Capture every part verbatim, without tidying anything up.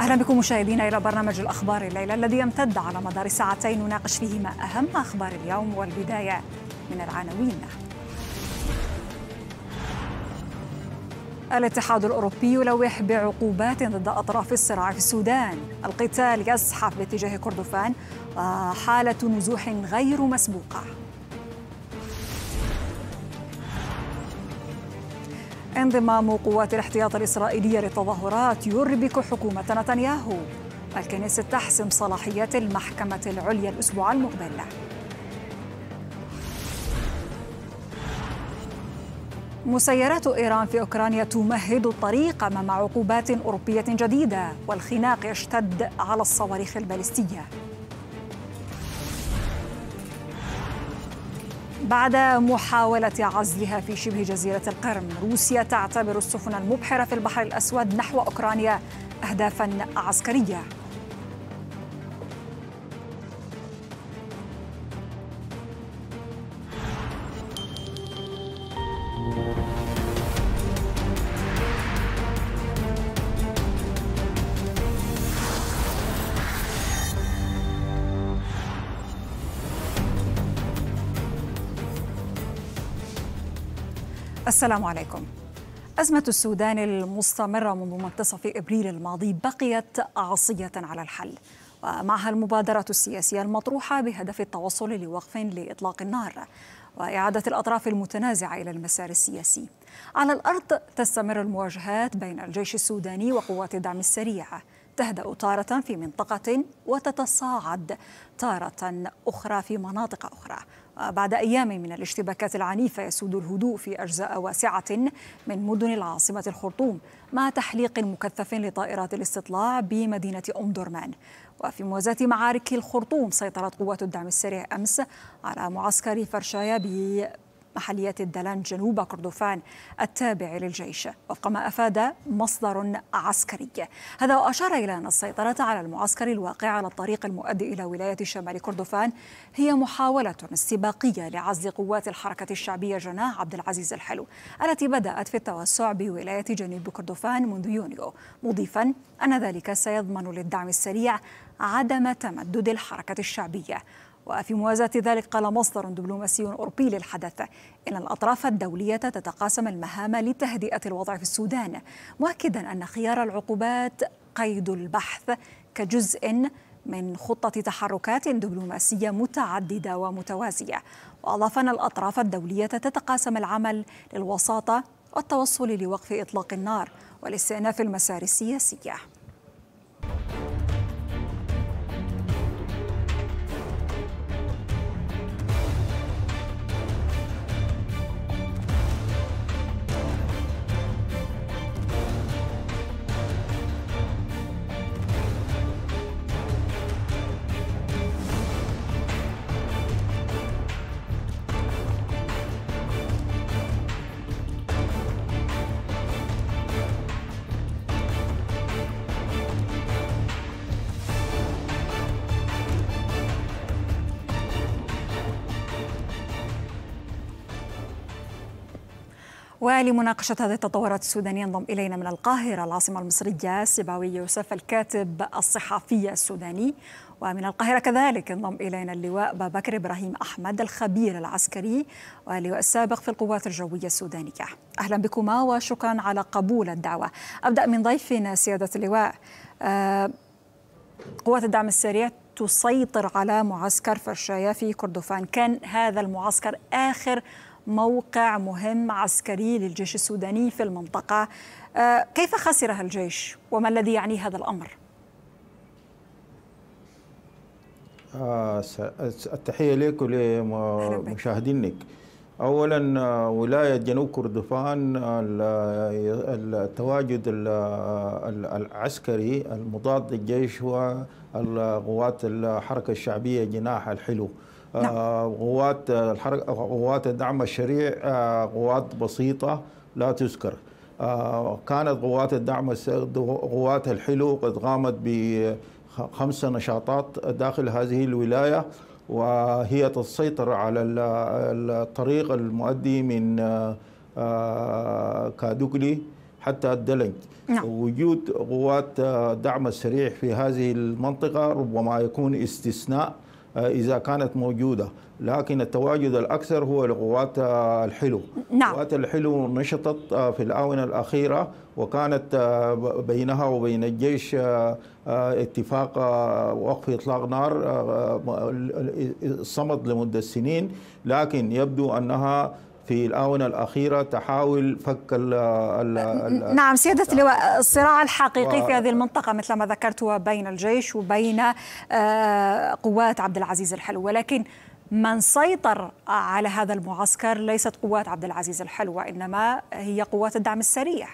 أهلا بكم مشاهدينا إلى برنامج الأخبار الليلة الذي يمتد على مدار ساعتين نناقش فيه ما أهم أخبار اليوم، والبداية من العناوين. الاتحاد الأوروبي يلوح بعقوبات ضد أطراف الصراع في السودان. القتال يزحف باتجاه كردفان وحالة نزوح غير مسبوقة. انضمام قوات الاحتياط الإسرائيلية للتظاهرات يربك حكومة نتنياهو. الكنيسة تحسم صلاحيات المحكمة العليا الأسبوع المقبل. مسيرات إيران في أوكرانيا تمهد الطريق أمام عقوبات أوروبية جديدة، والخناق يشتد على الصواريخ البالستية. بعد محاولة عزلها في شبه جزيرة القرم، روسيا تعتبر السفن المبحرة في البحر الأسود نحو أوكرانيا أهدافاً عسكرية. السلام عليكم. أزمة السودان المستمرة منذ منتصف إبريل الماضي بقيت عصية على الحل، ومعها المبادرة السياسية المطروحة بهدف التوصل لوقف لإطلاق النار وإعادة الأطراف المتنازعة إلى المسار السياسي. على الأرض تستمر المواجهات بين الجيش السوداني وقوات الدعم السريع، تهدأ تارة في منطقة وتتصاعد تارة أخرى في مناطق أخرى. بعد أيام من الاشتباكات العنيفة يسود الهدوء في أجزاء واسعة من مدن العاصمة الخرطوم، مع تحليق مكثف لطائرات الاستطلاع بمدينة أم درمان. وفي موازاة معارك الخرطوم سيطرت قوات الدعم السريع أمس على معسكر فرشايا بمحلية الدلان جنوب كردفان التابع للجيش، وفق ما أفاد مصدر عسكري. هذا وأشار إلى أن السيطرة على المعسكر الواقع على الطريق المؤدي إلى ولاية شمال كردفان هي محاولة استباقية لعزل قوات الحركة الشعبية جناح عبد العزيز الحلو التي بدأت في التوسع بولاية جنوب كردفان منذ يونيو، مضيفا أن ذلك سيضمن للدعم السريع عدم تمدد الحركة الشعبية. وفي موازاة ذلك قال مصدر دبلوماسي أوروبي للحدث إن الأطراف الدولية تتقاسم المهام لتهدئة الوضع في السودان، مؤكدا أن خيار العقوبات قيد البحث كجزء من خطة تحركات دبلوماسية متعددة ومتوازية. وأضاف أن الأطراف الدولية تتقاسم العمل للوساطة والتوصل لوقف إطلاق النار والاستئناف المسار السياسي. ولمناقشة هذه التطورات السودانية انضم إلينا من القاهرة العاصمة المصرية سباوي يوسف الكاتب الصحفي السوداني، ومن القاهرة كذلك انضم إلينا اللواء بابكر إبراهيم أحمد الخبير العسكري واللواء السابق في القوات الجوية السودانية. أهلا بكما وشكرا على قبول الدعوة. أبدأ من ضيفنا سيادة اللواء. أه قوات الدعم السريع تسيطر على معسكر فرشايا في كردفان، كان هذا المعسكر آخر موقع مهم عسكري للجيش السوداني في المنطقة. كيف خسرها الجيش وما الذي يعني هذا الأمر؟ التحية لك ولمشاهدينك. أولا ولاية جنوب كردفان التواجد العسكري المضاد للجيش هو قوات الحركة الشعبية جناح الحلو. نعم. قوات الحركة قوات الدعم السريع قوات بسيطة لا تذكر. كانت قوات الدعم قوات الحلو قد قامت بخمس نشاطات داخل هذه الولاية، وهي تسيطر على الطريق المؤدي من كادوكلي حتى الدلنج. نعم. وجود قوات الدعم السريع في هذه المنطقة ربما يكون استثناء إذا كانت موجودة، لكن التواجد الأكثر هو لقوات الحلو. نعم. قوات الحلو نشطت في الآونة الأخيرة، وكانت بينها وبين الجيش اتفاق وقف إطلاق نار صمد لمدة سنين، لكن يبدو أنها في الآونة الأخيرة تحاول فك ال ال نعم سيادة اللواء، الصراع الحقيقي و... في هذه المنطقة مثل ما ذكرت هو بين الجيش وبين قوات عبد العزيز الحلو، ولكن من سيطر على هذا المعسكر ليست قوات عبد العزيز الحلو وإنما هي قوات الدعم السريع.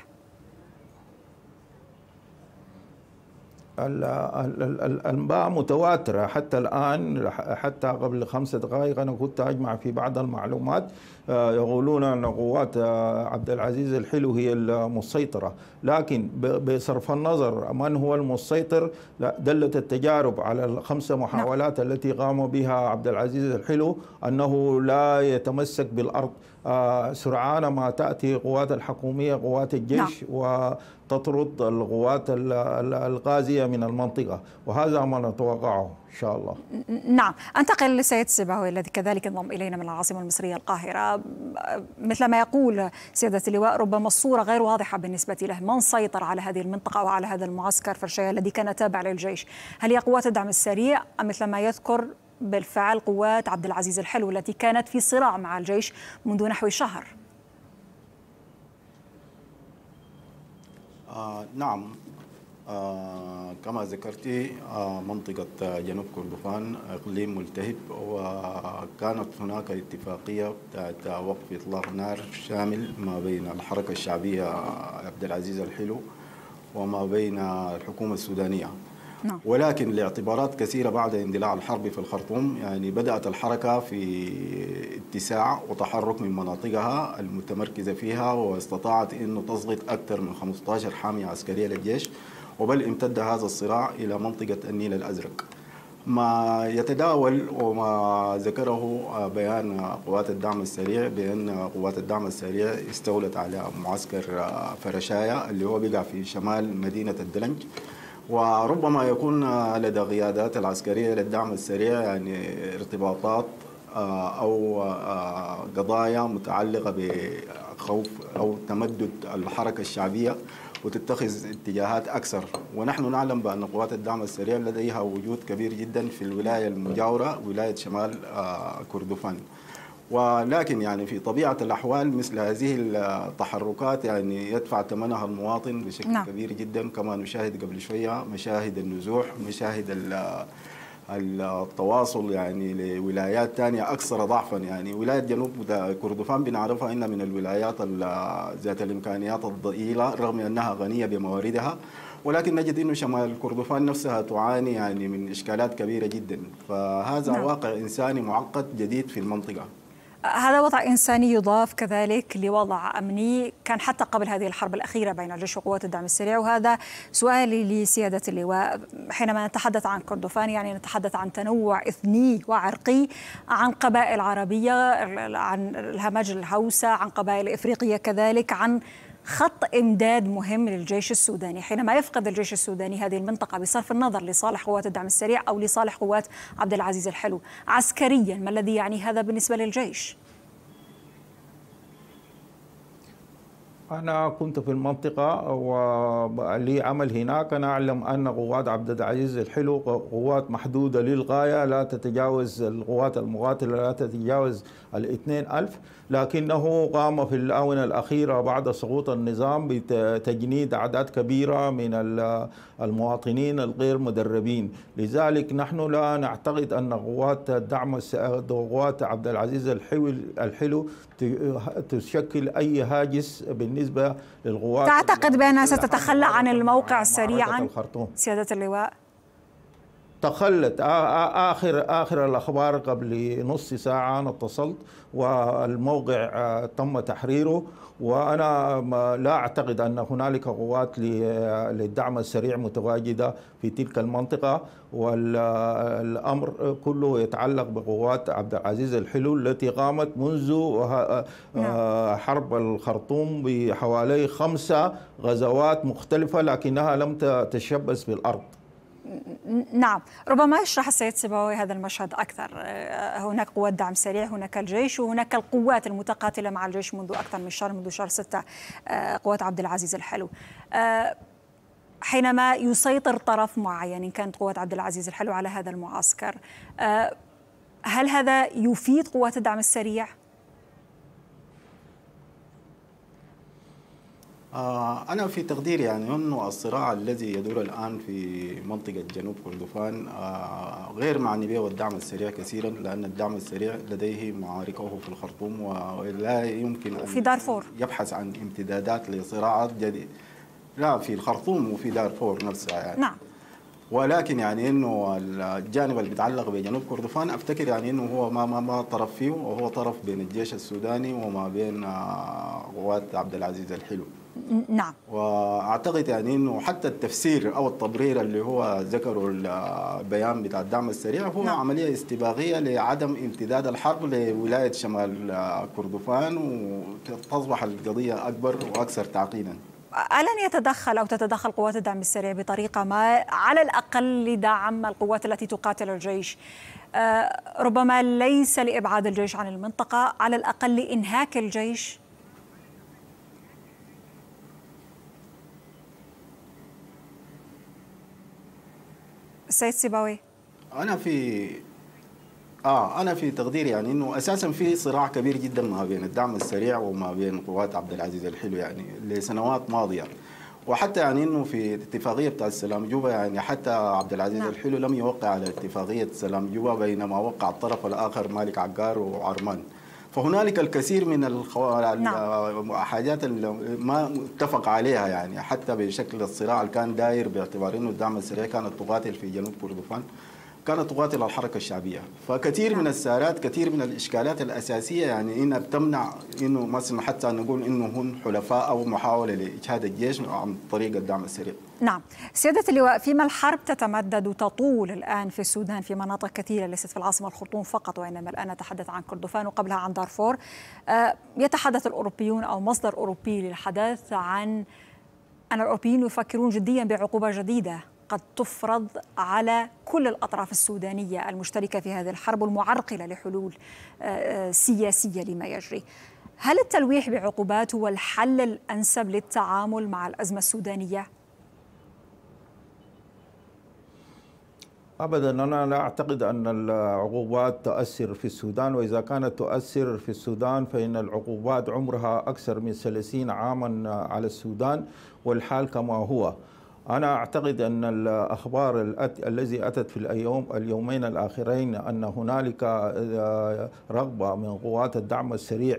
الأنباء متواترة حتى الآن، حتى قبل خمسة دقائق أنا كنت أجمع في بعض المعلومات يقولون أن قوات عبد العزيز الحلو هي المسيطرة، لكن بصرف النظر من هو المسيطر دلت التجارب على الخمس محاولات التي قام بها عبد العزيز الحلو أنه لا يتمسك بالأرض. سرعان ما تأتي قوات الحكومية قوات الجيش وتطرد القوات الغازية من المنطقة، وهذا ما نتوقعه إن شاء الله. نعم. أنتقل لسيد السباوي الذي كذلك انضم إلينا من العاصمة المصرية القاهرة. مثل ما يقول سيادة اللواء ربما الصورة غير واضحة بالنسبة له، من سيطر على هذه المنطقة وعلى هذا المعسكر فرشاية الذي كان تابع للجيش؟ هل هي قوات الدعم السريع أم مثل ما يذكر بالفعل قوات عبد العزيز الحلو التي كانت في صراع مع الجيش منذ نحو شهر؟ آه نعم، آه كما ذكرتي آه منطقة جنوب كردفان إقليم ملتهب، وكانت هناك اتفاقية بتاعت وقف إطلاق نار شامل ما بين الحركة الشعبية عبد العزيز الحلو وما بين الحكومة السودانية. نعم. ولكن لاعتبارات كثيرة بعد اندلاع الحرب في الخرطوم يعني بدأت الحركة في اتساع وتحرك من مناطقها المتمركزة فيها، واستطاعت أنه تضغط أكثر من خمسة عشر حامية عسكرية للجيش، وبل امتد هذا الصراع إلى منطقة النيل الأزرق. ما يتداول وما ذكره بيان قوات الدعم السريع بأن قوات الدعم السريع استولت على معسكر فرشاية اللي هو بقع في شمال مدينة الدلنج، وربما يكون لدى قيادات العسكرية للدعم السريع يعني ارتباطات أو قضايا متعلقة بخوف أو تمدد الحركة الشعبية وتتخذ اتجاهات أكثر. ونحن نعلم بأن قوات الدعم السريع لديها وجود كبير جدا في الولاية المجاورة ولاية شمال كردفان، ولكن يعني في طبيعة الأحوال مثل هذه التحركات يعني يدفع ثمنها المواطن بشكل نعم. كبير جدا، كما نشاهد قبل شوية مشاهد النزوح، مشاهد التواصل يعني لولايات ثانية أكثر ضعفا. يعني ولاية جنوب كردفان بنعرفها إنها من الولايات ذات الإمكانيات الضئيلة رغم أنها غنية بمواردها، ولكن نجد أنه شمال كردفان نفسها تعاني يعني من إشكالات كبيرة جدا، فهذا نعم. واقع إنساني معقد جديد في المنطقة. هذا وضع إنساني يضاف كذلك لوضع أمني كان حتى قبل هذه الحرب الأخيرة بين الجيش وقوات الدعم السريع. وهذا سؤالي لسيادة اللواء، حينما نتحدث عن كردفان يعني نتحدث عن تنوع إثني وعرقي، عن قبائل عربية، عن الهمج الهوسة، عن قبائل إفريقية كذلك، عن خط إمداد مهم للجيش السوداني. حينما يفقد الجيش السوداني هذه المنطقة بصرف النظر لصالح قوات الدعم السريع أو لصالح قوات عبد العزيز الحلو، عسكريا ما الذي يعني هذا بالنسبة للجيش؟ أنا كنت في المنطقة ولي عمل هناك. أنا أعلم أن قوات عبد العزيز الحلو قوات محدودة للغاية، لا تتجاوز القوات المقاتلة لا تتجاوز الاثنين ألف، لكنه قام في الآونة الأخيرة بعد سقوط النظام بتجنيد أعداد كبيرة من المواطنين الغير مدربين. لذلك نحن لا نعتقد أن قوات الدعم قوات عبد العزيز الحلو تشكل أي هاجس بالنسبة للقوات. تعتقد بأنها ستتخلى عن الموقع سريعا سيادة اللواء؟ تخلت. آخر آخر الأخبار قبل نص ساعة أنا اتصلت والموقع تم تحريره، وأنا لا أعتقد أن هنالك قوات للدعم السريع متواجدة في تلك المنطقة، والأمر كله يتعلق بقوات عبد العزيز الحلو التي قامت منذ حرب الخرطوم بحوالي خمسة غزوات مختلفة لكنها لم تتشبث بالأرض. نعم، ربما يشرح السيد سيبويه هذا المشهد أكثر. هناك قوات دعم سريع، هناك الجيش، وهناك القوات المتقاتلة مع الجيش منذ أكثر من شهر، منذ شهر ستة، قوات عبد العزيز الحلو. حينما يسيطر طرف معين، إن كانت قوات عبد العزيز الحلو، على هذا المعسكر، هل هذا يفيد قوات الدعم السريع؟ أنا في تقديري يعني أنه الصراع الذي يدور الآن في منطقة جنوب كردفان غير معني به الدعم السريع كثيرا، لأن الدعم السريع لديه معاركه في الخرطوم ولا يمكن أن في دارفور يبحث عن امتدادات لصراعات جديدة، لا في الخرطوم وفي دارفور نفسها يعني. نعم. ولكن يعني انه الجانب اللي بيتعلق بجنوب كردفان افتكر يعني انه هو ما ما ما طرف فيه، وهو طرف بين الجيش السوداني وما بين قوات عبد العزيز الحلو. نعم. واعتقد يعني انه حتى التفسير او التبرير اللي هو ذكره البيان بتاع الدعم السريع هو نعم. عمليه استباغيه لعدم امتداد الحرب لولايه شمال كردفان، وتصبح القضيه اكبر واكثر تعقيدا. ألن يتدخل أو تتدخل قوات الدعم السريع بطريقة ما على الأقل لدعم القوات التي تقاتل الجيش؟ ربما ليس لإبعاد الجيش عن المنطقة، على الأقل لإنهاك الجيش. السيد سيبويه. أنا في آه أنا في تقديري يعني إنه أساساً في صراع كبير جداً ما بين الدعم السريع وما بين قوات عبد العزيز الحلو يعني لسنوات ماضية، وحتى يعني إنه في اتفاقية بتاع السلام جوبا يعني حتى عبد العزيز نعم. الحلو لم يوقع على اتفاقية سلام جوبا، بينما وقع الطرف الآخر مالك عقار وعرمان. فهنالك الكثير من الخو... نعم. الحاجات اللي ما اتفق عليها يعني، حتى بشكل الصراع اللي كان داير باعتبار انه الدعم السريع كانت تقاتل في جنوب كردفان، كانت تقاتل الحركه الشعبيه. فكثير نعم. من السارات، كثير من الاشكالات الاساسيه يعني انها بتمنع انه مثلا حتى نقول انه هم حلفاء او محاوله لاجهاد الجيش عن طريق الدعم السريع. نعم، سيادة اللواء، فيما الحرب تتمدد وتطول الآن في السودان في مناطق كثيرة، ليست في العاصمة الخرطوم فقط، وإنما الآن نتحدث عن كردفان وقبلها عن دارفور، يتحدث الأوروبيون أو مصدر أوروبي للحدث عن أن الأوروبيين يفكرون جديا بعقوبة جديدة قد تفرض على كل الأطراف السودانية المشتركة في هذه الحرب المعرقلة لحلول سياسية لما يجري. هل التلويح بعقوبات هو الحل الأنسب للتعامل مع الأزمة السودانية؟ أبدا، أنا لا أعتقد أن العقوبات تؤثر في السودان، وإذا كانت تؤثر في السودان فإن العقوبات عمرها أكثر من ثلاثين عاما على السودان والحال كما هو. أنا أعتقد أن الأخبار الذي أتت في اليوم اليومين الآخرين أن هنالك رغبة من قوات الدعم السريع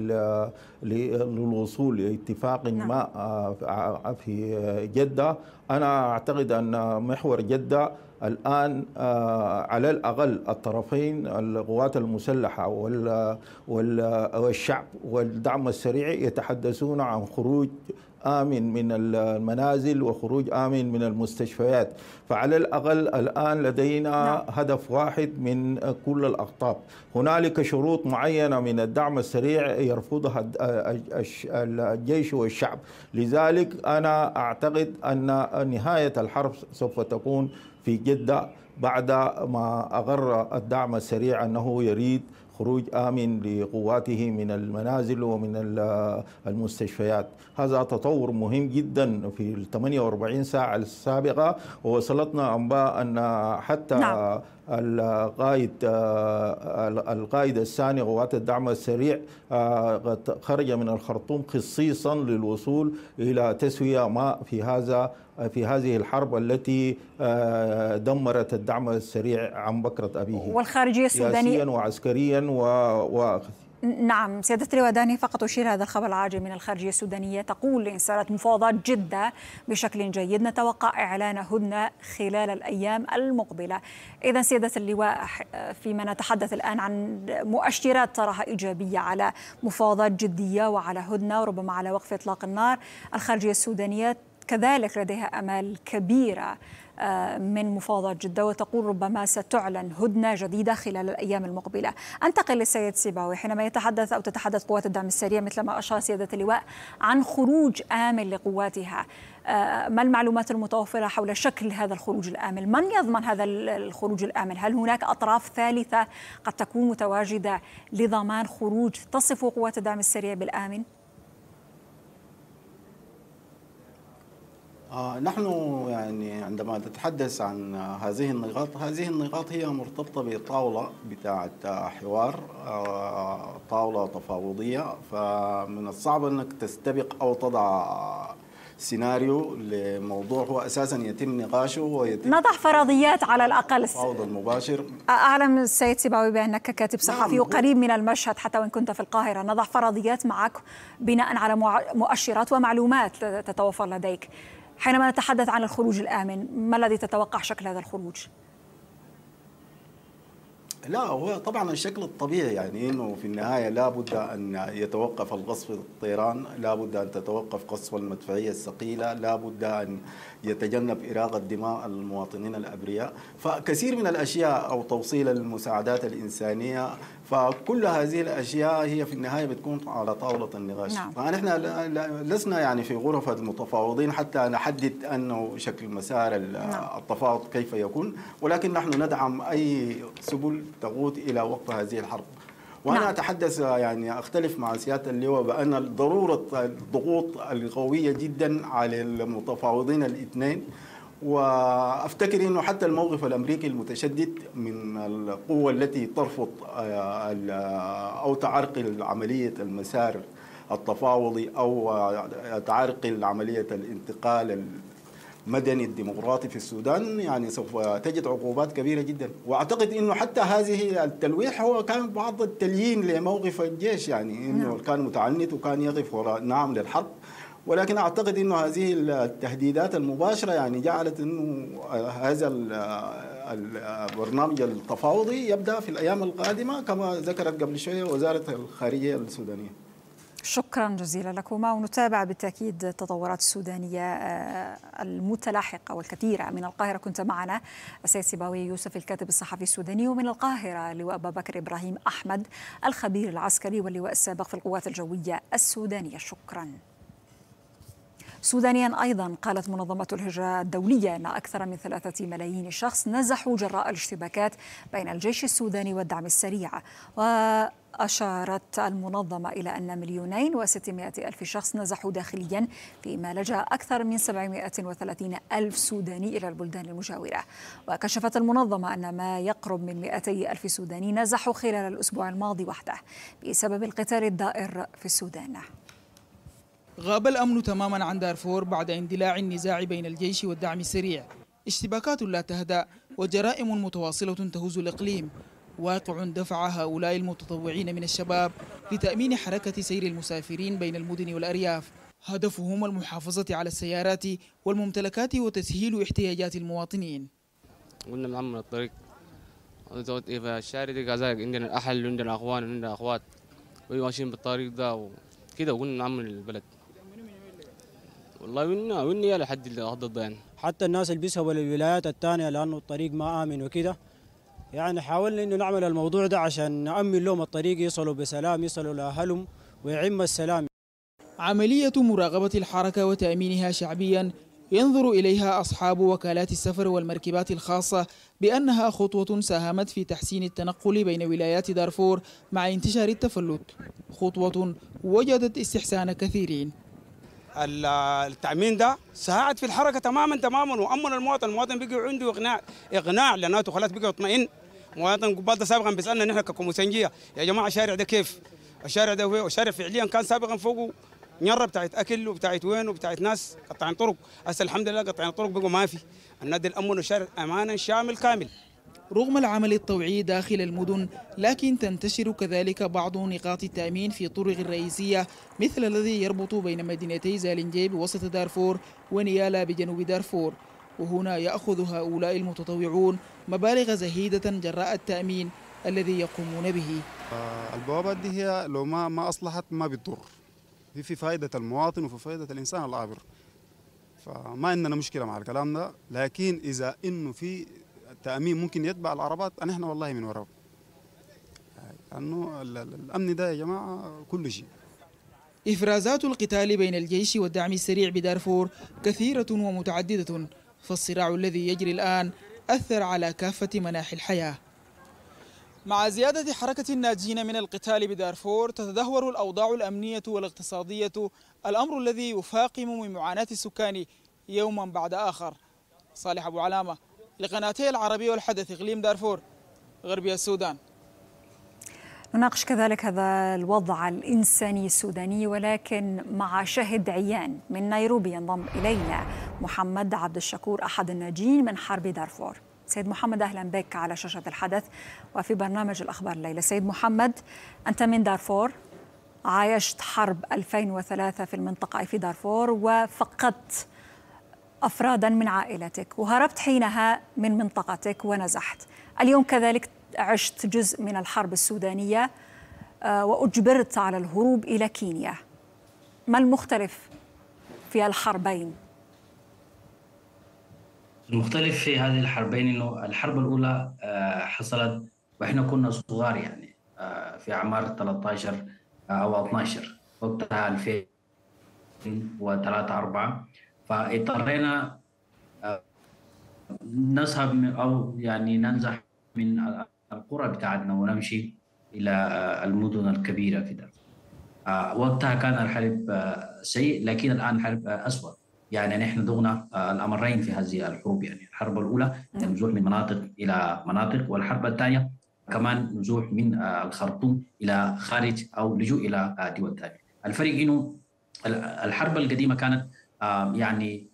للوصول لاتفاق ما في جدة. أنا أعتقد أن محور جدة الآن على الأقل الطرفين القوات المسلحة والشعب والدعم السريع يتحدثون عن خروج آمن من المنازل وخروج آمن من المستشفيات، فعلى الأقل الآن لدينا هدف واحد من كل الأقطاب. هنالك شروط معينة من الدعم السريع يرفضها الجيش والشعب، لذلك أنا أعتقد أن نهاية الحرب سوف تكون في جدة بعد ما أقر الدعم السريع أنه يريد خروج آمن لقواته من المنازل ومن المستشفيات. هذا تطور مهم جدا في ال ثمانية وأربعين ساعة السابقة، ووصلتنا أنباء أن حتى نعم. القائد القائد الثاني قوات الدعم السريع قد خرج من الخرطوم خصيصا للوصول إلى تسوية ما في هذا في هذه الحرب التي دمرت الدعم السريع عن بكرة أبيه، والخارجية السودانية سياسيا وعسكريا و نعم سيادة اللواء داني، فقط أشير هذا الخبر العاجل من الخارجية السودانية تقول إن سارت مفاوضات جدة بشكل جيد، نتوقع إعلان هدنة خلال الأيام المقبلة. إذا سيادة اللواء، فيما نتحدث الآن عن مؤشرات تراها إيجابية على مفاوضات جدية وعلى هدنة وربما على وقف إطلاق النار، الخارجية السودانية كذلك لديها أمال كبيرة من مفاوضات جدة وتقول ربما ستعلن هدنة جديدة خلال الأيام المقبلة. أنتقل للسيد سيباوي، حينما يتحدث أو تتحدث قوات الدعم السريع مثل ما أشار سيادة اللواء عن خروج آمن لقواتها، ما المعلومات المتوفرة حول شكل هذا الخروج الآمن؟ من يضمن هذا الخروج الآمن؟ هل هناك أطراف ثالثة قد تكون متواجدة لضمان خروج تصف قوات الدعم السريع بالآمن؟ آه نحن يعني عندما نتحدث عن هذه النقاط، هذه النقاط هي مرتبطة بطاولة بتاعة حوار، آه طاولة تفاوضية، فمن الصعب أنك تستبق أو تضع سيناريو لموضوع هو أساسا يتم نقاشه ويتم نضع فرضيات على الأقل. التفاوض المباشر. أعلم السيد سيباوي بأنك كاتب صحفي وقريب من المشهد حتى وإن كنت في القاهرة، نضع فرضيات معك بناء على مؤشرات ومعلومات تتوفر لديك. حينما نتحدث عن الخروج الآمن، ما الذي تتوقع شكل هذا الخروج؟ لا، هو طبعا الشكل الطبيعي يعني انه في النهايه لابد ان يتوقف القصف الطيران، لابد ان تتوقف قصف المدفعيه الثقيله، لابد ان يتجنب اراقه دماء المواطنين الابرياء، فكثير من الاشياء او توصيل المساعدات الانسانيه، فكل هذه الاشياء هي في النهايه بتكون على طاوله النقاش. نعم. فنحن لسنا يعني في غرف المتفاوضين حتى نحدد انه شكل مسار نعم. التفاوض كيف يكون، ولكن نحن ندعم اي سبل تقود الى وقف هذه الحرب. وانا نعم. اتحدث يعني اختلف مع سياده اللواء بان ضروره الضغوط القويه جدا على المتفاوضين الاثنين، وافتكر انه حتى الموقف الامريكي المتشدد من القوه التي ترفض او تعرقل عمليه المسار التفاوضي او تعرقل عمليه الانتقال المدني الديمقراطي في السودان، يعني سوف تجد عقوبات كبيره جدا. واعتقد انه حتى هذه التلويح هو كان بعض التليين لموقف الجيش، يعني انه كان متعنت وكان يقف وراء نعم للحرب، ولكن اعتقد انه هذه التهديدات المباشره يعني جعلت انه هذا البرنامج التفاوضي يبدا في الايام القادمه كما ذكرت قبل شويه وزاره الخارجيه السودانيه. شكرا جزيلا لكما، ونتابع بالتأكيد التطورات السودانية المتلاحقة والكثيرة. من القاهرة كنت معنا السيد سيباوي يوسف الكاتب الصحفي السوداني، ومن القاهرة اللواء أبا بكر إبراهيم أحمد الخبير العسكري واللواء السابق في القوات الجوية السودانية. شكرا. سودانيا أيضا قالت منظمة الهجرة الدولية أن أكثر من ثلاثة ملايين شخص نزحوا جراء الاشتباكات بين الجيش السوداني والدعم السريع، وأشارت المنظمة إلى أن مليونين وستمائة ألف شخص نزحوا داخليا، فيما لجأ أكثر من سبعمائة وثلاثين ألف سوداني إلى البلدان المجاورة. وكشفت المنظمة أن ما يقرب من مائتي ألف سوداني نزحوا خلال الأسبوع الماضي وحده بسبب القتال الدائر في السودان. غاب الأمن تماما عن دارفور بعد اندلاع النزاع بين الجيش والدعم السريع، اشتباكات لا تهدأ وجرائم متواصلة تهز الإقليم، واقع دفع هؤلاء المتطوعين من الشباب لتأمين حركة سير المسافرين بين المدن والأرياف، هدفهم المحافظة على السيارات والممتلكات وتسهيل احتياجات المواطنين. قلنا نعمل الطريق في الشارع دي كذلك، عندنا أهل وعندنا أخوان وعندنا أخوات وماشيين بالطريق ده وكده، وقلنا نعمل البلد. والله وإنا وإني لحد لحد الضيان. حتى الناس اللي بيسهبوا للولايات الثانية لأنه الطريق ما آمن وكده، يعني حاولنا إنه نعمل الموضوع ده عشان نأمن لهم الطريق، يصلوا بسلام، يصلوا لأهلهم ويعم السلام. عملية مراقبة الحركة وتأمينها شعبيا ينظر إليها أصحاب وكالات السفر والمركبات الخاصة بأنها خطوة ساهمت في تحسين التنقل بين ولايات دارفور مع انتشار التفلت، خطوة وجدت استحسان كثيرين. التأمين ده ساعد في الحركة تماما تماما وأمن المواطن، المواطن بقى عنده إقناع إقناع لأنه خلاص بقى يطمئن. مواطن قبل ده سابقا بيسألنا نحن ككوموسنجية يا جماعة الشارع ده كيف؟ الشارع ده وين؟ الشارع فعليا كان سابقا فوقه نيرة بتاعت أكل وبتاعت وين وبتاعت ناس قطعين طرق، هسه الحمد لله قطعين الطرق بقوا ما في. النادي الأمن والشارع أمانا شامل كامل. رغم العمل الطوعي داخل المدن، لكن تنتشر كذلك بعض نقاط التأمين في طرق الرئيسية، مثل الذي يربط بين مدينتي زالنجي بوسط دارفور ونيالا بجنوب دارفور. وهنا يأخذ هؤلاء المتطوعون مبالغ زهيدة جراء التأمين الذي يقومون به. البوابات دي هي لو ما ما أصلحت ما بتضر، في في فائدة المواطن وفي فائدة الإنسان العابر، فما عندنا مشكلة مع الكلام ده. لكن إذا إنه في التأمين ممكن يتبع العربات، أنا إحنا والله من وراه، لأنه الأمن ده يا جماعة كل شيء. إفرازات القتال بين الجيش والدعم السريع بدارفور كثيرة ومتعددة، فالصراع الذي يجري الآن أثر على كافة مناحي الحياة. مع زيادة حركة الناجين من القتال بدارفور تتدهور الأوضاع الأمنية والاقتصادية، الأمر الذي يفاقم من معاناة السكان يوما بعد آخر. صالح أبو علامة لقناتي العربية والحدث، إقليم دارفور، غربي السودان. نناقش كذلك هذا الوضع الإنساني السوداني، ولكن مع شاهد عيان من نيروبي ينضم إلينا محمد عبد الشكور، أحد الناجين من حرب دارفور. سيد محمد، أهلا بك على شاشة الحدث وفي برنامج الأخبار الليلة. سيد محمد، أنت من دارفور، عايشت حرب ألفين وثلاثة في المنطقة أي في دارفور، وفقدت أفرادا من عائلتك وهربت حينها من منطقتك ونزحت. اليوم كذلك عشت جزء من الحرب السودانية وأجبرت على الهروب إلى كينيا. ما المختلف في الحربين؟ المختلف في هذه الحربين إنه الحرب الأولى حصلت وإحنا كنا صغار، يعني في أعمار ثلاثة عشر أو اثنا عشر، وقتها ألفين وثلاثة أربعة، فاضطرينا نذهب أو يعني ننزح من القرى بتاعتنا ونمشي إلى المدن الكبيرة في دارفور. وقتها كان الحرب سيء، لكن الآن الحرب أسوأ. يعني نحن ذقنا الأمرين في هذه الحروب، يعني الحرب الأولى نزوح من مناطق إلى مناطق، والحرب الثانية كمان نزوح من الخرطوم إلى خارج أو لجوء إلى دول ثانية. الفرق إنه الحرب القديمة كانت يعني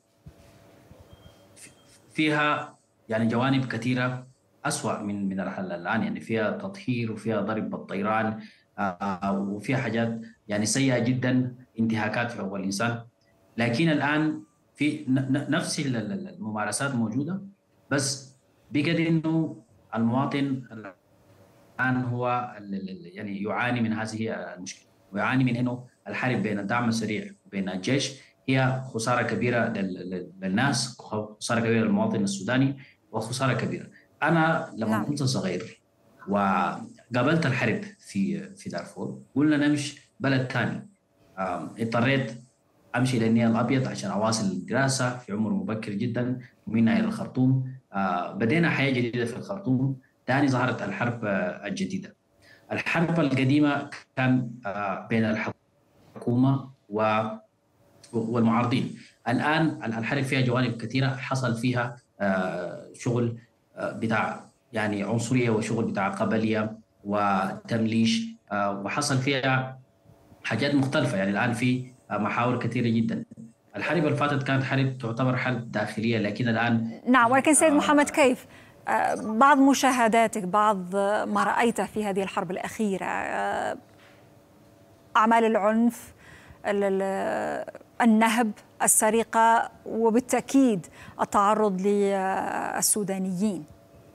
فيها يعني جوانب كثيرة أسوأ من من الحل الآن، يعني فيها تطهير وفيها ضرب بالطيران وفيها حاجات يعني سيئة جدا، انتهاكات في حقوق الإنسان. لكن الآن في نفس الممارسات موجودة، بس بقد إنه المواطن الآن هو يعني يعاني من هذه المشكلة، ويعاني من إنه الحرب بين الدعم السريع وبين الجيش هي خسارة كبيرة للناس، خسارة كبيرة للمواطن السوداني، وخسارة كبيرة. أنا لما نعم. كنت صغير وقابلت الحرب في في دارفور، قلنا نمشي بلد ثاني. اضطريت أمشي إلى النيل الأبيض عشان أواصل الدراسة في عمر مبكر جدا، ومنها إلى الخرطوم. بدينا حياة جديدة في الخرطوم. ثاني ظهرت الحرب الجديدة. الحرب القديمة كان بين الحكومة والمعارضين. الآن الحرب فيها جوانب كثيرة، حصل فيها شغل بتاع يعني عنصرية، وشغل بتاع قبلية وتمليش، وحصل فيها حاجات مختلفة. يعني الآن في محاور كثيرة جدا. الحرب اللي فاتت كانت حرب تعتبر حرب داخلية، لكن الآن نعم. ولكن سيد محمد، كيف بعض مشاهداتك، بعض ما رأيته في هذه الحرب الأخيرة، أعمال العنف، النهب، السرقة، وبالتأكيد التعرض للسودانيين؟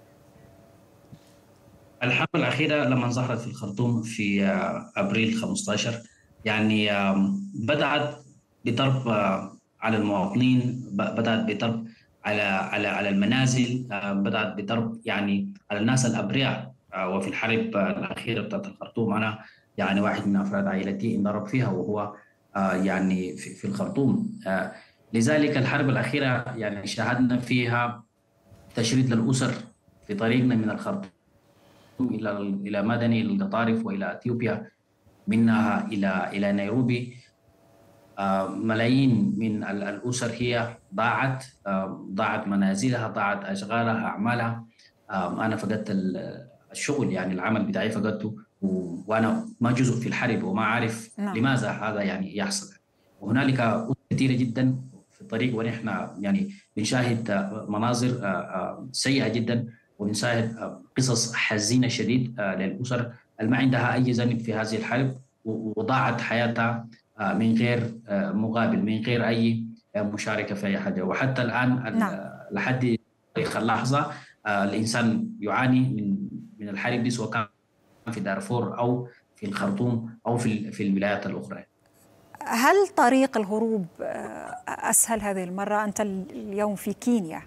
الحرب الأخيرة لما ظهرت في الخرطوم في أبريل خمسة عشر، يعني بدأت بضرب على المواطنين، بدأت بضرب على على على المنازل، بدأت بضرب يعني على الناس الأبرياء. وفي الحرب الأخيرة بتاعت الخرطوم أنا يعني واحد من أفراد عائلتي انضرب فيها، وهو يعني في الخرطوم. لذلك الحرب الأخيرة يعني شاهدنا فيها تشريد للأسر في طريقنا من الخرطوم إلى إلى مدني القطارف وإلى أثيوبيا، منها إلى إلى نيروبي. ملايين من الأسر هي ضاعت ضاعت منازلها، ضاعت أشغالها، أعمالها. أنا فقدت الشغل، يعني العمل بتاعي فقدته، وأنا ما جزء في الحرب وما أعرف نعم. لماذا هذا يعني يحصل. وهنالك أسر كثيرة جدا في الطريق، ونحن يعني بنشاهد مناظر سيئة جدا. ونشاهد قصص حزينة شديد للأسر اللي ما عندها أي ذنب في هذه الحرب وضاعت حياتها من غير مقابل، من غير أي مشاركة في أي حاجة. وحتى الآن نعم. لحد تاريخ اللحظة الإنسان يعاني من من الحرب دي، سواء كان في دارفور أو في الخرطوم أو في في الولايات الأخرى. هل طريق الهروب أسهل هذه المرة؟ أنت اليوم في كينيا.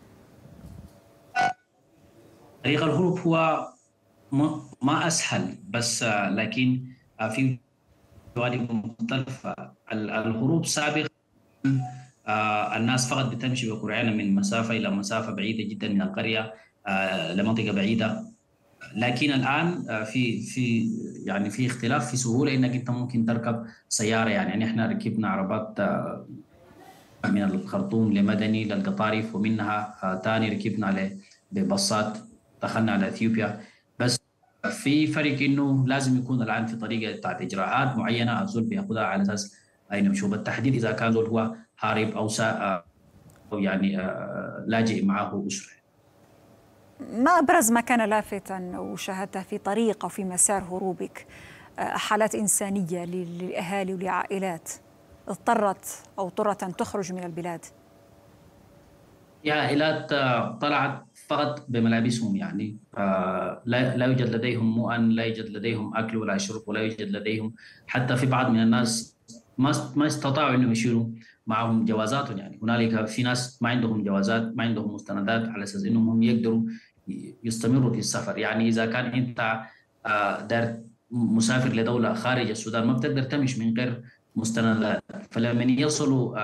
طريق الهروب هو ما أسهل، بس لكن في جوانب مختلفة. الهروب سابقا الناس فقط بتمشي بقرعانة من مسافة إلى مسافة بعيدة جدا من القرية لمنطقة بعيدة، لكن الآن في في يعني في اختلاف في سهولة إنك أنت ممكن تركب سيارة. يعني نحن ركبنا عربات من الخرطوم لمدني للقطارف، ومنها ثاني ركبنا بباصات دخلنا على اثيوبيا. بس في فرق انه لازم يكون الان في طريقه بتاعت اجراءات معينه الزول بياخذها على اساس اي نمشوا بالتحديد اذا كان زول هو هارب او سا او يعني لاجئ معه اسره. ما ابرز ما كان لافتا وشاهدته في طريق او في مسار هروبك؟ حالات انسانيه للاهالي ولعائلات اضطرت او اضطرت ان تخرج من البلاد. في عائلات طلعت فقط بملابسهم، يعني لا لا يوجد لديهم مؤن، لا يوجد لديهم اكل ولا شرب، ولا يوجد لديهم حتى في بعض من الناس ما ما استطاعوا انهم يشيلوا معهم جوازاتهم. يعني هنالك في ناس ما عندهم جوازات، ما عندهم مستندات على اساس انهم هم يقدروا يستمروا في السفر. يعني اذا كان انت دار مسافر لدوله خارج السودان ما بتقدر تمشي من غير مستندات، فلما يصلوا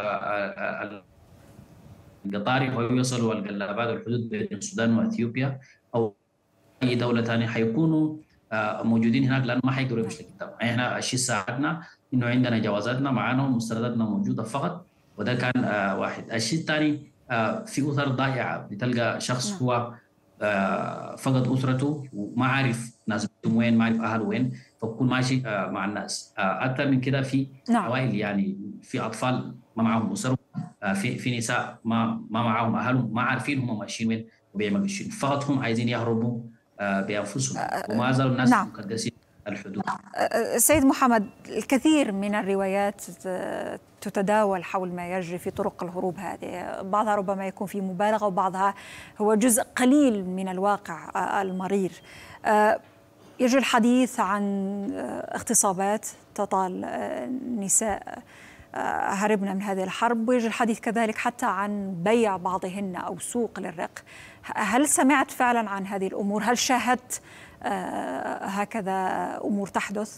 القطارف ويوصلوا القلابات والحدود بين السودان واثيوبيا او اي دوله ثانيه حيكونوا موجودين هناك، لانه ما حيقدروا يمشوا قدام. احنا الشيء ساعدنا انه عندنا جوازاتنا معانا ومستنداتنا موجوده فقط، وده كان واحد. الشيء الثاني في اسر ضائعه، بتلقى شخص هو فقد اسرته وما عارف ناس وين، ما عارف اهله وين، فبكون ماشي مع الناس. اكثر من كده في عوائل، يعني في اطفال ما معهم اسر، في في نساء ما ما معهم اهلهم، ما عارفين هم ماشيين وين وبيعملوا شيء، فقط هم عايزين يهربوا بانفسهم، وما زالوا الناس نعم. مقدسين الحدود. سيد محمد، الكثير من الروايات تتداول حول ما يجري في طرق الهروب هذه، بعضها ربما يكون في مبالغه وبعضها هو جزء قليل من الواقع المرير. يجري الحديث عن اغتصابات تطال نساء هربنا من هذه الحرب، ويجري الحديث كذلك حتى عن بيع بعضهن أو سوق للرق. هل سمعت فعلا عن هذه الأمور؟ هل شاهدت هكذا أمور تحدث؟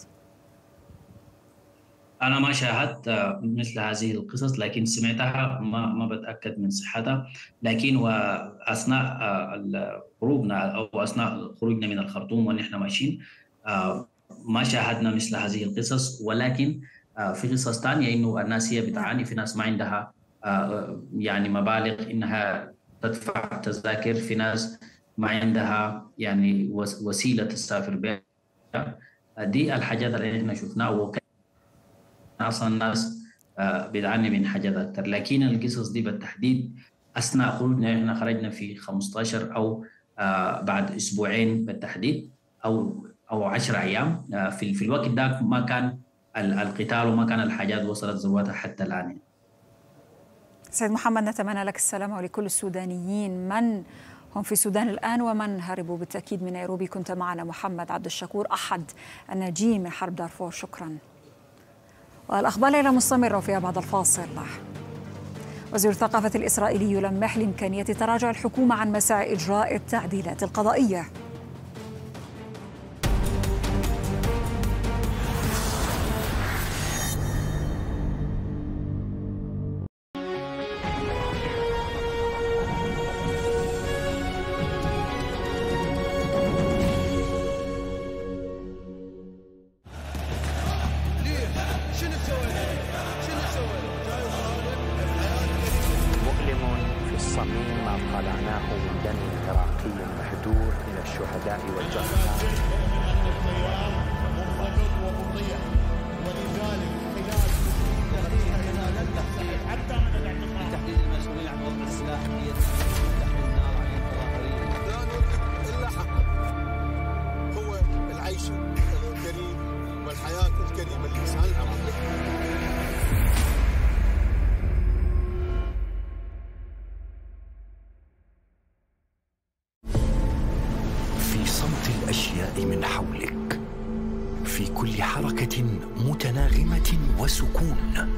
أنا ما شاهدت مثل هذه القصص، لكن سمعتها، ما ما بتأكد من صحتها. لكن وأثناء خروجنا أو أثناء خروجنا من الخرطوم ونحن ماشيين ما شاهدنا مثل هذه القصص، ولكن في قصص ثانية إنه الناس هي بتعاني. في ناس ما عندها يعني مبالغ إنها تدفع تذاكر، في ناس ما عندها يعني وسيلة تسافر بها. دي الحاجات اللي إحنا شفناها، وكان أصلا الناس بتعاني من حاجات أكثر. لكن القصص دي بالتحديد أثناء خروجنا، إحنا خرجنا في خمسة عشر أو بعد أسبوعين بالتحديد أو أو عشرة أيام. في في الوقت ده ما كان القتال وما كان الحاجات وصلت ذروتها حتى الآن. سيد محمد، نتمنى لك السلامة ولكل السودانيين من هم في السودان الآن ومن هربوا بالتأكيد من نيروبي. كنت معنا محمد عبد الشكور أحد الناجين من حرب دارفور، شكرا. والأخبار ليلة مستمرة وفيها بعد الفاصل. وزير الثقافة الإسرائيلي يلمح لإمكانية تراجع الحكومة عن مساعي إجراء التعديلات القضائية. تحديد المسؤولين عن وضع السلاح بيد تحميل النار عن الظاهرين. الهواء من حولك، في كل حركة متناغمة وسكون،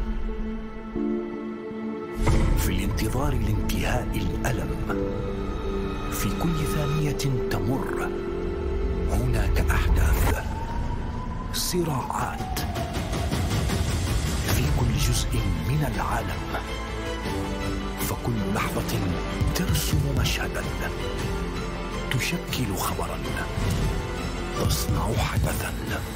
في الانتظار لانتهاء الألم، في كل ثانية تمر هناك أحداث، صراعات، في كل جزء من العالم، فكل لحظة ترسم مشهدا، تشكل خبرا، تصنع حدثا.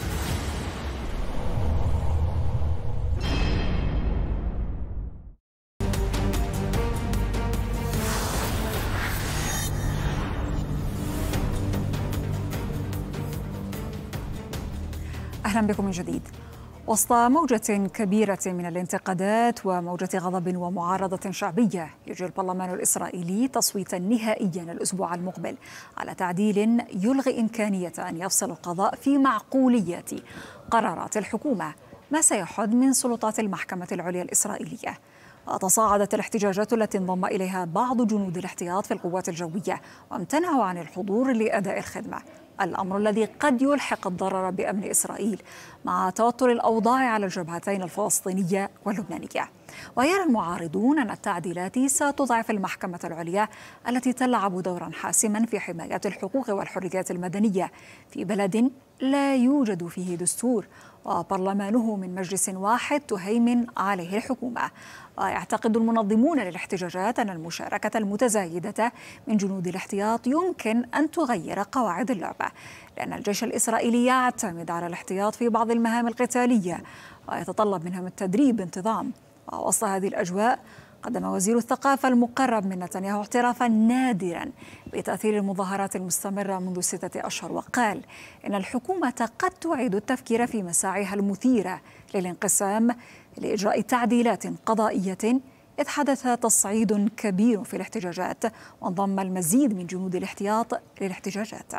أهلا بكم من جديد. وسط موجة كبيرة من الانتقادات وموجة غضب ومعارضة شعبية، يجري البرلمان الإسرائيلي تصويتا نهائيا الأسبوع المقبل على تعديل يلغي إمكانية أن يفصل القضاء في معقولية قرارات الحكومة، ما سيحد من سلطات المحكمة العليا الإسرائيلية. وتصاعدت الاحتجاجات التي انضم إليها بعض جنود الاحتياط في القوات الجوية وامتنعوا عن الحضور لأداء الخدمة، الأمر الذي قد يلحق الضرر بأمن إسرائيل مع توتر الأوضاع على الجبهتين الفلسطينية واللبنانية. ويرى المعارضون أن التعديلات ستضعف المحكمة العليا التي تلعب دورا حاسما في حماية الحقوق والحريات المدنية في بلد لا يوجد فيه دستور وبرلمانه من مجلس واحد تهيمن عليه الحكومة. ويعتقد المنظمون للاحتجاجات أن المشاركة المتزايدة من جنود الاحتياط يمكن أن تغير قواعد اللعبة، لأن الجيش الإسرائيلي يعتمد على الاحتياط في بعض المهام القتالية ويتطلب منهم التدريب بانتظام. ووسط هذه الأجواء قدم وزير الثقافة المقرب من نتنياهو اعترافا نادرا بتأثير المظاهرات المستمرة منذ ستة أشهر، وقال إن الحكومة قد تعيد التفكير في مساعيها المثيرة للانقسام لإجراء تعديلات قضائية، إذ حدث تصعيد كبير في الاحتجاجات وانضم المزيد من جنود الاحتياط للاحتجاجات.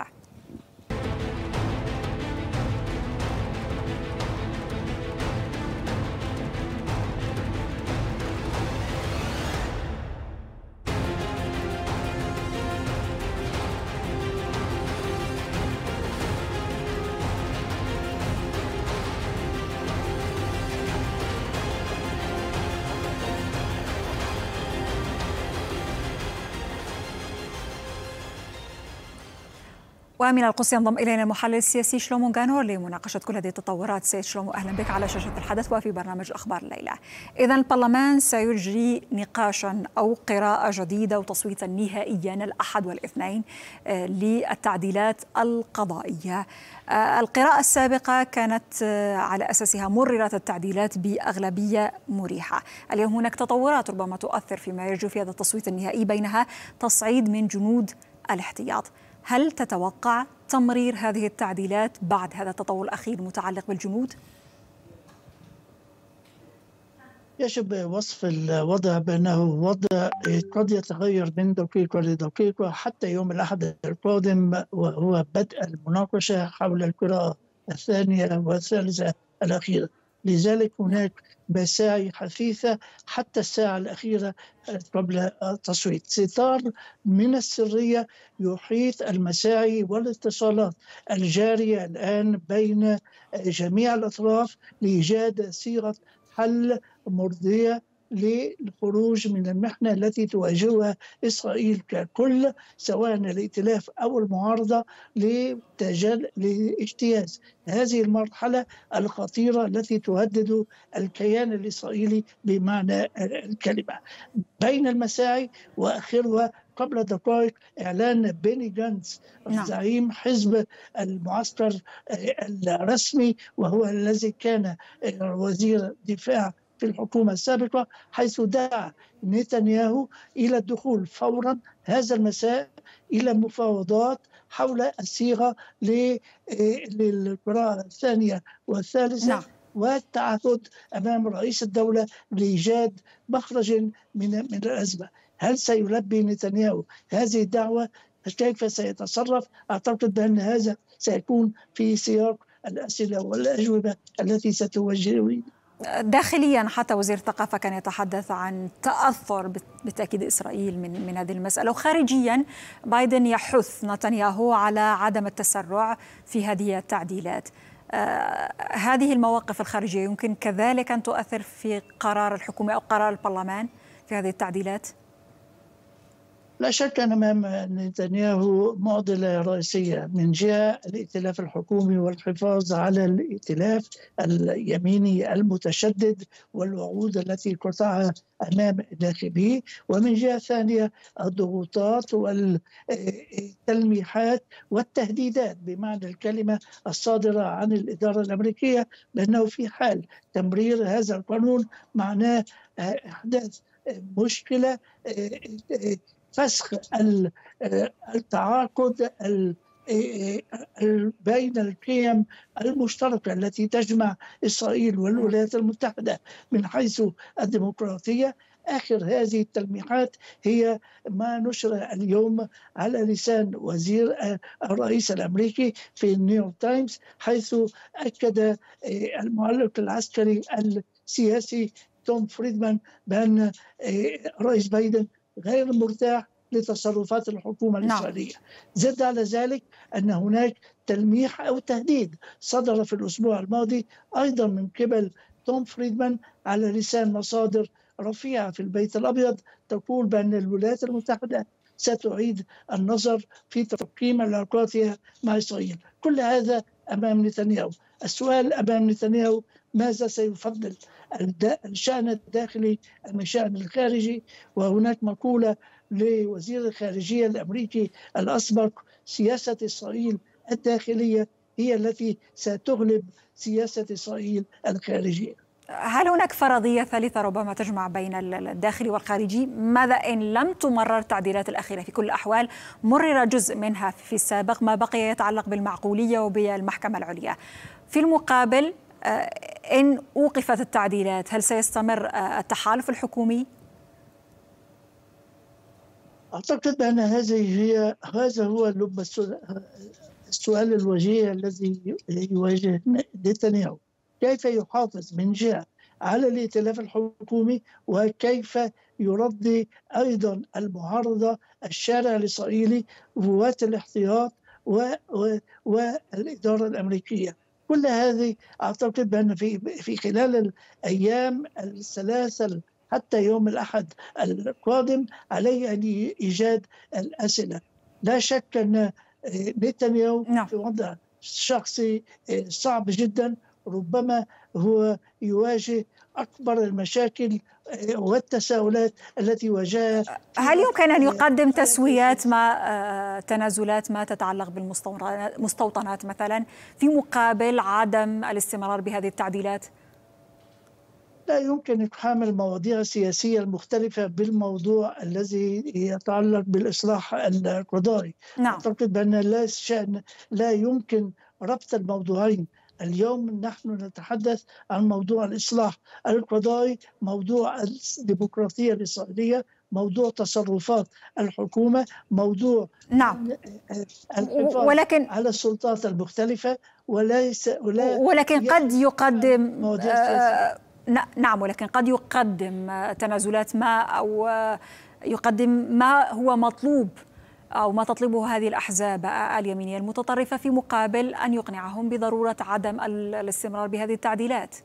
ومن القدس ينضم إلينا المحلل السياسي شلومو غانور لمناقشة كل هذه التطورات. سيد شلومو، أهلا بك على شاشة الحدث وفي برنامج أخبار الليلة. إذن البرلمان سيجري نقاشا أو قراءة جديدة وتصويتا نهائيا الأحد والاثنين للتعديلات القضائية. القراءة السابقة كانت على أساسها مررت التعديلات بأغلبية مريحة. اليوم هناك تطورات ربما تؤثر فيما يجري في هذا التصويت النهائي، بينها تصعيد من جنود الاحتياط. هل تتوقع تمرير هذه التعديلات بعد هذا التطور الأخير المتعلق بالجنود؟ يجب وصف الوضع بأنه وضع قد يتغير من دقيقة لدقيقة حتى يوم الأحد القادم، وهو بدء المناقشة حول القراءة الثانية والثالثة الأخيرة. لذلك هناك مساعي حثيثة حتى الساعة الأخيرة قبل التصويت. ستار من السرية يحيط المساعي والاتصالات الجارية الآن بين جميع الأطراف لإيجاد صيغة حل مرضية للخروج من المحنة التي تواجهها إسرائيل ككل، سواء الائتلاف أو المعارضة، لتجل لاجتياز هذه المرحلة الخطيرة التي تهدد الكيان الإسرائيلي بمعنى الكلمة. بين المساعي وآخرها قبل دقائق إعلان بيني جانتس زعيم حزب المعسكر الرسمي، وهو الذي كان وزير دفاع في الحكومة السابقة، حيث دعا نتنياهو إلى الدخول فورا هذا المساء إلى مفاوضات حول الصيغة للقراءة الثانية والثالثة. نعم. والتعهد أمام رئيس الدولة لإيجاد مخرج من من الأزمة. هل سيلبي نتنياهو هذه الدعوة؟ كيف سيتصرف؟ أعتقد بأن هذا سيكون في سياق الأسئلة والأجوبة التي ستوجه داخليا حتى وزير الثقافة كان يتحدث عن تأثر بالتأكيد إسرائيل من من هذه المسألة، وخارجيا بايدن يحث نتنياهو على عدم التسرع في هذه التعديلات. آه هذه المواقف الخارجية يمكن كذلك أن تؤثر في قرار الحكومة أو قرار البرلمان في هذه التعديلات؟ لا شك أن أمام نتنياهو معضلة رئيسية، من جهة الائتلاف الحكومي والحفاظ على الائتلاف اليميني المتشدد والوعود التي قطعها أمام الناخبين، ومن جهة ثانية الضغوطات والتلميحات والتهديدات بمعنى الكلمة الصادرة عن الإدارة الأمريكية بأنه في حال تمرير هذا القانون معناه إحداث مشكلة فسخ التعاقد بين القيم المشتركة التي تجمع إسرائيل والولايات المتحدة من حيث الديمقراطية. آخر هذه التلميحات هي ما نشر اليوم على لسان وزير الرئيس الأمريكي في نيويورك تايمز، حيث أكد المعلق العسكري السياسي توم فريدمان بأن رئيس بايدن غير مرتاح لتصرفات الحكومة الإسرائيلية. زد على ذلك أن هناك تلميح أو تهديد صدر في الأسبوع الماضي أيضا من قبل توم فريدمان على لسان مصادر رفيعة في البيت الأبيض تقول بأن الولايات المتحدة ستعيد النظر في تقييم علاقاتها مع إسرائيل. كل هذا أمام نتنياهو. السؤال أمام نتنياهو ماذا سيفضل، الشأن الداخلي أم الشأن الخارجي؟ وهناك مقولة لوزير الخارجية الأمريكي الأسبق: سياسة إسرائيل الداخلية هي التي ستغلب سياسة إسرائيل الخارجية. هل هناك فرضية ثالثة ربما تجمع بين الداخلي والخارجي؟ ماذا إن لم تمرر التعديلات الأخيرة؟ في كل الأحوال مرر جزء منها في السابق، ما بقي يتعلق بالمعقولية وبالمحكمة العليا. في المقابل إن أوقفت التعديلات هل سيستمر التحالف الحكومي؟ أعتقد أن هذه هي هذا هو لب السؤال الوجيه الذي يواجه نتنياهو: كيف يحافظ من جهة على الائتلاف الحكومي، وكيف يرضي أيضا المعارضة، الشارع الإسرائيلي، قوات الاحتياط والإدارة الأمريكية. كل هذه أعتقد بأن في في خلال الأيام الثلاثة حتى يوم الأحد القادم عليه أن إيجاد الأسئلة. لا شك أن نتنياهو في وضع شخصي صعب جدا، ربما هو يواجه أكبر المشاكل والتساؤلات التي واجهها. هل يمكن أن يقدم تسويات ما تنازلات ما تتعلق بالمستوطنات مثلا في مقابل عدم الاستمرار بهذه التعديلات؟ لا يمكن إقحام المواضيع السياسية المختلفة بالموضوع الذي يتعلق بالإصلاح القضائي. نعم. أعتقد بأن لا شأن لا يمكن ربط الموضوعين. اليوم نحن نتحدث عن موضوع الإصلاح القضائي، موضوع الديمقراطية الإسرائيلية، موضوع تصرفات الحكومة، موضوع نعم الحفاظ ولكن على السلطات المختلفة، وليس ولا ولكن قد يقدم آه نعم ولكن قد يقدم تنازلات ما أو يقدم ما هو مطلوب أو ما تطلبه هذه الأحزاب اليمينية المتطرفة في مقابل أن يقنعهم بضرورة عدم الاستمرار بهذه التعديلات.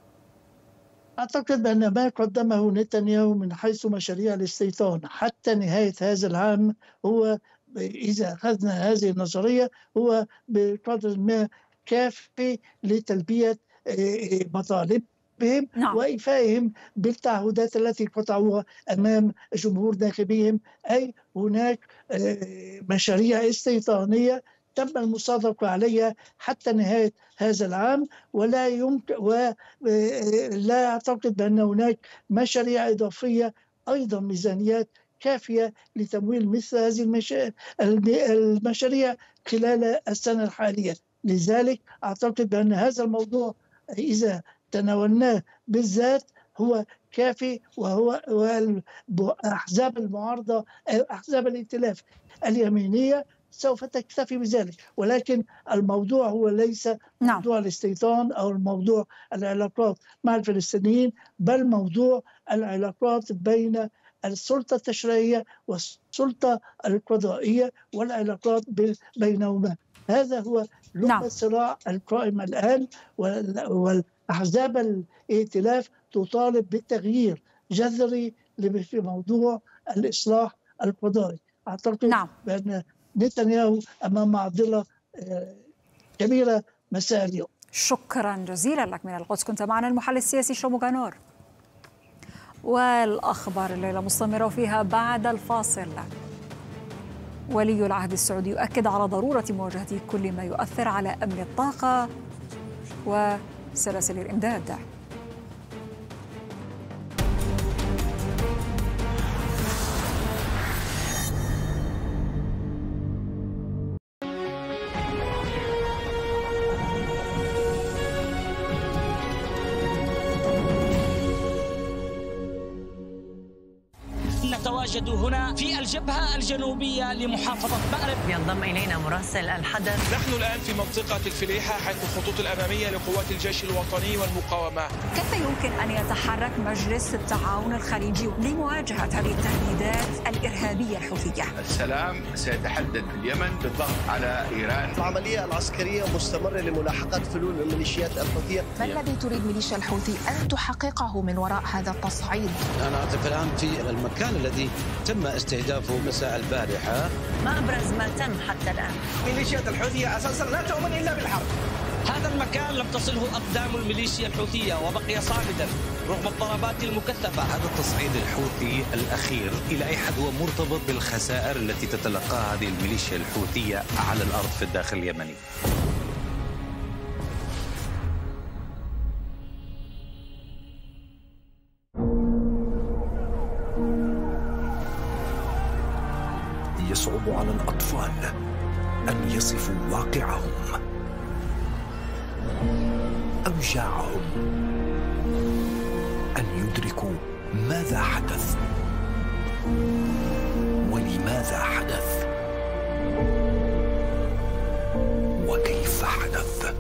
أعتقد أن ما قدمه نتنياهو من حيث مشاريع الاستيطان حتى نهاية هذا العام هو، إذا أخذنا هذه النظرية، هو بقدر ما كافي لتلبية مطالب بهم نعم. وإيفائهم بالتعهدات التي قطعوها أمام جمهور ناخبيهم. أي هناك مشاريع استيطانية تم المصادقة عليها حتى نهاية هذا العام، ولا يمكن ولا أعتقد بأن هناك مشاريع إضافية أيضا ميزانيات كافية لتمويل مثل هذه المشاريع خلال السنة الحالية. لذلك أعتقد بأن هذا الموضوع إذا تناولناه بالذات هو كافي، وهو أحزاب المعارضة أحزاب الائتلاف اليمينية سوف تكتفي بذلك، ولكن الموضوع هو ليس موضوع الاستيطان أو الموضوع العلاقات مع الفلسطينيين، بل موضوع العلاقات بين السلطة التشريعية والسلطة القضائية والعلاقات بينهما. هذا هو لب الصراع القائم الآن، والأحزاب الائتلاف تطالب بالتغيير جذري في موضوع الإصلاح القضائي. أعتقد نعم. بأن نتنياهو أمام معضلة كبيرة مساء اليوم. شكرا جزيلا لك من القدس، كنت معنا المحلل السياسي شلومو غانور. والأخبار الليلة مستمرة فيها بعد الفاصل. ولي العهد السعودي يؤكد على ضرورة مواجهة كل ما يؤثر على أمن الطاقة وسلاسل الإمداد. نتواجد هنا في الجبهة الجنوبية لمحافظة مأرب. ينضم إلينا مراسل الحدث. نحن الآن في منطقة الفليحة حيث الخطوط الأمامية لقوات الجيش الوطني والمقاومة. كيف يمكن أن يتحرك مجلس التعاون الخليجي لمواجهة هذه التهديدات الإرهابية الحوثية؟ السلام سيتحدد في اليمن بالضغط على إيران. العملية العسكرية مستمرة لملاحقة فلول الميليشيات الحوثية. ما الذي تريد ميليشيا الحوثي أن تحققه من وراء هذا التصعيد؟ أنا أعتقد الآن في المكان الذي تم استهدافه مساء البارحة. ما أبرز ما تم حتى الآن؟ ميليشيات الحوثية أساسا لا تؤمن إلا بالحرب. هذا المكان لم تصله أقدام الميليشيا الحوثية وبقي صامدا رغم الضربات المكثفة. هذا التصعيد الحوثي الأخير إلى أي حد هو مرتبط بالخسائر التي تتلقاها هذه الميليشيا الحوثية على الأرض في الداخل اليمني؟ يصعب على الأطفال أن يصفوا واقعهم، أوجاعهم، أن يدركوا ماذا حدث ولماذا حدث وكيف حدث.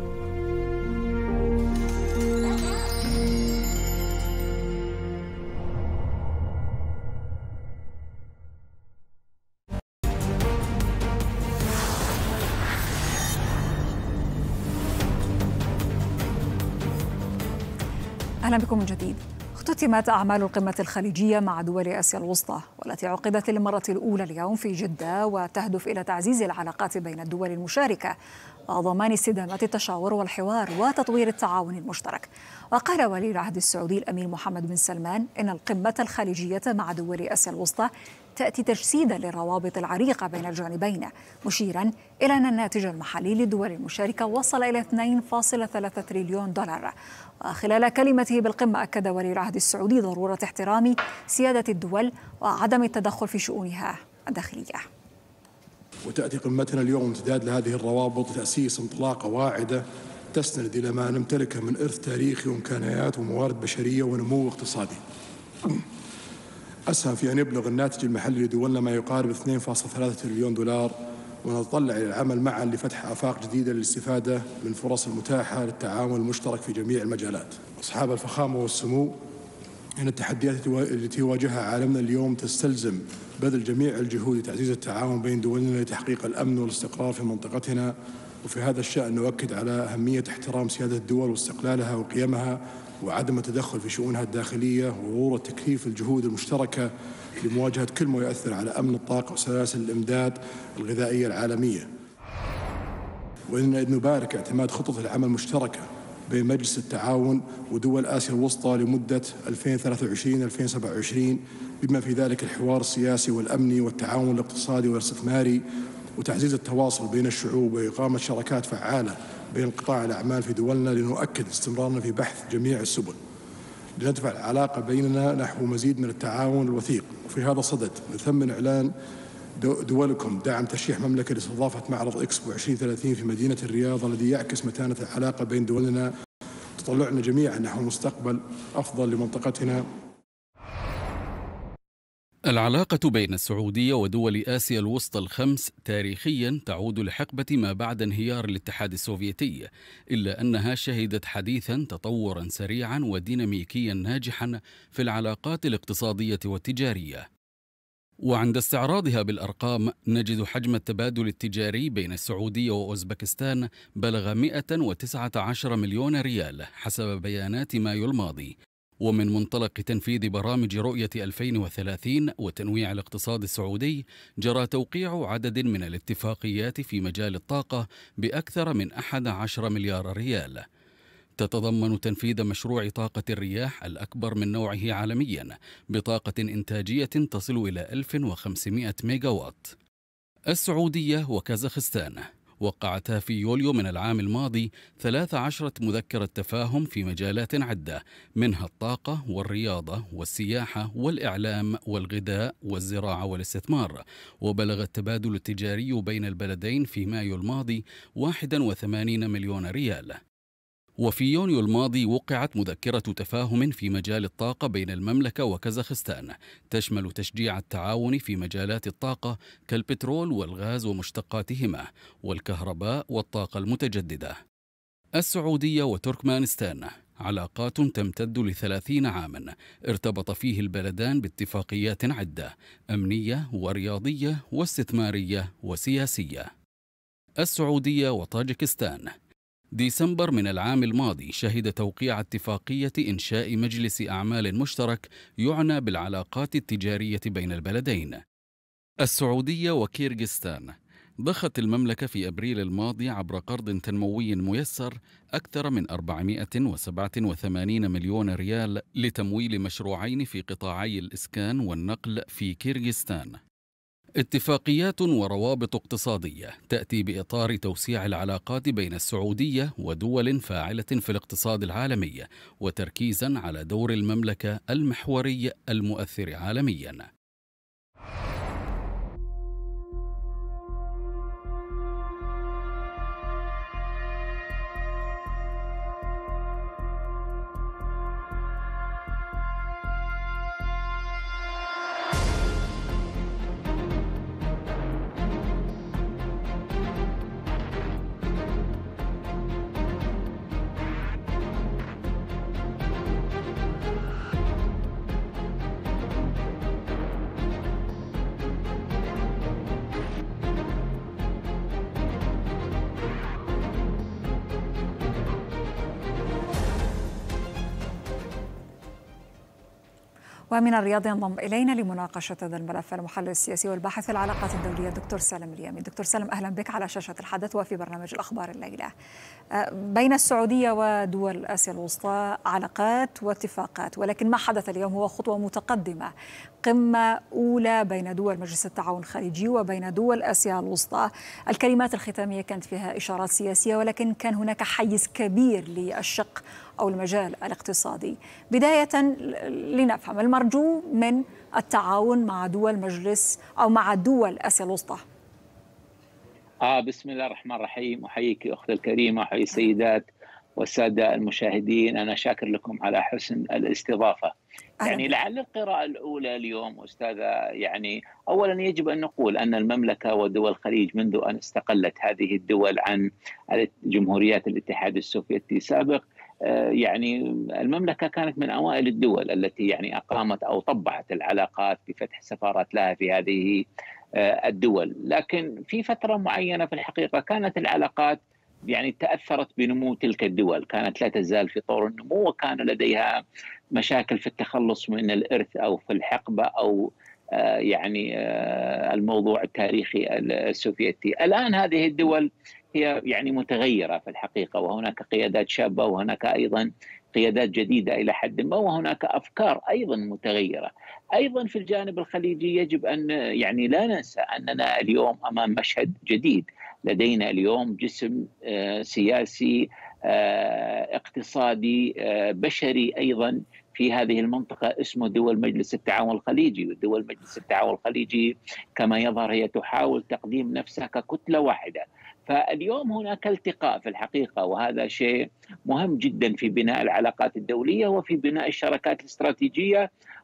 أهلا بكم من جديد. اختتمت أعمال القمة الخليجية مع دول آسيا الوسطى والتي عقدت للمرة الأولى اليوم في جدة، وتهدف إلى تعزيز العلاقات بين الدول المشاركة وضمان استدامة التشاور والحوار وتطوير التعاون المشترك. وقال ولي العهد السعودي الأمير محمد بن سلمان إن القمة الخليجية مع دول آسيا الوسطى تأتي تجسيدا للروابط العريقة بين الجانبين، مشيرا إلى أن الناتج المحلي للدول المشاركة وصل إلى اثنين فاصلة ثلاثة تريليون دولار. وخلال كلمته بالقمة أكد ولي العهد السعودي ضرورة احترام سيادة الدول وعدم التدخل في شؤونها الداخلية. وتأتي قمتنا اليوم امتداد لهذه الروابط لتأسيس انطلاقة واعدة تستند إلى ما نمتلكه من إرث تاريخي وإمكانيات وموارد بشرية ونمو اقتصادي أسهم في أن يبلغ الناتج المحلي لدولنا ما يقارب اثنين فاصلة ثلاثة تريليون دولار، ونتطلع إلى العمل معا لفتح آفاق جديدة للاستفادة من الفرص المتاحة للتعاون المشترك في جميع المجالات. أصحاب الفخامة والسمو، إن التحديات التي يواجهها عالمنا اليوم تستلزم بذل جميع الجهود لتعزيز التعاون بين دولنا لتحقيق الأمن والاستقرار في منطقتنا، وفي هذا الشأن نؤكد على أهمية احترام سيادة الدول واستقلالها وقيمها وعدم التدخل في شؤونها الداخلية، وضرورة تكثيف الجهود المشتركة لمواجهة كل ما يؤثر على أمن الطاقة وسلاسل الإمداد الغذائية العالمية. وإن نبارك اعتماد خطط العمل المشتركة بين مجلس التعاون ودول آسيا الوسطى لمدة ألفين وثلاثة وعشرين ألفين وسبعة وعشرين، بما في ذلك الحوار السياسي والأمني والتعاون الاقتصادي والاستثماري وتعزيز التواصل بين الشعوب وإقامة شراكات فعالة بين قطاع الأعمال في دولنا لنؤكد استمرارنا في بحث جميع السبل لندفع العلاقة بيننا نحو مزيد من التعاون الوثيق. وفي هذا الصدد نثمن إعلان دولكم دعم ترشيح مملكة لاستضافة معرض إكسبو عشرين ثلاثين في مدينة الرياض الذي يعكس متانة العلاقة بين دولنا، تطلعنا جميعا نحو مستقبل أفضل لمنطقتنا. العلاقة بين السعودية ودول آسيا الوسطى الخمس تاريخيا تعود لحقبة ما بعد انهيار الاتحاد السوفيتي، إلا أنها شهدت حديثا تطورا سريعا وديناميكيا ناجحا في العلاقات الاقتصادية والتجارية. وعند استعراضها بالأرقام نجد حجم التبادل التجاري بين السعودية وأوزبكستان بلغ مئة وتسعة عشر مليون ريال حسب بيانات مايو الماضي. ومن منطلق تنفيذ برامج رؤية ألفين وثلاثين وتنويع الاقتصاد السعودي، جرى توقيع عدد من الاتفاقيات في مجال الطاقة بأكثر من أحد عشر مليار ريال. تتضمن تنفيذ مشروع طاقة الرياح الأكبر من نوعه عالميا بطاقة إنتاجية تصل إلى ألف وخمسمئة ميجا وات. السعودية وكازاخستان وقعتا في يوليو من العام الماضي ثلاث عشرة مذكرة تفاهم في مجالات عدة، منها الطاقة والرياضة والسياحة والإعلام والغذاء والزراعة والاستثمار. وبلغ التبادل التجاري بين البلدين في مايو الماضي واحد وثمانين مليون ريال. وفي يونيو الماضي وقعت مذكرة تفاهم في مجال الطاقة بين المملكة وكازاخستان تشمل تشجيع التعاون في مجالات الطاقة كالبترول والغاز ومشتقاتهما والكهرباء والطاقة المتجددة. السعودية وتركمانستان علاقات تمتد لثلاثين عاما ارتبط فيه البلدان باتفاقيات عدة أمنية ورياضية واستثمارية وسياسية. السعودية وطاجكستان ديسمبر من العام الماضي شهد توقيع اتفاقية إنشاء مجلس أعمال مشترك يعنى بالعلاقات التجارية بين البلدين. السعودية وكيرغستان ضخت المملكة في أبريل الماضي عبر قرض تنموي ميسر أكثر من أربعمئة وسبعة وثمانين مليون ريال لتمويل مشروعين في قطاعي الإسكان والنقل في كيرغستان. اتفاقيات وروابط اقتصادية تأتي بإطار توسيع العلاقات بين السعودية ودول فاعلة في الاقتصاد العالمي، وتركيزا على دور المملكة المحوري المؤثر عالميا. ومن الرياض ينضم إلينا لمناقشة هذا الملف المحلل السياسي والباحث في العلاقات الدولية الدكتور سالم اليامي. دكتور سالم، أهلا بك على شاشة الحدث وفي برنامج الأخبار الليلة. بين السعودية ودول آسيا الوسطى علاقات واتفاقات، ولكن ما حدث اليوم هو خطوة متقدمة، قمة أولى بين دول مجلس التعاون الخليجي وبين دول آسيا الوسطى. الكلمات الختامية كانت فيها إشارات سياسية، ولكن كان هناك حيز كبير للشق أو المجال الاقتصادي. بداية لنفهم المرجو من التعاون مع دول مجلس أو مع دول آسيا الوسطى. آه بسم الله الرحمن الرحيم. أحييك أختي الكريمة، أحيي السيدات والسادة المشاهدين. أنا شاكر لكم على حسن الاستضافة. يعني لعل القراءة الأولى اليوم أستاذة، يعني أولا يجب أن نقول أن المملكة ودول الخليج منذ أن استقلت هذه الدول عن جمهوريات الاتحاد السوفيتي السابق، يعني المملكة كانت من أوائل الدول التي يعني أقامت أو طبعت العلاقات بفتح سفارات لها في هذه الدول. لكن في فترة معينة في الحقيقة كانت العلاقات يعني تأثرت بنمو تلك الدول، كانت لا تزال في طور النمو، وكان لديها مشاكل في التخلص من الإرث أو في الحقبة أو يعني الموضوع التاريخي السوفيتي. الآن هذه الدول هي يعني متغيرة في الحقيقة، وهناك قيادات شابة وهناك أيضا قيادات جديدة إلى حد ما، وهناك أفكار أيضا متغيرة. أيضا في الجانب الخليجي يجب أن يعني لا ننسى أننا اليوم أمام مشهد جديد. لدينا اليوم جسم سياسي اقتصادي بشري أيضا في هذه المنطقة اسمه دول مجلس التعاون الخليجي. ودول مجلس التعاون الخليجي كما يظهر هي تحاول تقديم نفسها ككتلة واحدة. فاليوم هناك التقاء في الحقيقة، وهذا شيء مهم جدا في بناء العلاقات الدولية وفي بناء الشراكات الاستراتيجية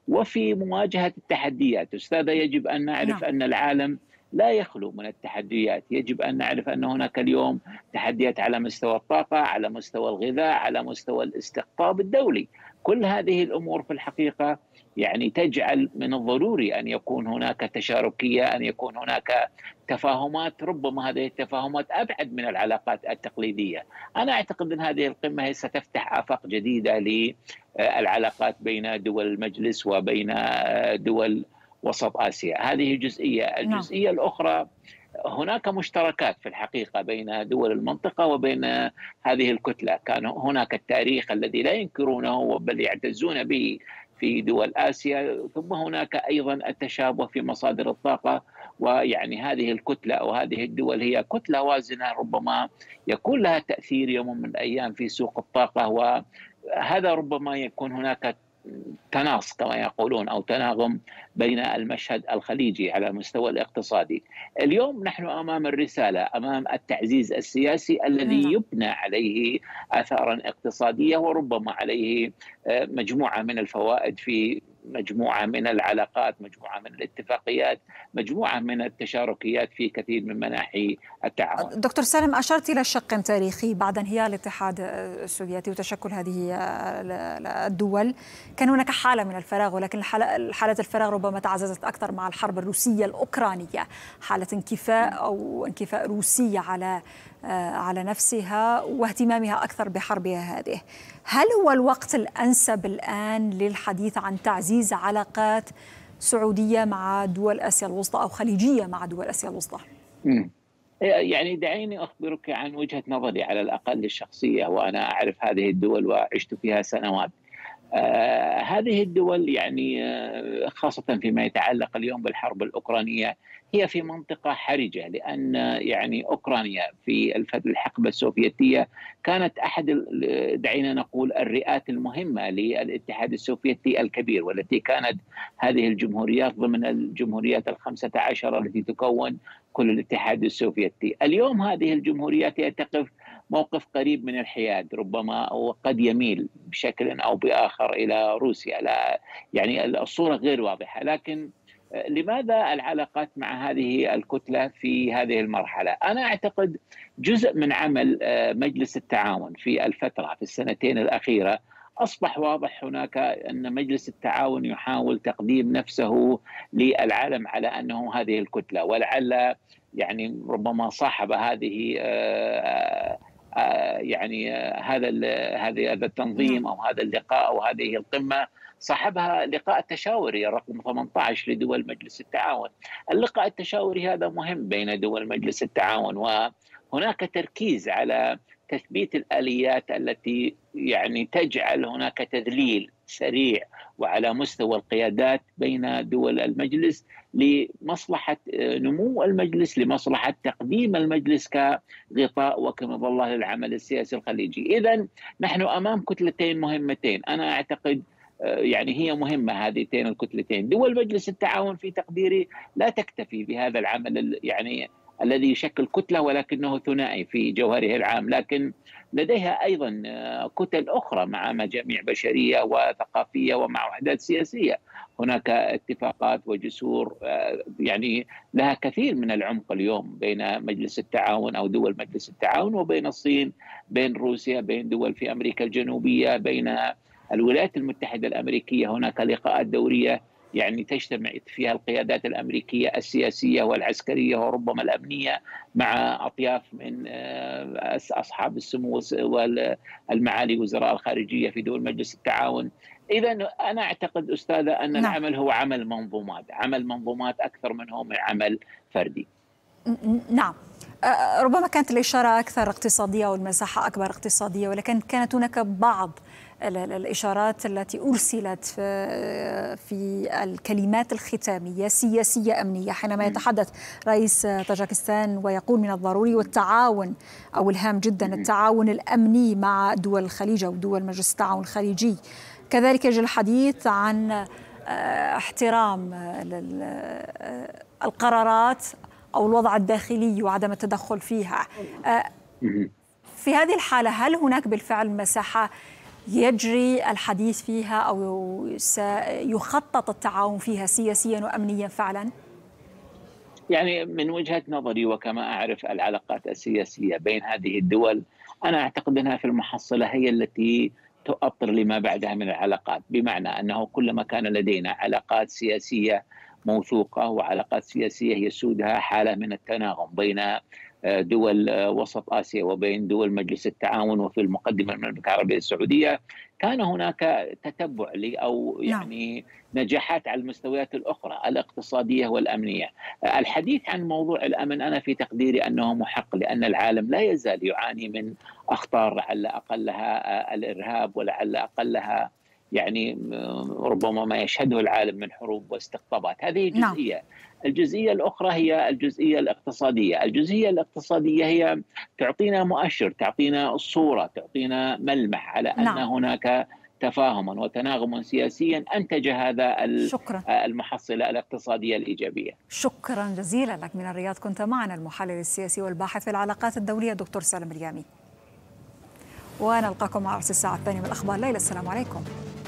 وفي مواجهة التحديات. أستاذة، يجب أن نعرف أن العالم لا يخلو من التحديات. يجب أن نعرف أن هناك اليوم تحديات على مستوى الطاقة، على مستوى الغذاء، على مستوى الاستقطاب الدولي. كل هذه الأمور في الحقيقة يعني تجعل من الضروري أن يكون هناك تشاركية، أن يكون هناك تفاهمات. ربما هذه التفاهمات أبعد من العلاقات التقليدية. أنا أعتقد أن هذه القمة هي ستفتح آفاق جديدة للعلاقات بين دول المجلس وبين دول وسط آسيا. هذه جزئية. الجزئية الأخرى، هناك مشتركات في الحقيقة بين دول المنطقة وبين هذه الكتلة. كان هناك التاريخ الذي لا ينكرونه بل يعتزون به في دول آسيا، ثم هناك أيضا التشابه في مصادر الطاقة. ويعني هذه الكتلة أو هذه الدول هي كتلة وازنة، ربما يكون لها تأثير يوم من الأيام في سوق الطاقة، وهذا ربما يكون هناك تناص كما يقولون أو تناغم بين المشهد الخليجي على المستوى الاقتصادي. اليوم نحن أمام الرسالة، أمام التعزيز السياسي الذي يبنى عليه آثارا اقتصادية وربما عليه مجموعة من الفوائد في مجموعة من العلاقات، مجموعة من الاتفاقيات، مجموعة من التشاركيات في كثير من مناحي التعاون. دكتور سالم، أشرت إلى شق تاريخي بعد انهيار الاتحاد السوفيتي وتشكل هذه الدول. كان هناك حالة من الفراغ، ولكن حالة الفراغ ربما تعززت أكثر مع الحرب الروسية الأوكرانية، حالة انكفاء أو انكفاء روسية على على نفسها واهتمامها أكثر بحربها هذه. هل هو الوقت الأنسب الآن للحديث عن تعزيز علاقات سعودية مع دول آسيا الوسطى أو خليجية مع دول آسيا الوسطى؟ يعني دعيني أخبرك عن وجهة نظري على الأقل الشخصية، وأنا أعرف هذه الدول وعشت فيها سنوات. آه هذه الدول يعني آه خاصة فيما يتعلق اليوم بالحرب الأوكرانية هي في منطقة حرجة، لأن يعني أوكرانيا في الحقبة السوفيتية كانت أحد دعينا نقول الرئات المهمة للاتحاد السوفيتي الكبير، والتي كانت هذه الجمهوريات ضمن الجمهوريات الخمسة عشر التي تكون كل الاتحاد السوفيتي. اليوم هذه الجمهوريات تقف موقف قريب من الحياد، ربما وقد يميل بشكل أو بآخر إلى روسيا. لا يعني الصورة غير واضحة، لكن لماذا العلاقات مع هذه الكتلة في هذه المرحلة؟ أنا أعتقد جزء من عمل مجلس التعاون في الفترة في السنتين الأخيرة أصبح واضح هناك أن مجلس التعاون يحاول تقديم نفسه للعالم على أنه هذه الكتلة، ولعل يعني ربما صاحب هذه يعني هذا هذا التنظيم أو هذا اللقاء أو هذه القمة صاحبها لقاء تشاوري رقم ثمانية عشر لدول مجلس التعاون. اللقاء التشاوري هذا مهم بين دول مجلس التعاون، وهناك تركيز على تثبيت الآليات التي يعني تجعل هناك تذليل سريع وعلى مستوى القيادات بين دول المجلس لمصلحة نمو المجلس، لمصلحة تقديم المجلس كغطاء وكمظلة للعمل السياسي الخليجي. إذن نحن أمام كتلتين مهمتين، أنا أعتقد يعني هي مهمة هذين الكتلتين. دول مجلس التعاون في تقديري لا تكتفي بهذا العمل يعني الذي يشكل كتلة ولكنه ثنائي في جوهره العام، لكن لديها أيضا كتل أخرى مع مجاميع بشرية وثقافية ومع وحدات سياسية. هناك اتفاقات وجسور يعني لها كثير من العمق اليوم بين مجلس التعاون أو دول مجلس التعاون وبين الصين، بين روسيا، بين دول في أمريكا الجنوبية، بين الولايات المتحدة الأمريكية. هناك لقاءات دورية يعني تجتمع فيها القيادات الأمريكية السياسية والعسكرية وربما الأمنية مع أطياف من أصحاب السمو والمعالي وزراء الخارجية في دول مجلس التعاون. إذا أنا أعتقد أستاذة أن نعم. العمل هو عمل منظومات، عمل منظومات أكثر منه من عمل فردي. نعم، ربما كانت الإشارة أكثر اقتصادية والمساحة أكبر اقتصادية، ولكن كانت هناك بعض الإشارات التي أرسلت في الكلمات الختامية سياسية أمنية، حينما يتحدث رئيس طاجكستان ويقول من الضروري والتعاون أو الهام جدا التعاون الأمني مع دول الخليج أو دول مجلس التعاون الخليجي. كذلك يجري الحديث عن احترام القرارات أو الوضع الداخلي وعدم التدخل فيها. في هذه الحالة هل هناك بالفعل مساحة يجري الحديث فيها أو سيخطط التعاون فيها سياسيا وأمنيا فعلا؟ يعني من وجهة نظري وكما أعرف العلاقات السياسية بين هذه الدول، أنا أعتقد أنها في المحصلة هي التي تؤطر لما بعدها من العلاقات، بمعنى أنه كلما كان لدينا علاقات سياسية موثوقة وعلاقات سياسية يسودها حالة من التناغم بين دول وسط آسيا وبين دول مجلس التعاون وفي المقدمة المملكة العربية السعودية، كان هناك تتبع لي أو يعني نجاحات على المستويات الأخرى الاقتصادية والأمنية. الحديث عن موضوع الأمن أنا في تقديري أنه محق، لأن العالم لا يزال يعاني من أخطار لعل أقلها الإرهاب ولعل أقلها يعني ربما ما يشهده العالم من حروب واستقطابات. هذه جزئية. نعم. الجزئية الأخرى هي الجزئية الاقتصادية. الجزئية الاقتصادية هي تعطينا مؤشر، تعطينا صورة، تعطينا ملمح على أن نعم. هناك تفاهما وتناغما سياسيا أنتج هذا شكرا. المحصلة الاقتصادية الإيجابية. شكرا جزيلا لك. من الرياض كنت معنا المحلل السياسي والباحث في العلاقات الدولية دكتور سالم اليامي. ونلقاكم على رأس الساعة الثانية من الأخبار الليلة. السلام عليكم.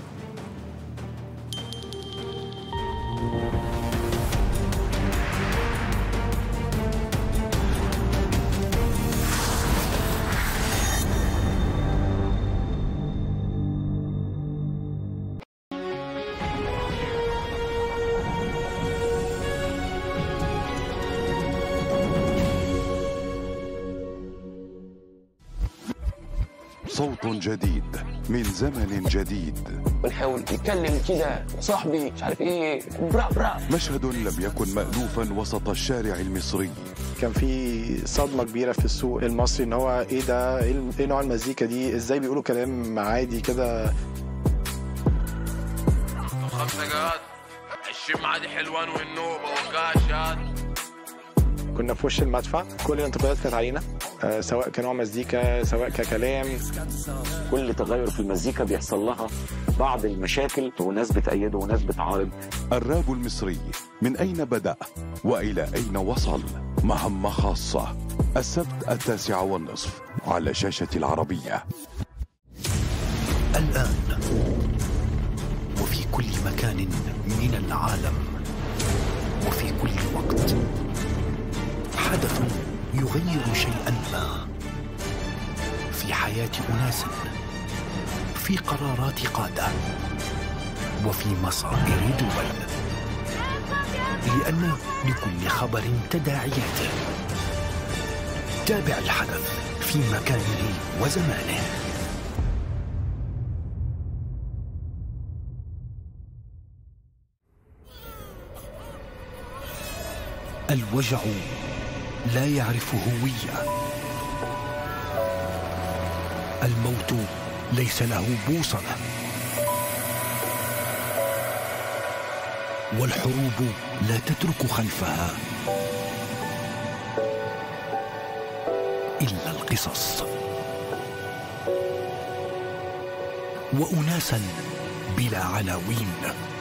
صوت جديد من زمن جديد، بنحاول نتكلم كده صاحبي مش عارف ايه برا برا. مشهد لم يكن مألوفا وسط الشارع المصري. كان في صدمة كبيرة في السوق المصري ان هو ايه ده، ايه نوع المزيكا دي، ازاي بيقولوا كلام عادي كده. خمسة جاد الشم عادي حلوان والنوبة والقاشات. كنا في وش المدفع، كل الانتقادات كانت علينا، أه سواء كنوع مزيكا سواء ككلام. كل تغير في المزيكا بيحصل لها بعض المشاكل وناس بتأيده وناس بتعارض. الراب المصري من أين بدأ وإلى أين وصل؟ مهمة خاصة السبت التاسعة والنصف على شاشة العربية. الآن وفي كل مكان من العالم وفي كل وقت حدث يغير شيئا ما في حياة أناس، في قرارات قادة، وفي مصائر دول، لأن لكل خبر تداعياته. تابع الحدث في مكانه وزمانه. الوجع لا يعرف هوية، الموت ليس له بوصلة، والحروب لا تترك خلفها إلا القصص، وأناسا بلا عناوين.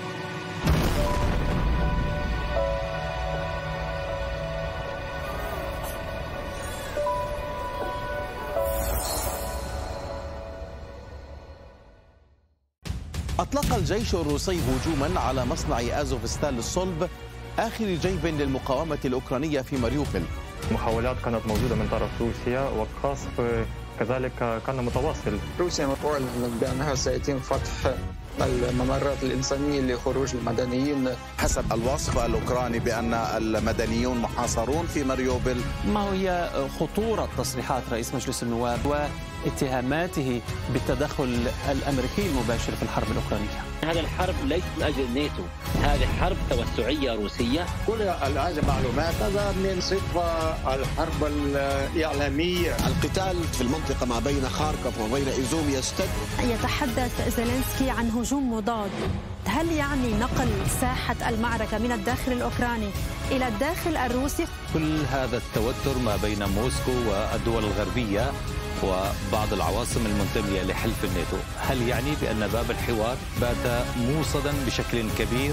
أطلق الجيش الروسي هجوما على مصنع أزوفستال للصلب، آخر جيب للمقاومة الأوكرانية في ماريوبول. محاولات كانت موجودة من طرف روسيا، والقصف كذلك كان متواصل. روسيا تعلن بأنها سيتم فتح الممرات الإنسانية لخروج المدنيين. حسب الوصف الأوكراني بأن المدنيون محاصرون في ماريوبول. ما هي خطورة تصريحات رئيس مجلس النواب واتهاماته بالتدخل الأمريكي المباشر في الحرب الأوكرانية؟ هذه الحرب ليست من أجل ناتو، هذه حرب توسعية روسية. كل هذه المعلومات هذا من صفة الحرب الإعلامية. القتال في المنطقة ما بين خاركوف وبين إيزوم يستد. يتحدث زيلينسكي عن هجوم مضاد، هل يعني نقل ساحة المعركة من الداخل الأوكراني إلى الداخل الروسي؟ كل هذا التوتر ما بين موسكو والدول الغربية وبعض العواصم المنتمية لحلف الناتو، هل يعني بأن باب الحوار بات موصدا بشكل كبير؟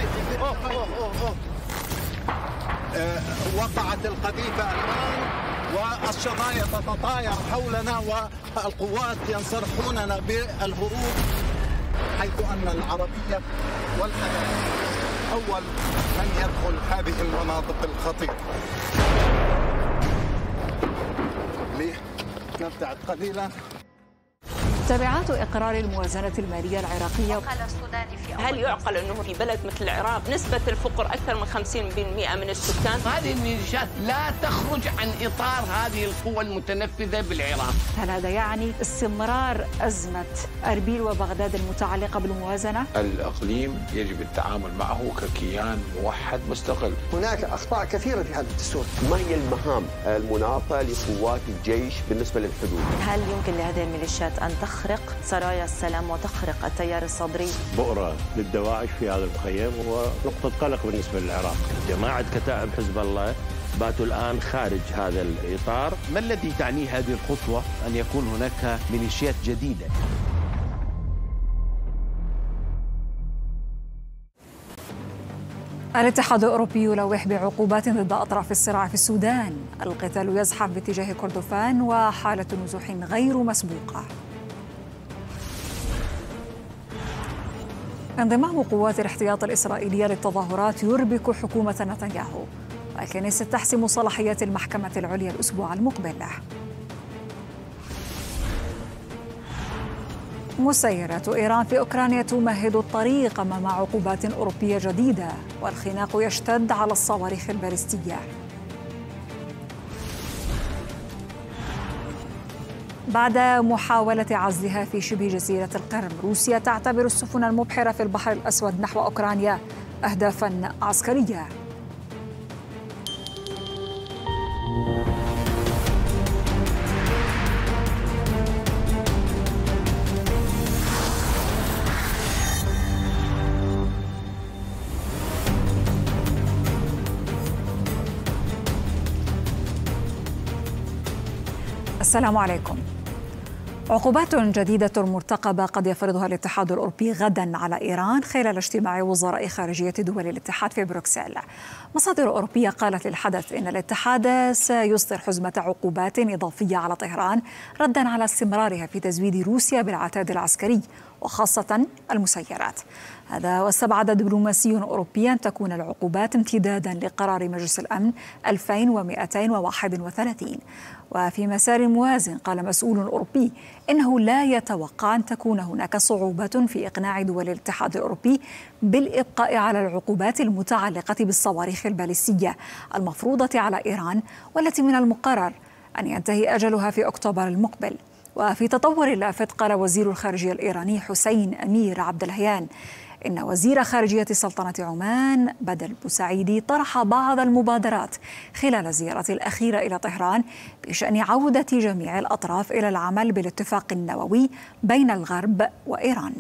وقعت القذيفة الآن والشظايا تتطاير حولنا والقوات ينصرفوننا بالهروب، حيث أن العربية والأمريكا أول من يدخل هذه المناطق الخطيرة. ليه؟ نبتعد قليلا. تبعات إقرار الموازنة المالية العراقية. هل يعقل أنه في بلد مثل العراق نسبة الفقر أكثر من خمسين بالمئة من السكان؟ هذه الميليشيات لا تخرج عن إطار هذه القوى المتنفذة بالعراق. هل هذا يعني استمرار أزمة أربيل وبغداد المتعلقة بالموازنة؟ الإقليم يجب التعامل معه ككيان موحد مستقل. هناك أخطاء كثيرة في هذا الدستور. ما هي المهام المناطة لقوات الجيش بالنسبة للحدود؟ هل يمكن لهذه الميليشيات أن تخرج تخرق سرايا السلام وتخرق التيار الصدري؟ بؤرة للدواعش في هذا المخيم ونقطة قلق بالنسبة للعراق. جماعة كتائب حزب الله باتوا الآن خارج هذا الإطار. ما الذي تعنيه هذه الخطوة أن يكون هناك ميليشيات جديدة؟ الاتحاد الأوروبي يلوح بعقوبات ضد أطراف الصراع في السودان. القتال يزحف باتجاه كردفان وحالة نزوح غير مسبوقة. انضمام قوات الاحتياط الإسرائيلية للتظاهرات يربك حكومة نتنياهو، والكنيسة تحسم صلاحيات المحكمة العليا الأسبوع المقبل. مسيرات إيران في أوكرانيا تمهد الطريق أمام عقوبات أوروبية جديدة، والخناق يشتد على الصواريخ البالستية. بعد محاولة عزلها في شبه جزيرة القرم، روسيا تعتبر السفن المبحرة في البحر الأسود نحو أوكرانيا أهدافاً عسكرية. السلام عليكم. عقوبات جديدة مرتقبة قد يفرضها الاتحاد الأوروبي غدا على إيران خلال اجتماع وزراء خارجية دول الاتحاد في بروكسل. مصادر أوروبية قالت للحدث إن الاتحاد سيصدر حزمة عقوبات إضافية على طهران ردا على استمرارها في تزويد روسيا بالعتاد العسكري وخاصة المسيرات. هذا واستبعد دبلوماسي أوروبي أن تكون العقوبات امتدادا لقرار مجلس الأمن ألفين ومئتين وواحد وثلاثين. وفي مسار موازن قال مسؤول أوروبي إنه لا يتوقع أن تكون هناك صعوبة في إقناع دول الاتحاد الأوروبي بالإبقاء على العقوبات المتعلقة بالصواريخ البالستية المفروضة على إيران، والتي من المقرر أن ينتهي أجلها في أكتوبر المقبل. وفي تطور لافت قال وزير الخارجية الإيراني حسين أمير عبد اللهيان إن وزير خارجية سلطنة عمان بدر بوسعيدي طرح بعض المبادرات خلال الزيارة الأخيرة إلى طهران بشأن عودة جميع الأطراف إلى العمل بالاتفاق النووي بين الغرب وإيران.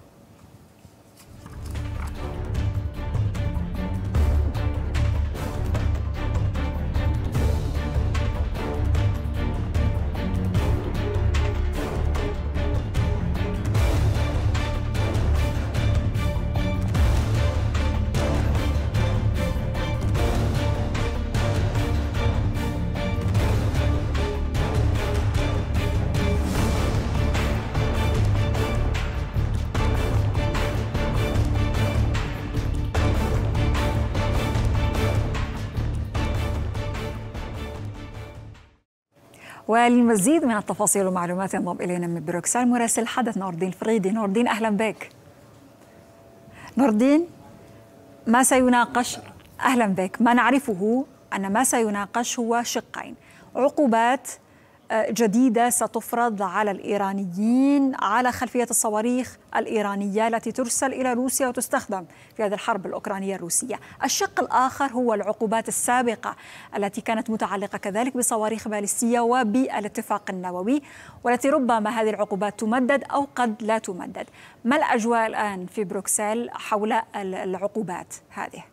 وللمزيد من التفاصيل والمعلومات ينضم إلينا من بروكسل مراسل حدث نور الدين الفريدي. نور الدين أهلا بك. نور الدين، ما سيناقش أهلا بك ما نعرفه أن ما سيناقش هو شقين: عقوبات جديدة ستفرض على الإيرانيين على خلفية الصواريخ الإيرانية التي ترسل إلى روسيا وتستخدم في هذه الحرب الأوكرانية الروسية. الشق الآخر هو العقوبات السابقة التي كانت متعلقة كذلك بصواريخ باليستية وبالاتفاق النووي، والتي ربما هذه العقوبات تمدد أو قد لا تمدد. ما الأجواء الآن في بروكسل حول العقوبات هذه؟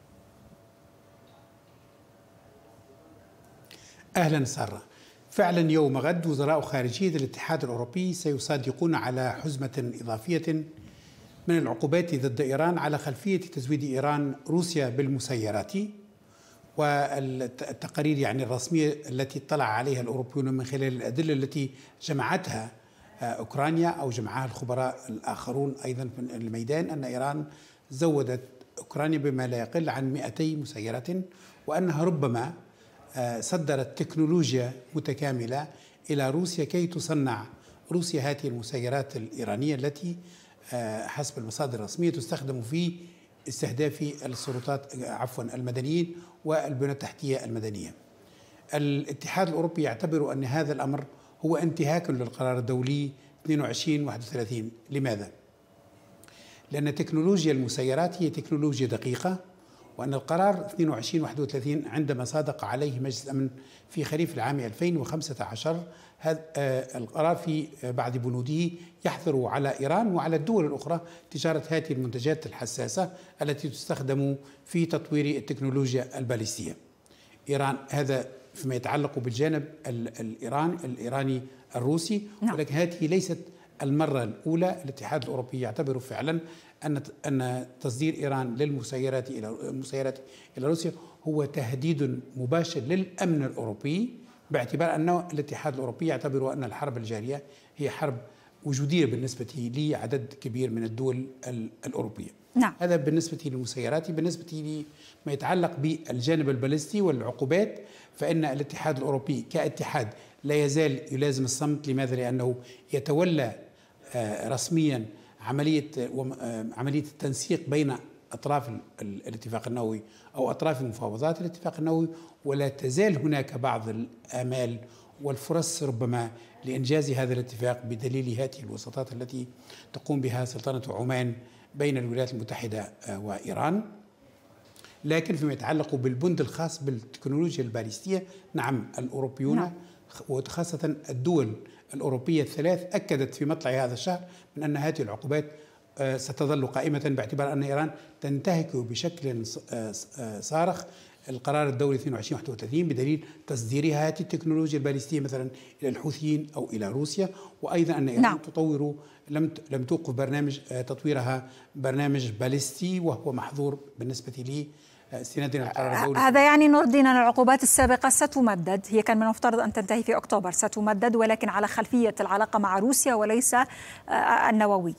أهلا سارة. فعلا يوم غد وزراء خارجية الاتحاد الأوروبي سيصادقون على حزمة إضافية من العقوبات ضد إيران على خلفية تزويد إيران روسيا بالمسيرات، والتقارير يعني الرسمية التي اطلع عليها الأوروبيون من خلال الأدلة التي جمعتها أوكرانيا أو جمعها الخبراء الآخرون أيضا في الميدان، أن إيران زودت أوكرانيا بما لا يقل عن مئتي مسيرة، وأنها ربما صدرت تكنولوجيا متكاملة إلى روسيا كي تصنع روسيا هذه المسيرات الإيرانية التي حسب المصادر الرسمية تستخدم في استهداف السلطات عفوا المدنيين والبنى التحتية المدنية. الاتحاد الأوروبي يعتبر أن هذا الأمر هو انتهاك للقرار الدولي اثنين وعشرين واحد وثلاثين. لماذا؟ لأن تكنولوجيا المسيرات هي تكنولوجيا دقيقة، وأن القرار اثنين وعشرين واحد وثلاثين عندما صادق عليه مجلس الأمن في خريف العام ألفين وخمسة عشر هذا القرار في بعض بنوده يحظر على إيران وعلى الدول الأخرى تجارة هذه المنتجات الحساسة التي تستخدم في تطوير التكنولوجيا الباليستية. إيران هذا فيما يتعلق بالجانب الإيران الإيراني الروسي، ولكن هذه ليست المرة الأولى. الاتحاد الأوروبي يعتبر فعلا أن أن تصدير إيران للمسيرات إلى المسيرات إلى روسيا هو تهديد مباشر للأمن الأوروبي، باعتبار أن الاتحاد الأوروبي يعتبر أن الحرب الجارية هي حرب وجودية بالنسبة لعدد كبير من الدول الأوروبية. نعم. هذا بالنسبة للمسيرات. بالنسبة لما يتعلق بالجانب البالستي والعقوبات، فإن الاتحاد الأوروبي كاتحاد لا يزال يلازم الصمت. لماذا؟ لأنه يتولى رسميا عملية عملية التنسيق بين أطراف الاتفاق النووي أو أطراف مفاوضات الاتفاق النووي، ولا تزال هناك بعض الآمال والفرص ربما لإنجاز هذا الاتفاق بدليل هذه الوساطات التي تقوم بها سلطنة عمان بين الولايات المتحدة وإيران. لكن فيما يتعلق بالبند الخاص بالتكنولوجيا الباليستية، نعم الأوروبيون نعم. وخاصة الدول الأوروبية الثلاث أكدت في مطلع هذا الشهر من أن هذه العقوبات ستظل قائمة، باعتبار أن إيران تنتهك بشكل صارخ القرار الدولي اثنين وعشرين واحد وثلاثين بدليل تصديرها هذه التكنولوجيا الباليستية مثلا إلى الحوثيين أو إلى روسيا، وأيضا أن إيران نعم. تطور لم لم توقف برنامج تطويرها برنامج باليستي وهو محظور بالنسبة لي استنادا الى القرار الدولي. هذا يعني نور الدين أن العقوبات السابقة ستمدد، هي كان من المفترض أن تنتهي في أكتوبر، ستمدد ولكن على خلفية العلاقة مع روسيا وليس النووي.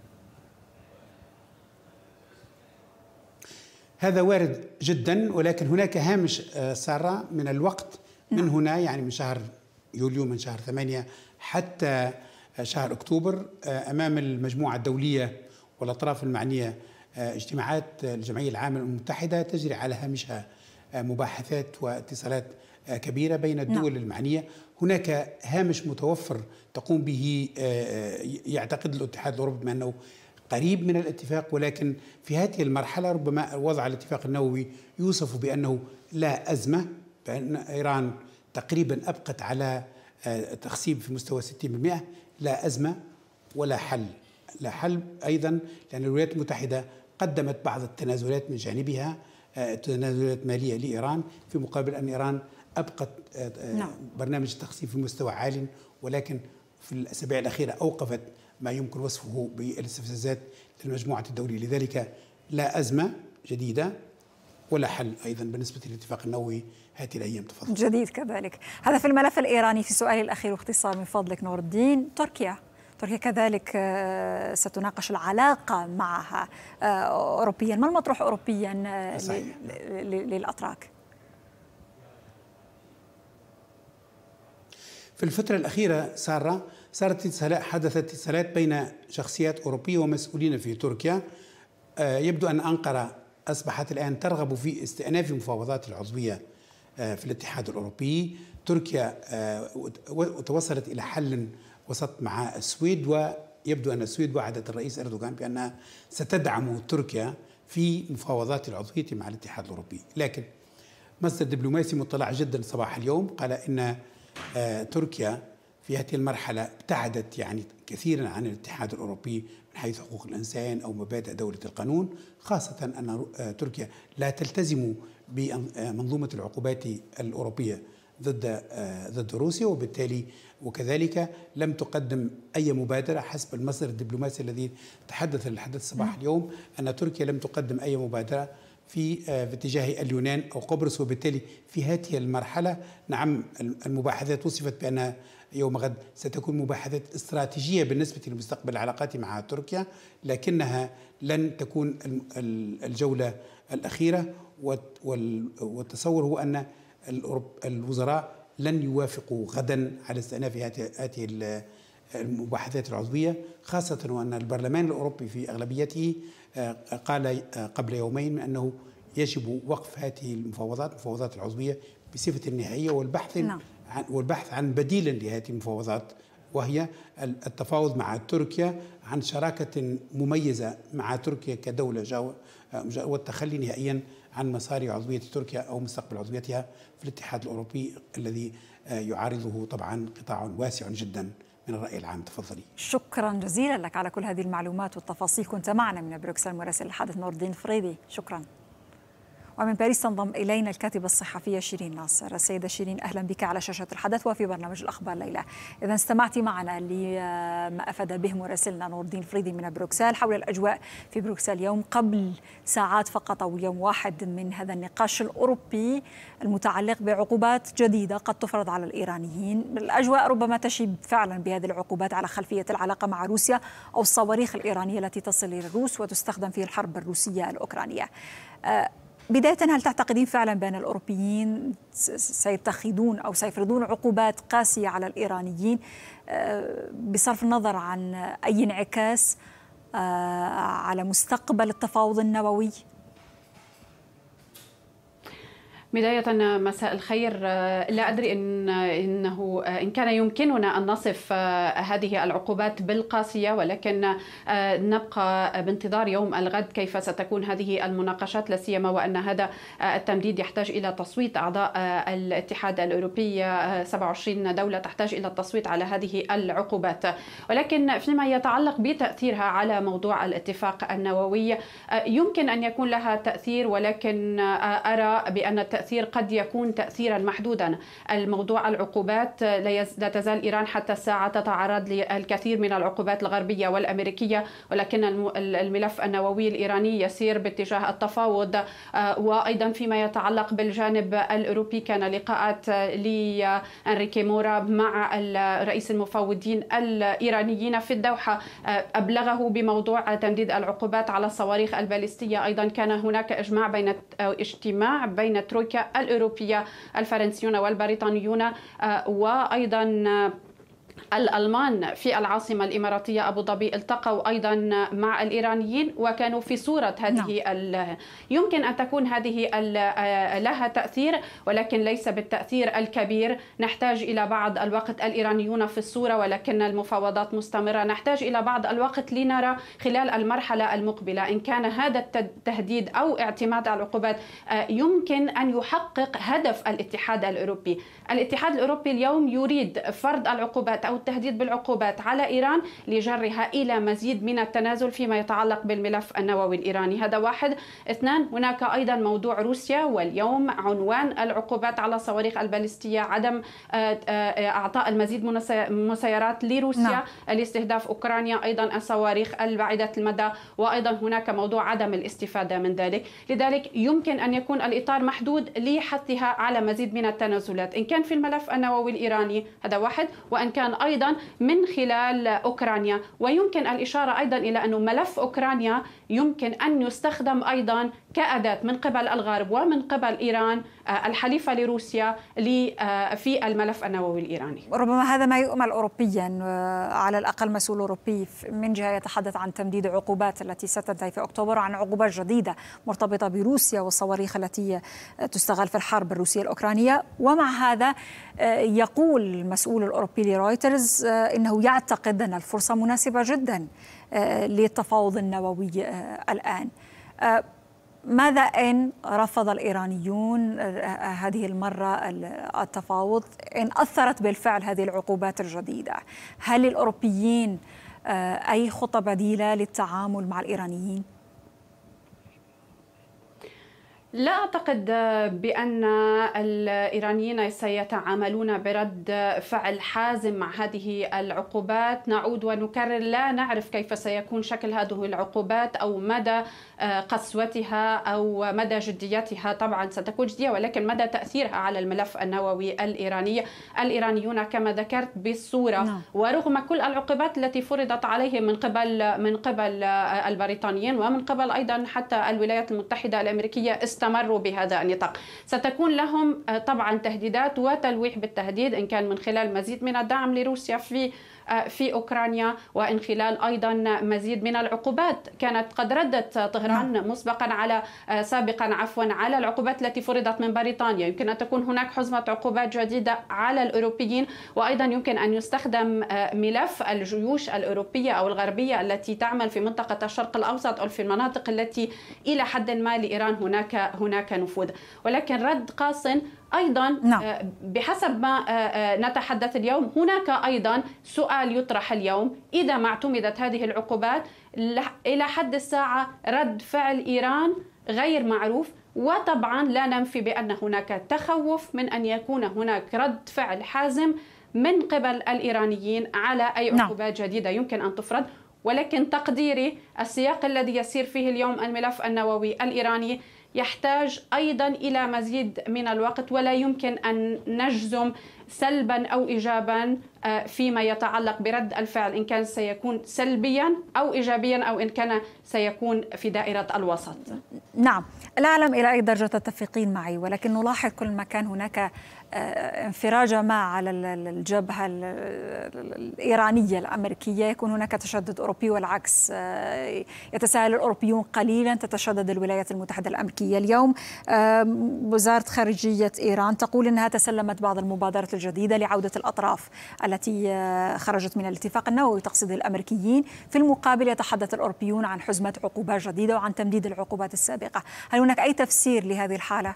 هذا وارد جدا، ولكن هناك هامش سارة من الوقت من هنا، يعني من شهر يوليو من شهر ثمانية حتى شهر أكتوبر أمام المجموعة الدولية والأطراف المعنية اجتماعات الجمعية العامة المتحدة تجري على هامشها مباحثات واتصالات كبيرة بين الدول نعم. المعنية. هناك هامش متوفر تقوم به يعتقد الاتحاد الأوروبي بما أنه قريب من الاتفاق، ولكن في هذه المرحلة ربما وضع الاتفاق النووي يوصف بأنه لا أزمة، بأن إيران تقريبا أبقت على تخصيب في مستوى ستين بالمئة، لا أزمة ولا حل. لا حل أيضا لأن الولايات المتحدة قدمت بعض التنازلات من جانبها، تنازلات مالية لإيران في مقابل أن إيران أبقت نعم. برنامج التخصيب في مستوى عال، ولكن في الأسابيع الأخيرة أوقفت ما يمكن وصفه بالاستفزازات للمجموعة الدولية. لذلك لا أزمة جديدة ولا حل أيضا بالنسبة للاتفاق النووي هذه الأيام. تفضل. جديد كذلك. هذا في الملف الإيراني. في سؤالي الأخير واختصار من فضلك نور الدين، تركيا تركيا كذلك ستناقش العلاقة معها أوروبيا، ما المطروح أوروبيا للأتراك؟ في الفترة الأخيرة سارة صارت اتصالات حدثت اتصالات بين شخصيات أوروبية ومسؤولين في تركيا. يبدو أن أنقرة أصبحت الآن ترغب في استئناف المفاوضات العضوية في الاتحاد الأوروبي. تركيا توصلت إلى حل وسط مع السويد، ويبدو أن السويد وعدت الرئيس أردوغان بأنها ستدعم تركيا في مفاوضات العضوية مع الاتحاد الأوروبي. لكن مصدر دبلوماسي مطلع جدا صباح اليوم قال إن تركيا في هذه المرحلة ابتعدت يعني كثيرا عن الاتحاد الأوروبي من حيث حقوق الإنسان أو مبادئ دولة القانون، خاصة أن تركيا لا تلتزم بمنظومة العقوبات الأوروبية ضد ضد روسيا، وبالتالي وكذلك لم تقدم أي مبادرة حسب المصدر الدبلوماسي الذي تحدث الحدث صباح اليوم أن تركيا لم تقدم أي مبادرة في في اتجاه اليونان أو قبرص، وبالتالي في هذه المرحلة نعم المباحثات وصفت بأنها يوم غد ستكون مباحثات استراتيجية بالنسبة لمستقبل العلاقات مع تركيا، لكنها لن تكون الجولة الأخيرة. والتصور هو أن الوزراء لن يوافقوا غدا على استئناف هذه المباحثات العضوية، خاصة وأن البرلمان الأوروبي في أغلبيته قال قبل يومين أنه يجب وقف هذه المفاوضات مفاوضات العضوية بصفة نهائية، والبحث نعم. عن والبحث عن بديل لهذه المفاوضات، وهي التفاوض مع تركيا عن شراكة مميزة مع تركيا كدولة جاو والتخلي نهائيا عن مسار عضوية تركيا أو مستقبل عضويتها في الاتحاد الأوروبي الذي يعارضه طبعا قطاع واسع جدا من الرأي العام. تفضلي. شكرا جزيلا لك على كل هذه المعلومات والتفاصيل، كنت معنا من بروكسل مراسل الحدث نور الدين فريدي، شكرا. ومن باريس تنضم إلينا الكاتبة الصحفية شيرين ناصر. السيدة شيرين أهلا بك على شاشة الحدث وفي برنامج الأخبار ليلة. إذا استمعتي معنا لما أفاد به مراسلنا نور الدين فريدي من بروكسل حول الأجواء في بروكسل يوم قبل ساعات فقط أو يوم واحد من هذا النقاش الأوروبي المتعلق بعقوبات جديدة قد تفرض على الإيرانيين، الأجواء ربما تشيب فعلا بهذه العقوبات على خلفية العلاقة مع روسيا أو الصواريخ الإيرانية التي تصل إلى الروس وتستخدم في الحرب الروسية الأوكرانية. أه بداية، هل تعتقدين فعلا بأن الأوروبيين سيتخذون أو سيفرضون عقوبات قاسية على الإيرانيين بصرف النظر عن أي انعكاس على مستقبل التفاوض النووي؟ بداية مساء الخير. لا أدري إن إنه إن كان يمكننا أن نصف هذه العقوبات بالقاسية، ولكن نبقى بانتظار يوم الغد كيف ستكون هذه المناقشات، لا سيما وأن هذا التمديد يحتاج إلى تصويت أعضاء الاتحاد الأوروبي. سبعة وعشرين دولة تحتاج إلى التصويت على هذه العقوبات. ولكن فيما يتعلق بتأثيرها على موضوع الاتفاق النووي يمكن أن يكون لها تأثير، ولكن أرى بأن التأثير قد يكون تأثيرا محدودا. الموضوع العقوبات لا تزال إيران حتى الساعة تتعرض للكثير من العقوبات الغربية والأمريكية، ولكن الملف النووي الإيراني يسير باتجاه التفاوض. وأيضا فيما يتعلق بالجانب الأوروبي كان لقاءات لأنريكي مورا مع رئيس المفوضين الإيرانيين في الدوحة، أبلغه بموضوع تمديد العقوبات على الصواريخ الباليستية. أيضا كان هناك إجماع بين اجتماع بين ترويكا الأوروبية الفرنسيون والبريطانيون وأيضا الألمان في العاصمة الإماراتية أبو ظبي التقوا أيضا مع الإيرانيين وكانوا في صورة هذه نعم. يمكن أن تكون هذه لها تأثير، ولكن ليس بالتأثير الكبير. نحتاج إلى بعض الوقت، الإيرانيون في الصورة ولكن المفاوضات مستمرة. نحتاج إلى بعض الوقت لنرى خلال المرحلة المقبلة إن كان هذا التهديد أو اعتماد على العقوبات يمكن أن يحقق هدف الاتحاد الأوروبي. الاتحاد الأوروبي اليوم يريد فرض العقوبات أو التهديد بالعقوبات على إيران لجرها إلى مزيد من التنازل فيما يتعلق بالملف النووي الإيراني. هذا واحد. اثنان، هناك أيضا موضوع روسيا، واليوم عنوان العقوبات على الصواريخ الباليستية عدم أعطاء المزيد من المسيرات لروسيا نعم. لاستهداف أوكرانيا، أيضا الصواريخ البعيدة المدى، وأيضا هناك موضوع عدم الاستفادة من ذلك. لذلك يمكن أن يكون الإطار محدود لحثها على مزيد من التنازلات إن كان في الملف النووي الإيراني. هذا واحد. وأن كان أيضا من خلال أوكرانيا. ويمكن الإشارة أيضا إلى أن ملف أوكرانيا يمكن أن يستخدم أيضا كأداة من قبل الغرب ومن قبل إيران الحليفة لروسيا في الملف النووي الإيراني. ربما هذا ما يؤمل أوروبيا، على الأقل مسؤول أوروبي من جهة يتحدث عن تمديد عقوبات التي ستنتهي في أكتوبر، عن عقوبات جديدة مرتبطة بروسيا والصواريخ التي تستغل في الحرب الروسية الأوكرانية. ومع هذا يقول المسؤول الأوروبي لرويترز إنه يعتقد أن الفرصة مناسبة جدا للتفاوض النووي الآن. ماذا إن رفض الإيرانيون هذه المرة التفاوض؟ إن أثرت بالفعل هذه العقوبات الجديدة، هل للأوروبيين أي خطة بديلة للتعامل مع الإيرانيين؟ لا أعتقد بأن الإيرانيين سيتعاملون برد فعل حازم مع هذه العقوبات. نعود ونكرر، لا نعرف كيف سيكون شكل هذه العقوبات أو مدى قسوتها أو مدى جديتها. طبعا ستكون جدية، ولكن مدى تأثيرها على الملف النووي الإيراني. الإيرانيون كما ذكرت بالصورة نعم. ورغم كل العقوبات التي فرضت عليهم من قبل من قبل البريطانيين ومن قبل أيضا حتى الولايات المتحدة الأمريكية استمروا بهذا النطاق. ستكون لهم طبعا تهديدات وتلويح بالتهديد، إن كان من خلال مزيد من الدعم لروسيا في في أوكرانيا، وإن خلال أيضا مزيد من العقوبات. كانت قد ردت طهران مسبقا على سابقا عفوا على العقوبات التي فرضت من بريطانيا. يمكن أن تكون هناك حزمة عقوبات جديدة على الأوروبيين، وأيضا يمكن أن يستخدم ملف الجيوش الأوروبية أو الغربية التي تعمل في منطقة الشرق الأوسط أو في المناطق التي إلى حد ما لإيران هناك هناك نفوذ. ولكن رد قاس أيضا نعم. بحسب ما نتحدث اليوم، هناك أيضا سؤال يطرح اليوم: إذا ما اعتمدت هذه العقوبات إلى حد الساعة رد فعل إيران غير معروف. وطبعا لا ننفي بأن هناك تخوف من أن يكون هناك رد فعل حازم من قبل الإيرانيين على أي عقوبات نعم. جديدة يمكن أن تفرض. ولكن تقديري السياق الذي يسير فيه اليوم الملف النووي الإيراني يحتاج أيضا إلى مزيد من الوقت، ولا يمكن أن نجزم سلبا أو إيجابا فيما يتعلق برد الفعل، إن كان سيكون سلبيا أو إيجابيا أو إن كان سيكون في دائرة الوسط. نعم، لا أعلم إلى أي درجة تتفقين معي، ولكن نلاحظ كل ما كان هناك انفراجة ما على الجبهة الإيرانية الأمريكية يكون هناك تشدد أوروبي، والعكس يتساهل الأوروبيون قليلا تتشدد الولايات المتحدة الأمريكية. اليوم وزارة خارجية إيران تقول أنها تسلمت بعض المبادرات الجديدة لعودة الأطراف التي خرجت من الاتفاق النووي تقصد الأمريكيين. في المقابل يتحدث الأوروبيون عن حزمة عقوبات جديدة وعن تمديد العقوبات السابقة. هل هناك أي تفسير لهذه الحالة؟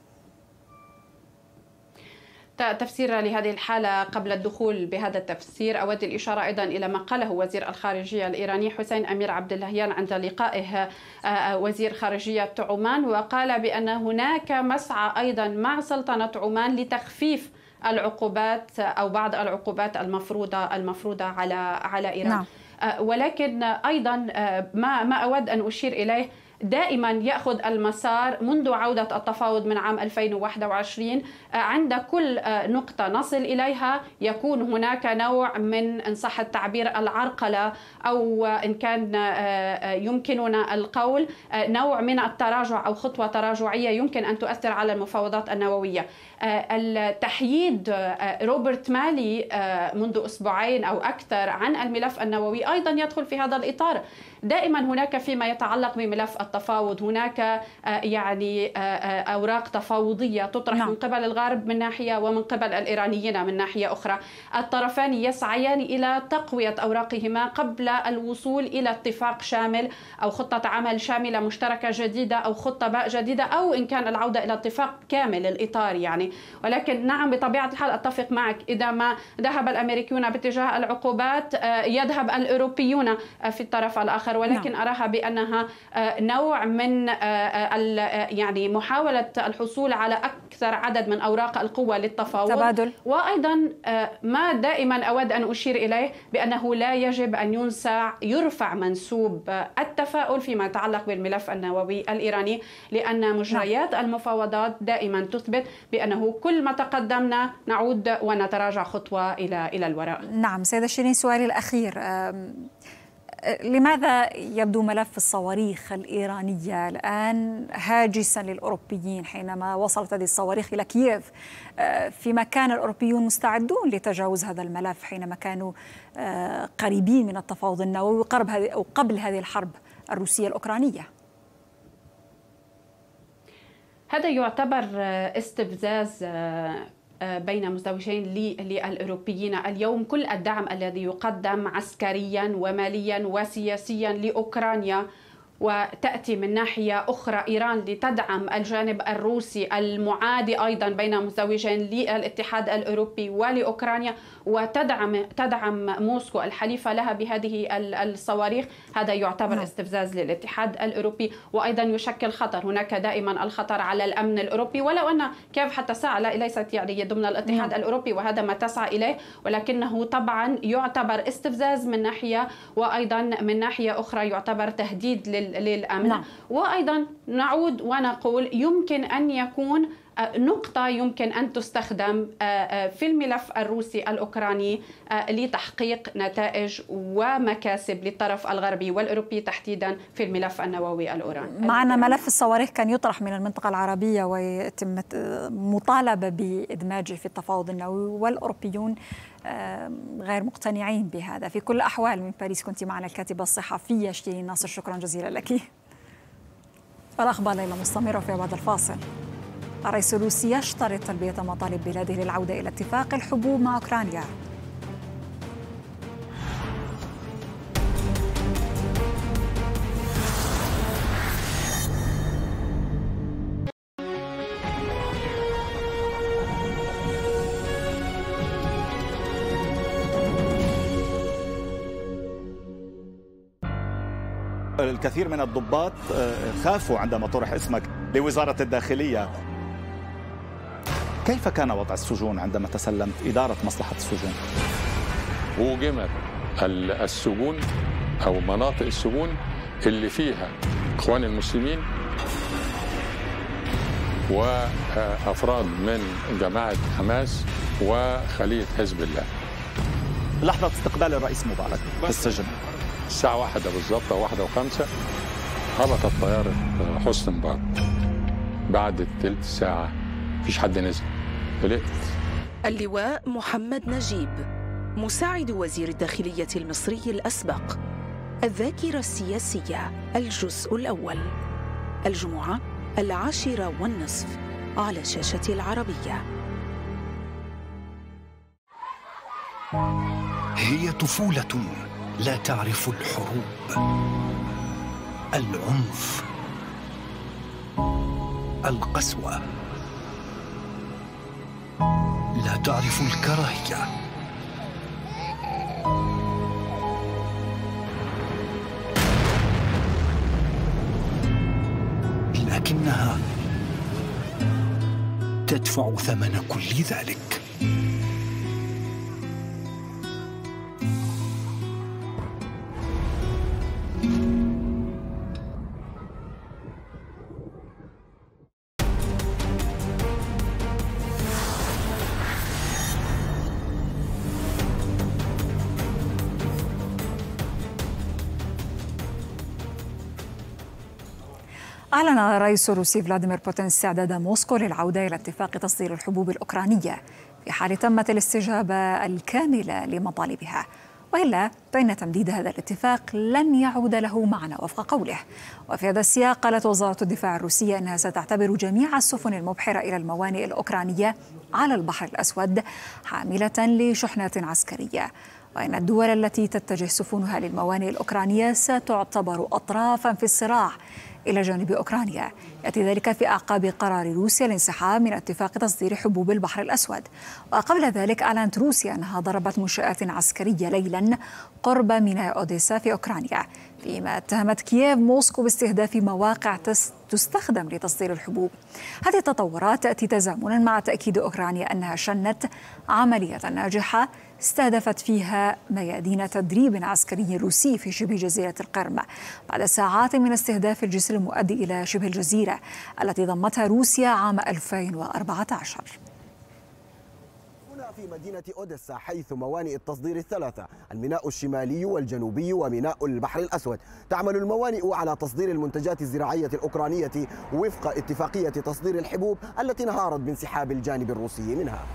تفسير لهذه الحالة قبل الدخول بهذا التفسير أود الإشارة أيضا إلى ما قاله وزير الخارجية الإيراني حسين أمير عبد اللهيان عند لقائه وزير خارجية عمان، وقال بأن هناك مسعى أيضا مع سلطنة عمان لتخفيف العقوبات أو بعض العقوبات المفروضة المفروضة على على إيران. نعم. ولكن أيضا ما ما أود أن أشير إليه، دائما يأخذ المسار منذ عودة التفاوض من عام ألفين وواحد وعشرين. عند كل نقطة نصل إليها يكون هناك نوع من، إن صح التعبير، العرقلة، أو إن كان يمكننا القول نوع من التراجع أو خطوة تراجعية يمكن أن تؤثر على المفاوضات النووية. التحييد روبرت مالي منذ أسبوعين أو أكثر عن الملف النووي أيضا يدخل في هذا الإطار. دائما هناك فيما يتعلق بملف التفاوض هناك يعني أوراق تفاوضية تطرح نعم. من قبل الغرب من ناحية ومن قبل الإيرانيين من ناحية أخرى. الطرفان يسعيان إلى تقوية أوراقهما قبل الوصول إلى اتفاق شامل أو خطة عمل شاملة مشتركة جديدة أو خطة باء جديدة، أو إن كان العودة إلى اتفاق كامل الإطار يعني. ولكن نعم، بطبيعة الحال أتفق معك، إذا ما ذهب الأمريكيون باتجاه العقوبات يذهب الأوروبيون في الطرف الآخر، ولكن نعم. أراها بأنها نوع من يعني محاولة الحصول على أكثر عدد من أوراق القوة للتفاوض تبادل. وأيضا ما دائما أود أن أشير إليه بأنه لا يجب أن ينسى يرفع منسوب التفاؤل فيما يتعلق بالملف النووي الإيراني، لأن مجريات المفاوضات دائما تثبت بأنه كل ما تقدمنا نعود ونتراجع خطوة إلى إلى الوراء. نعم سيدة شيرين، سؤالي الأخير، لماذا يبدو ملف الصواريخ الإيرانية الآن هاجسا للأوروبيين حينما وصلت هذه الصواريخ إلى كييف، فيما كان الأوروبيون مستعدون لتجاوز هذا الملف حينما كانوا قريبين من التفاوض النووي قبل هذه الحرب الروسية الأوكرانية؟ هذا يعتبر استفزاز بين مزدوجين للأوروبيين. اليوم كل الدعم الذي يقدم عسكريا وماليا وسياسيا لأوكرانيا وتأتي من ناحية أخرى إيران لتدعم الجانب الروسي المعادي أيضا بين مزدوجين للاتحاد الأوروبي ولأوكرانيا، وتدعم تدعم موسكو الحليفة لها بهذه الصواريخ، هذا يعتبر استفزاز للاتحاد الأوروبي وأيضا يشكل خطر. هناك دائما الخطر على الأمن الأوروبي، ولو أن كيف حتى ساعة ليست يعني ضمن الاتحاد نعم. الأوروبي وهذا ما تسعى إليه، ولكنه طبعا يعتبر استفزاز من ناحية، وأيضا من ناحية أخرى يعتبر تهديد للأمن نعم. وأيضا نعود ونقول يمكن أن يكون نقطة يمكن أن تستخدم في الملف الروسي الأوكراني لتحقيق نتائج ومكاسب للطرف الغربي والأوروبي تحديدا في الملف النووي الأوراني. معنا ملف الصواريخ كان يطرح من المنطقة العربية ويتم مطالبة بإدماجه في التفاوض النووي، والأوروبيون غير مقتنعين بهذا. في كل الأحوال من باريس كنت معنا الكاتبة الصحفية شيرين ناصر، شكرا جزيلا لك. والأخبار ليلة مستمرة في بعد الفاصل. الرئيس الروسي يشترط تلبية مطالب بلاده للعودة إلى اتفاق الحبوب مع أوكرانيا. الكثير من الضباط خافوا عندما طرح اسمك لوزارة الداخلية. كيف كان وضع السجون عندما تسلمت إدارة مصلحة السجون؟ وجمت السجون أو مناطق السجون اللي فيها إخوان المسلمين وأفراد من جماعة حماس وخلية حزب الله. لحظة استقبال الرئيس مبارك في السجن الساعة واحدة بالضبط أو واحدة وخمسة هبطت طيارة حسني مبارك. بعد تلت ساعة مفيش حد نزل. فلقت اللواء محمد نجيب مساعد وزير الداخلية المصري الأسبق، الذاكرة السياسية، الجزء الأول، الجمعة العاشرة والنصف على شاشة العربية. هي طفولة لا تعرف الحروب، العنف، القسوة، لا تعرف الكراهية. لكنها تدفع ثمن كل ذلك. أعلن الرئيس الروسي فلاديمير بوتين استعداد موسكو للعودة إلى اتفاق تصدير الحبوب الأوكرانية في حال تمت الاستجابة الكاملة لمطالبها، وإلا فإن تمديد هذا الاتفاق لن يعود له معنى وفق قوله. وفي هذا السياق قالت وزارة الدفاع الروسية أنها ستعتبر جميع السفن المبحرة إلى الموانئ الأوكرانية على البحر الأسود حاملة لشحنات عسكرية، وإن الدول التي تتجه سفنها للموانئ الأوكرانية ستعتبر أطرافا في الصراع إلى جانب أوكرانيا. يأتي ذلك في أعقاب قرار روسيا الانسحاب من اتفاق تصدير حبوب البحر الأسود. وقبل ذلك أعلنت روسيا أنها ضربت منشآت عسكرية ليلا قرب ميناء أوديسا في أوكرانيا، فيما اتهمت كييف موسكو باستهداف مواقع تستخدم لتصدير الحبوب. هذه التطورات تأتي تزامنا مع تأكيد أوكرانيا أنها شنت عملية ناجحة استهدفت فيها ميادين تدريب عسكري روسي في شبه جزيرة القرم بعد ساعات من استهداف الجسر المؤدي إلى شبه الجزيرة التي ضمتها روسيا عام ألفين وأربعة عشر. هنا في مدينة أوديسا حيث موانئ التصدير الثلاثة، الميناء الشمالي والجنوبي وميناء البحر الأسود، تعمل الموانئ على تصدير المنتجات الزراعية الأوكرانية وفق اتفاقية تصدير الحبوب التي انهارت بانسحاب الجانب الروسي منها.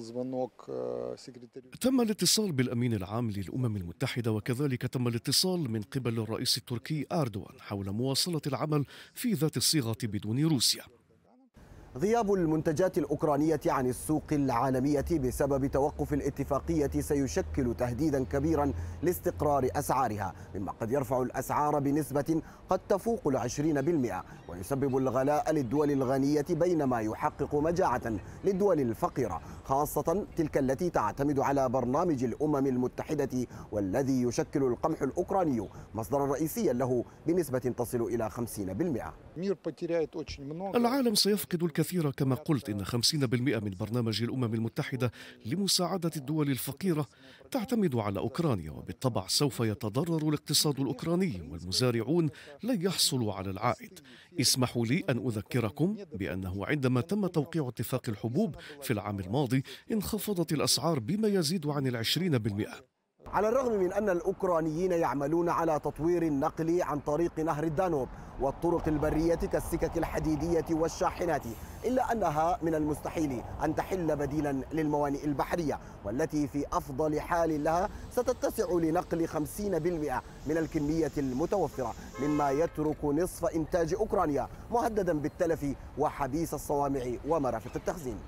تم الاتصال بالأمين العام للأمم المتحدة، وكذلك تم الاتصال من قبل الرئيس التركي أردوغان حول مواصلة العمل في ذات الصيغة بدون روسيا. غياب المنتجات الأوكرانية عن السوق العالمية بسبب توقف الاتفاقية سيشكل تهديدا كبيرا لاستقرار أسعارها، مما قد يرفع الأسعار بنسبة قد تفوق العشرين بالمئة ويسبب الغلاء للدول الغنية بينما يحقق مجاعة للدول الفقيرة، خاصة تلك التي تعتمد على برنامج الأمم المتحدة والذي يشكل القمح الأوكراني مصدرا رئيسيا له بنسبة تصل إلى خمسين بالمئة. العالم سيفقد الكثير كما قلت. إن خمسين بالمئة من برنامج الأمم المتحدة لمساعدة الدول الفقيرة تعتمد على أوكرانيا، وبالطبع سوف يتضرر الاقتصاد الأوكراني والمزارعون لن يحصلوا على العائد. اسمحوا لي أن أذكركم بأنه عندما تم توقيع اتفاق الحبوب في العام الماضي انخفضت الأسعار بما يزيد عن العشرين بالمئة. على الرغم من أن الأوكرانيين يعملون على تطوير النقل عن طريق نهر الدانوب والطرق البرية كالسكك الحديدية والشاحنات، إلا أنها من المستحيل أن تحل بديلا للموانئ البحرية، والتي في أفضل حال لها ستتسع لنقل خمسين بالمئة من الكمية المتوفرة، مما يترك نصف إنتاج أوكرانيا مهددا بالتلف وحبيس الصوامع ومرافق التخزين.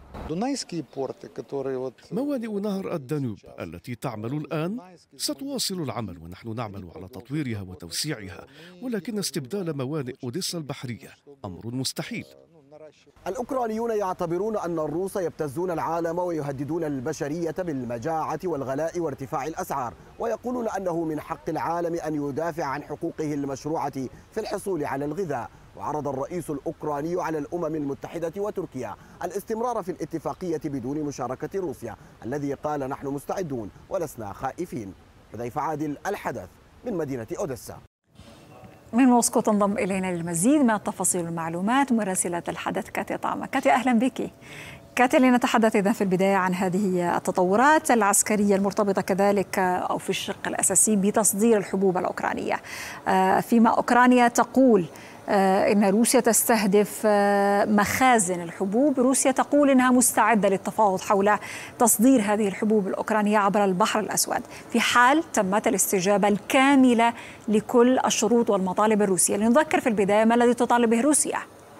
موانئ نهر الدانوب التي تعمل الآن ستواصل العمل، ونحن نعمل على تطويرها وتوسيعها، ولكن استبدال موانئ أوديسا البحرية أمر مستحيل. الأوكرانيون يعتبرون أن الروس يبتزون العالم ويهددون البشرية بالمجاعة والغلاء وارتفاع الأسعار، ويقولون أنه من حق العالم أن يدافع عن حقوقه المشروعة في الحصول على الغذاء. وعرض الرئيس الأوكراني على الأمم المتحدة وتركيا الاستمرار في الاتفاقية بدون مشاركة روسيا، الذي قال نحن مستعدون ولسنا خائفين. حذيفة عادل، الحدث من مدينة أوديسا. من موسكو تنضم إلينا للمزيد من التفاصيل والمعلومات مراسلة الحدث كاتي طعمة. كاتي أهلا بك. كاتي، لنتحدث إذن في البداية عن هذه التطورات العسكرية المرتبطة كذلك أو في الشق الأساسي بتصدير الحبوب الأوكرانية، فيما أوكرانيا تقول إن روسيا تستهدف مخازن الحبوب، روسيا تقول إنها مستعدة للتفاوض حول تصدير هذه الحبوب الأوكرانية عبر البحر الأسود في حال تمت الاستجابة الكاملة لكل الشروط والمطالب الروسية. لنذكر في البداية ما الذي تطالب به روسيا؟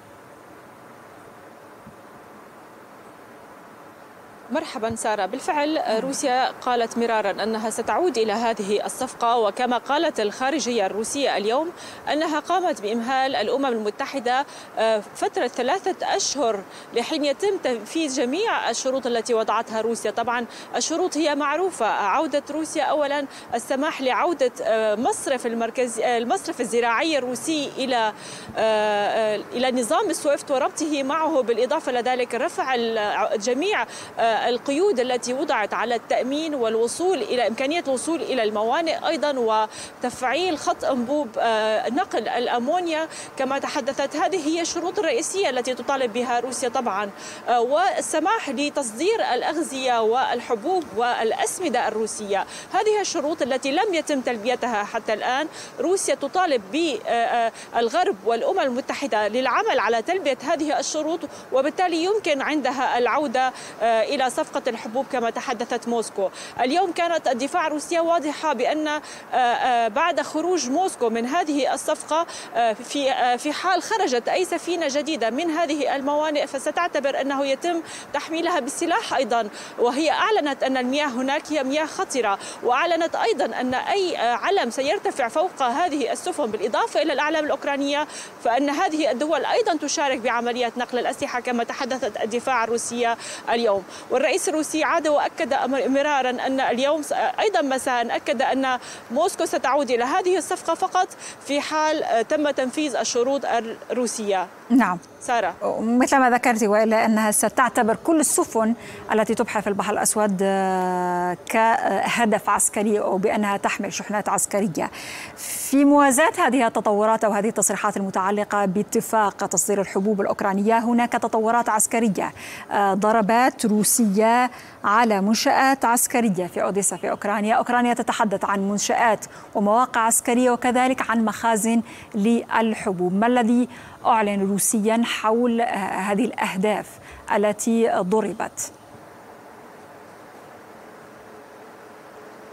مرحبا سارة، بالفعل روسيا قالت مرارا أنها ستعود إلى هذه الصفقة، وكما قالت الخارجية الروسية اليوم أنها قامت بإمهال الأمم المتحدة فترة ثلاثة أشهر لحين يتم تنفيذ جميع الشروط التي وضعتها روسيا. طبعا الشروط هي معروفة، عودة روسيا أولا السماح لعودة مصرف المركز المصرف الزراعي الروسي إلى إلى نظام السويفت وربطه معه، بالإضافة لذلك رفع جميع القيود التي وضعت على التأمين والوصول إلى إمكانية الوصول إلى الموانئ، أيضا وتفعيل خط أنبوب نقل الأمونيا كما تحدثت. هذه هي الشروط الرئيسية التي تطالب بها روسيا طبعا، والسماح لتصدير الأغذية والحبوب والأسمدة الروسية. هذه الشروط التي لم يتم تلبيتها حتى الآن. روسيا تطالب بالغرب والأمم المتحدة للعمل على تلبية هذه الشروط، وبالتالي يمكن عندها العودة إلى صفقة الحبوب كما تحدثت موسكو. اليوم كانت الدفاع الروسية واضحة بأن بعد خروج موسكو من هذه الصفقة في في حال خرجت أي سفينة جديدة من هذه الموانئ فستعتبر أنه يتم تحميلها بالسلاح أيضا، وهي أعلنت أن المياه هناك هي مياه خطرة، وأعلنت أيضا أن أي علم سيرتفع فوق هذه السفن بالإضافة إلى الأعلام الأوكرانية فأن هذه الدول أيضا تشارك بعملية نقل الأسلحة كما تحدثت الدفاع الروسية اليوم. والرئيس الروسي عاد وأكد مرارا أن اليوم أيضا مساء أكد أن موسكو ستعود إلى هذه الصفقة فقط في حال تم تنفيذ الشروط الروسية. نعم سارة، مثل ما ذكرتي، وإلا أنها ستعتبر كل السفن التي تبحر في البحر الأسود كهدف عسكري أو بأنها تحمل شحنات عسكرية. في موازاة هذه التطورات أو هذه التصريحات المتعلقة باتفاق تصدير الحبوب الأوكرانية، هناك تطورات عسكرية، ضربات روسية على منشآت عسكرية في أوديسا في أوكرانيا. أوكرانيا تتحدث عن منشآت ومواقع عسكرية وكذلك عن مخازن للحبوب. ما الذي أعلن روسيا حول هذه الأهداف التي ضربت؟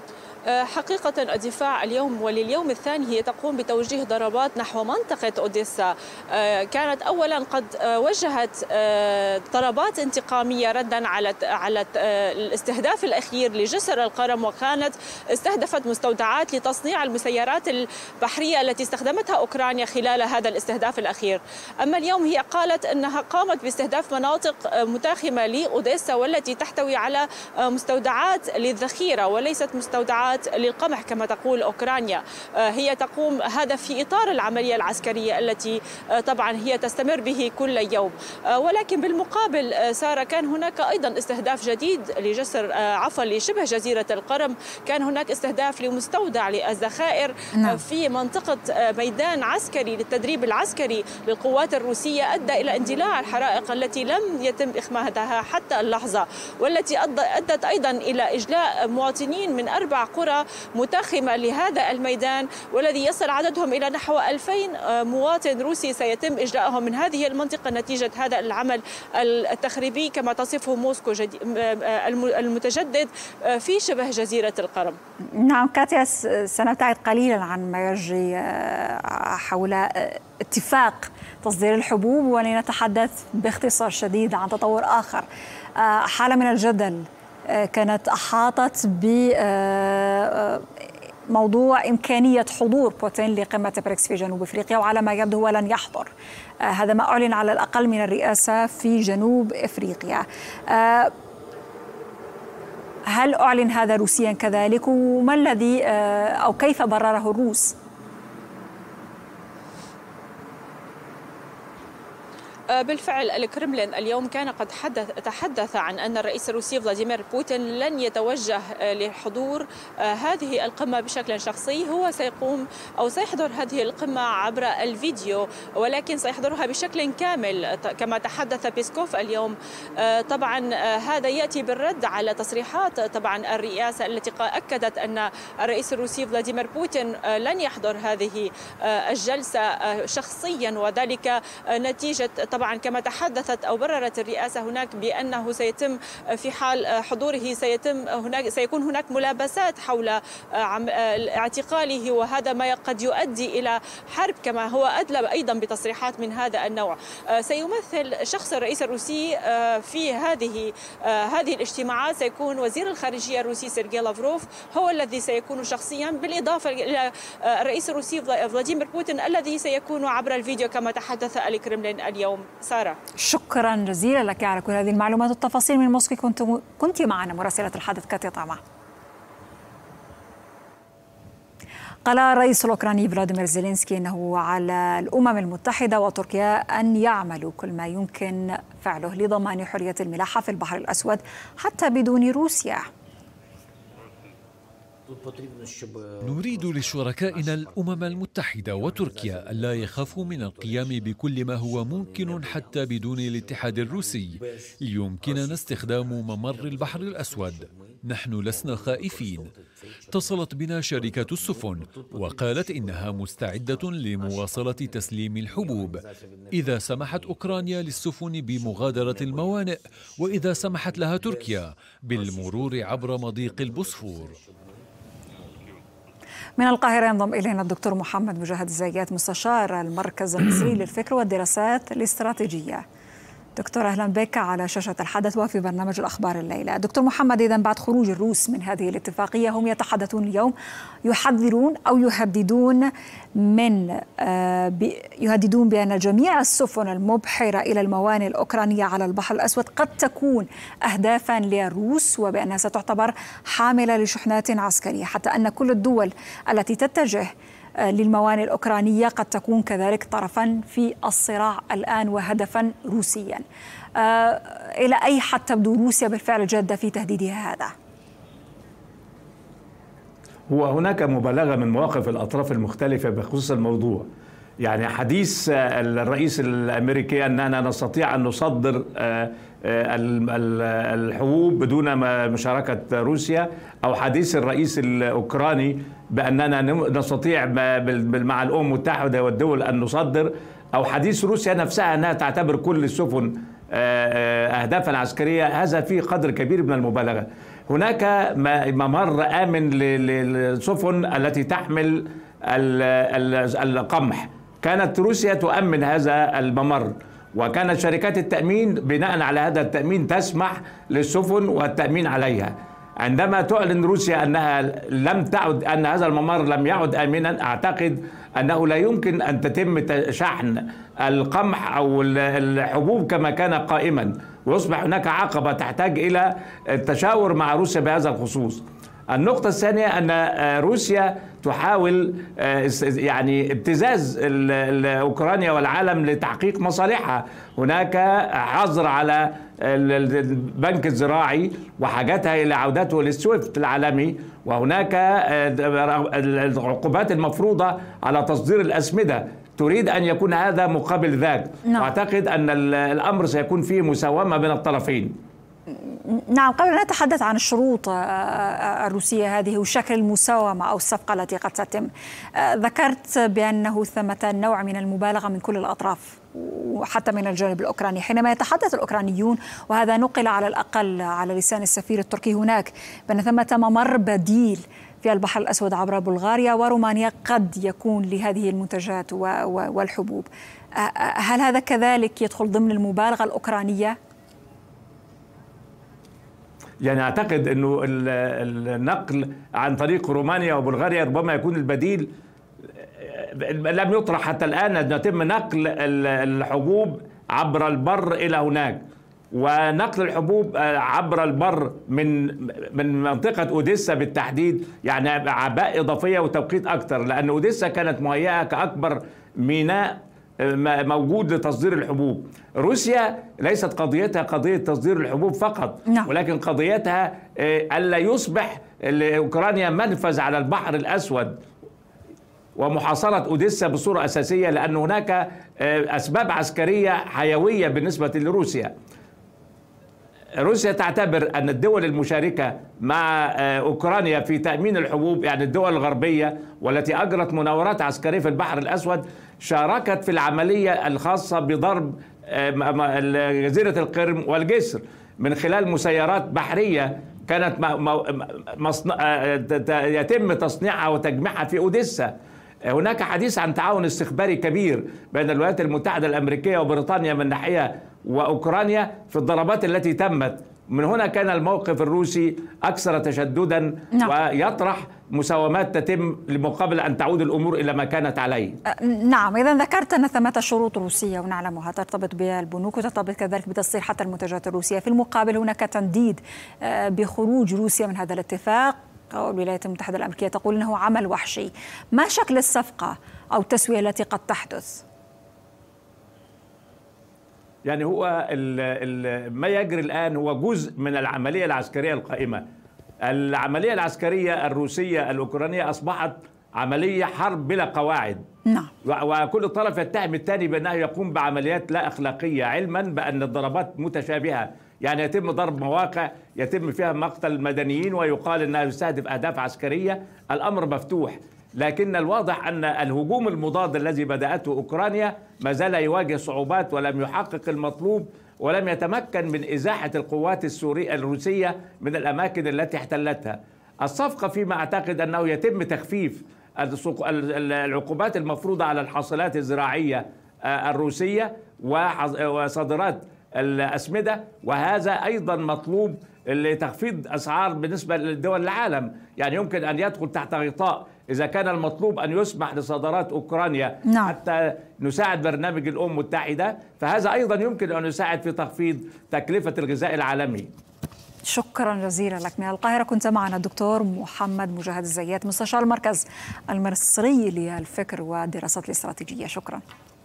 حقيقة الدفاع اليوم ولليوم الثاني هي تقوم بتوجيه ضربات نحو منطقة أوديسا. كانت أولا قد وجهت ضربات انتقامية ردا على على الاستهداف الأخير لجسر القرم، وكانت استهدفت مستودعات لتصنيع المسيرات البحرية التي استخدمتها أوكرانيا خلال هذا الاستهداف الأخير. أما اليوم هي قالت أنها قامت باستهداف مناطق متاخمة لأوديسا والتي تحتوي على مستودعات للذخيرة وليست مستودعات للقمح كما تقول أوكرانيا. هي تقوم هذا في إطار العملية العسكرية التي طبعا هي تستمر به كل يوم. ولكن بالمقابل سارة كان هناك أيضا استهداف جديد لجسر عفوا لشبه جزيرة القرم. كان هناك استهداف لمستودع للذخائر نعم. في منطقة ميدان عسكري للتدريب العسكري للقوات الروسية، أدى إلى اندلاع الحرائق التي لم يتم إخمادها حتى اللحظة، والتي أدت أيضا إلى إجلاء مواطنين من أربع قرى متاخمة لهذا الميدان، والذي يصل عددهم إلى نحو ألفين مواطن روسي سيتم إجلاءهم من هذه المنطقة نتيجة هذا العمل التخريبي كما تصفه موسكو المتجدد في شبه جزيرة القرم. نعم كاتيا، سنبتعد قليلا عن ما يجري حول اتفاق تصدير الحبوب ولنتحدث باختصار شديد عن تطور آخر. حالة من الجدل كانت أحاطت بموضوع إمكانية حضور بوتين لقمة بريكس في جنوب أفريقيا، وعلى ما يبدو هو لن يحضر. هذا ما أعلن على الأقل من الرئاسة في جنوب أفريقيا. هل أعلن هذا روسيا كذلك؟ وما الذي أو كيف برره الروس؟ بالفعل الكرملين اليوم كان قد حدث تحدث عن أن الرئيس الروسي فلاديمير بوتين لن يتوجه لحضور هذه القمة بشكل شخصي. هو سيقوم أو سيحضر هذه القمة عبر الفيديو، ولكن سيحضرها بشكل كامل كما تحدث بيسكوف اليوم. طبعا هذا يأتي بالرد على تصريحات طبعا الرئاسة التي أكدت أن الرئيس الروسي فلاديمير بوتين لن يحضر هذه الجلسة شخصيا، وذلك نتيجة طبعا كما تحدثت أو بررت الرئاسة هناك بأنه سيتم في حال حضوره سيتم هناك سيكون هناك ملابسات حول اعتقاله، وهذا ما قد يؤدي إلى حرب كما هو أدلى أيضا بتصريحات من هذا النوع. سيمثل شخص الرئيس الروسي في هذه هذه الاجتماعات سيكون وزير الخارجية الروسي سيرجي لافروف، هو الذي سيكون شخصيا، بالإضافة إلى الرئيس الروسي فلاديمير بوتين الذي سيكون عبر الفيديو كما تحدث الكرملين اليوم. سارة، شكرا جزيلا لك على كل هذه المعلومات والتفاصيل من موسكو. كنت كنت معنا مراسلة الحدث كاتيا طعمة. قال الرئيس الأوكراني فلاديمير زيلينسكي أنه على الأمم المتحدة وتركيا أن يعملوا كل ما يمكن فعله لضمان حرية الملاحة في البحر الأسود حتى بدون روسيا. نريد لشركائنا الأمم المتحدة وتركيا ألا يخافوا من القيام بكل ما هو ممكن حتى بدون الاتحاد الروسي ليمكننا استخدام ممر البحر الأسود. نحن لسنا خائفين. اتصلت بنا شركة السفن وقالت إنها مستعدة لمواصلة تسليم الحبوب إذا سمحت أوكرانيا للسفن بمغادرة الموانئ، وإذا سمحت لها تركيا بالمرور عبر مضيق البوسفور. من القاهرة ينضم إلينا الدكتور محمد مجاهد الزايات، مستشار المركز المصري للفكر والدراسات الاستراتيجية. دكتور أهلا بك على شاشة الحدث وفي برنامج الأخبار الليلة. دكتور محمد، إذن بعد خروج الروس من هذه الاتفاقية هم يتحدثون اليوم، يحذرون أو يهددون من يهددون بأن جميع السفن المبحرة إلى الموانئ الأوكرانية على البحر الأسود قد تكون أهدافا للروس، وبأنها ستعتبر حاملة لشحنات عسكرية، حتى أن كل الدول التي تتجه للموانئ الأوكرانية قد تكون كذلك طرفا في الصراع الآن وهدفا روسيا. إلى أي حد تبدو روسيا بالفعل جادة في تهديدها هذا؟ هو هناك مبالغة من مواقف الأطراف المختلفة بخصوص الموضوع. يعني حديث الرئيس الأمريكي أننا نستطيع أن نصدر الحبوب بدون مشاركة روسيا، أو حديث الرئيس الأوكراني بأننا نستطيع مع الأمم المتحدة والدول أن نصدر، أو حديث روسيا نفسها أنها تعتبر كل السفن أهدافا عسكرية، هذا فيه قدر كبير من المبالغة. هناك ممر آمن للسفن التي تحمل القمح، كانت روسيا تؤمن هذا الممر، وكانت شركات التأمين بناء على هذا التأمين تسمح للسفن والتأمين عليها. عندما تعلن روسيا أنها لم تعد، أن هذا الممر لم يعد آمنا، أعتقد أنه لا يمكن أن تتم شحن القمح أو الحبوب كما كان قائما، ويصبح هناك عقبة تحتاج إلى التشاور مع روسيا بهذا الخصوص. النقطة الثانية أن روسيا تحاول يعني ابتزاز أوكرانيا والعالم لتحقيق مصالحها. هناك حظر على البنك الزراعي وحاجتها إلى عودته للسويفت العالمي، وهناك العقوبات المفروضة على تصدير الأسمدة، تريد أن يكون هذا مقابل ذاك. نعم. وأعتقد أن الأمر سيكون فيه مساومة بين الطرفين. نعم، قبل أن نتحدث عن الشروط الروسية هذه وشكل المساومة أو الصفقة التي قد تتم، ذكرت بأنه ثمة نوع من المبالغة من كل الأطراف وحتى من الجانب الأوكراني. حينما يتحدث الأوكرانيون، وهذا نقل على الأقل على لسان السفير التركي هناك، بأن ثمة ممر بديل في البحر الأسود عبر بلغاريا ورومانيا قد يكون لهذه المنتجات والحبوب، هل هذا كذلك يدخل ضمن المبالغة الأوكرانية؟ يعني أعتقد أنه النقل عن طريق رومانيا وبلغاريا ربما يكون البديل. لم يطرح حتى الآن أن يتم نقل الحبوب عبر البر إلى هناك، ونقل الحبوب عبر البر من من منطقة أوديسا بالتحديد يعني عباءة إضافية وتوقيت أكثر، لأن أوديسا كانت مهيئة كأكبر ميناء موجود لتصدير الحبوب. روسيا ليست قضيتها قضية تصدير الحبوب فقط، ولكن قضيتها ألا يصبح لأوكرانيا منفذ على البحر الأسود ومحاصرة أوديسا بصورة أساسية، لأن هناك أسباب عسكرية حيوية بالنسبة لروسيا. روسيا تعتبر أن الدول المشاركة مع أوكرانيا في تأمين الحبوب، يعني الدول الغربية والتي أجرت مناورات عسكرية في البحر الأسود، شاركت في العملية الخاصة بضرب جزيرة القرم والجسر من خلال مسيرات بحرية كانت يتم تصنيعها وتجميعها في أوديسا. هناك حديث عن تعاون استخباري كبير بين الولايات المتحدة الأمريكية وبريطانيا من ناحية وأوكرانيا في الضربات التي تمت. من هنا كان الموقف الروسي أكثر تشددا، نعم. ويطرح مساومات تتم لمقابل أن تعود الأمور إلى ما كانت عليه. نعم، إذا ذكرت أن ثمة شروط روسية ونعلمها ترتبط بالبنوك وترتبط كذلك بتصدير حتى المنتجات الروسية، في المقابل هناك تنديد بخروج روسيا من هذا الاتفاق. الولايات المتحدة الأمريكية تقول أنه عمل وحشي. ما شكل الصفقة أو التسوية التي قد تحدث؟ يعني هو ال ال ما يجري الآن هو جزء من العملية العسكرية القائمة. العملية العسكرية الروسية الأوكرانية أصبحت عملية حرب بلا قواعد. نعم. وكل طرف يتهم الثاني بأنه يقوم بعمليات لا أخلاقية، علما بأن الضربات متشابهة. يعني يتم ضرب مواقع يتم فيها مقتل مدنيين ويقال أنها يستهدف أهداف عسكرية. الأمر مفتوح، لكن الواضح أن الهجوم المضاد الذي بدأته أوكرانيا ما زال يواجه صعوبات ولم يحقق المطلوب، ولم يتمكن من إزاحة القوات السورية الروسية من الأماكن التي احتلتها. الصفقة فيما أعتقد أنه يتم تخفيف العقوبات المفروضة على الحاصلات الزراعية الروسية وصادرات الأسمدة، وهذا أيضا مطلوب لتخفيض أسعار بالنسبة لدول العالم. يعني يمكن أن يدخل تحت غطاء إذا كان المطلوب أن يسمح لصادرات أوكرانيا، نعم. حتى نساعد برنامج الأمم المتحدة، فهذا أيضا يمكن أن يساعد في تخفيض تكلفة الغذاء العالمي. شكرا جزيلا لك. من القاهرة كنت معنا الدكتور محمد مجاهد الزيات، مستشار المركز المصري للفكر والدراسات الاستراتيجية. شكرا.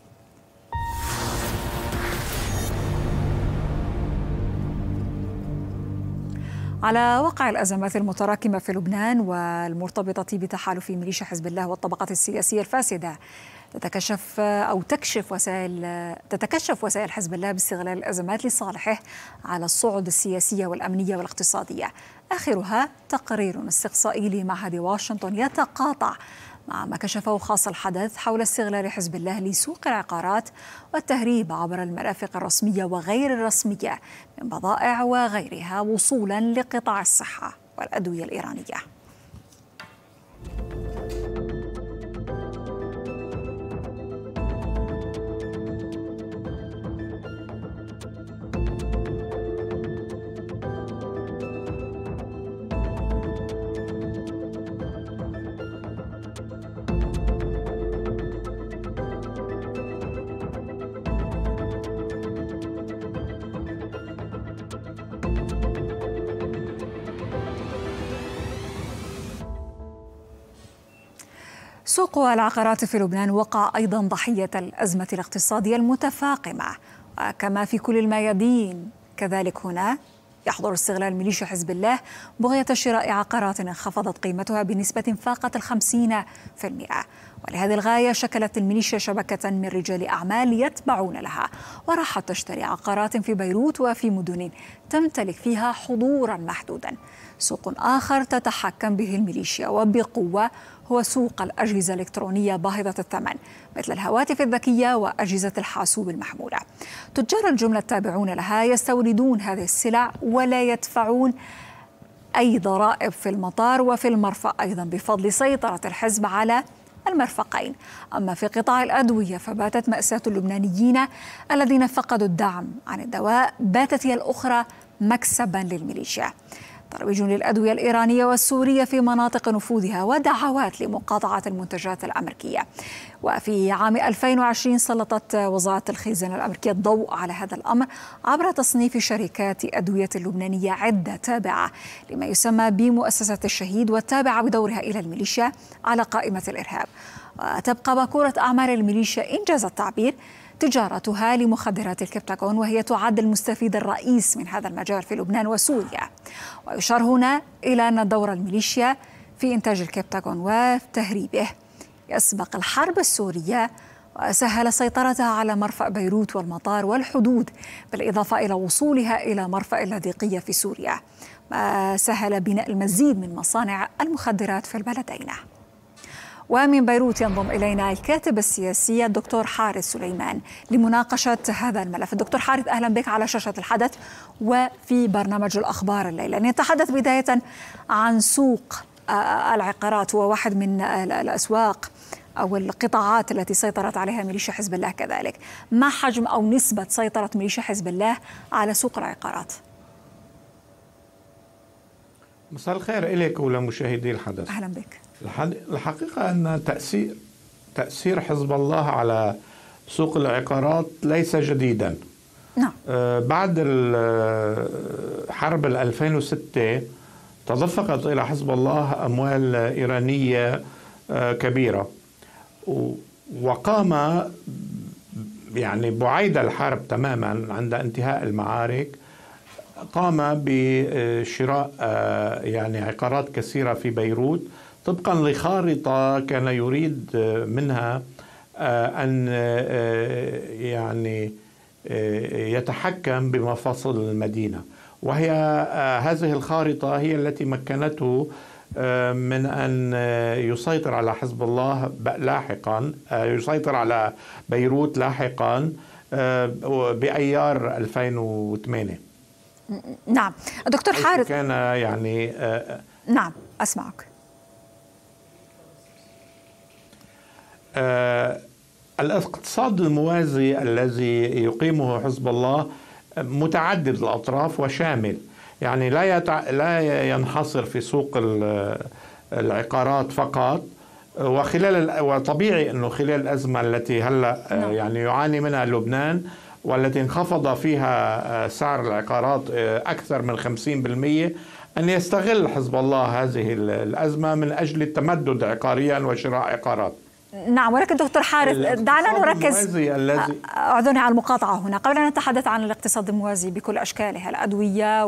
على وقع الأزمات المتراكمة في لبنان والمرتبطة بتحالف ميليشيا حزب الله والطبقات السياسية الفاسدة، تتكشف أو تكشف وسائل تتكشف وسائل حزب الله باستغلال الأزمات لصالحه على الصعد السياسية والأمنية والاقتصادية. آخرها تقرير استقصائي لمعهد واشنطن يتقاطع مع ما كشفه خاص الحدث حول استغلال حزب الله لسوق العقارات والتهريب عبر المرافق الرسمية وغير الرسمية من بضائع وغيرها وصولا لقطاع الصحة والأدوية الإيرانية. سوق العقارات في لبنان وقع أيضا ضحية الأزمة الاقتصادية المتفاقمة، وكما في كل الميادين كذلك هنا يحضر استغلال ميليشيا حزب الله بغية شراء عقارات انخفضت قيمتها بنسبة فاقت الخمسين في المئة. ولهذه الغاية شكلت الميليشيا شبكة من رجال أعمال يتبعون لها، وراحت تشتري عقارات في بيروت وفي مدن تمتلك فيها حضورا محدودا. سوق آخر تتحكم به الميليشيا وبقوة هو سوق الأجهزة الإلكترونية باهظة الثمن مثل الهواتف الذكية وأجهزة الحاسوب المحمولة. تجار الجملة التابعون لها يستوردون هذه السلع ولا يدفعون أي ضرائب في المطار وفي المرفأ أيضا بفضل سيطرة الحزب على المرفقين. أما في قطاع الأدوية فباتت مأساة اللبنانيين الذين فقدوا الدعم عن الدواء باتت هي الأخرى مكسبا للميليشيا. ترويج للأدوية الإيرانية والسورية في مناطق نفوذها ودعوات لمقاطعة المنتجات الأمريكية. وفي عام ألفين وعشرين سلطت وزارة الخزانة الأمريكية الضوء على هذا الأمر عبر تصنيف شركات أدوية اللبنانية عدة تابعة لما يسمى بمؤسسة الشهيد والتابعة بدورها إلى الميليشيا على قائمة الإرهاب. وتبقى باكورة أعمال الميليشيا إنجاز التعبير تجارتها لمخدرات الكبتاغون، وهي تعد المستفيد الرئيس من هذا المجال في لبنان وسوريا. ويشار هنا إلى أن دور الميليشيا في إنتاج الكبتاغون وتهريبه يسبق الحرب السورية وسهل سيطرتها على مرفأ بيروت والمطار والحدود، بالإضافة إلى وصولها إلى مرفأ اللاذقية في سوريا، ما سهل بناء المزيد من مصانع المخدرات في البلدين. ومن بيروت ينضم إلينا الكاتب السياسي الدكتور حارث سليمان لمناقشة هذا الملف. الدكتور حارث، أهلا بك على شاشة الحدث وفي برنامج الأخبار الليلة. نتحدث بداية عن سوق العقارات، هو واحد من الأسواق أو القطاعات التي سيطرت عليها ميليشيا حزب الله كذلك. ما حجم أو نسبة سيطرة ميليشيا حزب الله على سوق العقارات؟ مساء الخير إليك ولمشاهدي الحدث. أهلا بك. الحقيقة أن تأثير تأثير حزب الله على سوق العقارات ليس جديدا. نعم. بعد حرب ألفين وستة تدفقت إلى حزب الله أموال إيرانية كبيرة، وقام يعني بعيد الحرب تماما عند انتهاء المعارك قام بشراء يعني عقارات كثيرة في بيروت طبقا لخارطة كان يريد منها أن يعني يتحكم بمفاصل المدينة، وهي هذه الخارطة هي التي مكنته من أن يسيطر على حزب الله لاحقا، يسيطر على بيروت لاحقا بأيار ألفين وثمانية. نعم دكتور حارث، كان يعني نعم أسمعك. آه الاقتصاد الموازي الذي يقيمه حزب الله متعدد الأطراف وشامل، يعني لا يتع... لا ينحصر في سوق العقارات فقط، وخلال ال... وطبيعي أنه خلال الأزمة التي هلا نعم. يعني يعاني منها لبنان والتي انخفض فيها سعر العقارات أكثر من خمسين بالمئة، أن يستغل حزب الله هذه الأزمة من أجل التمدد عقاريا وشراء عقارات. نعم، ولكن دكتور حارث دعنا نركز، أعذرني على المقاطعة هنا، قبل أن نتحدث عن الاقتصاد الموازي بكل أشكاله، الأدوية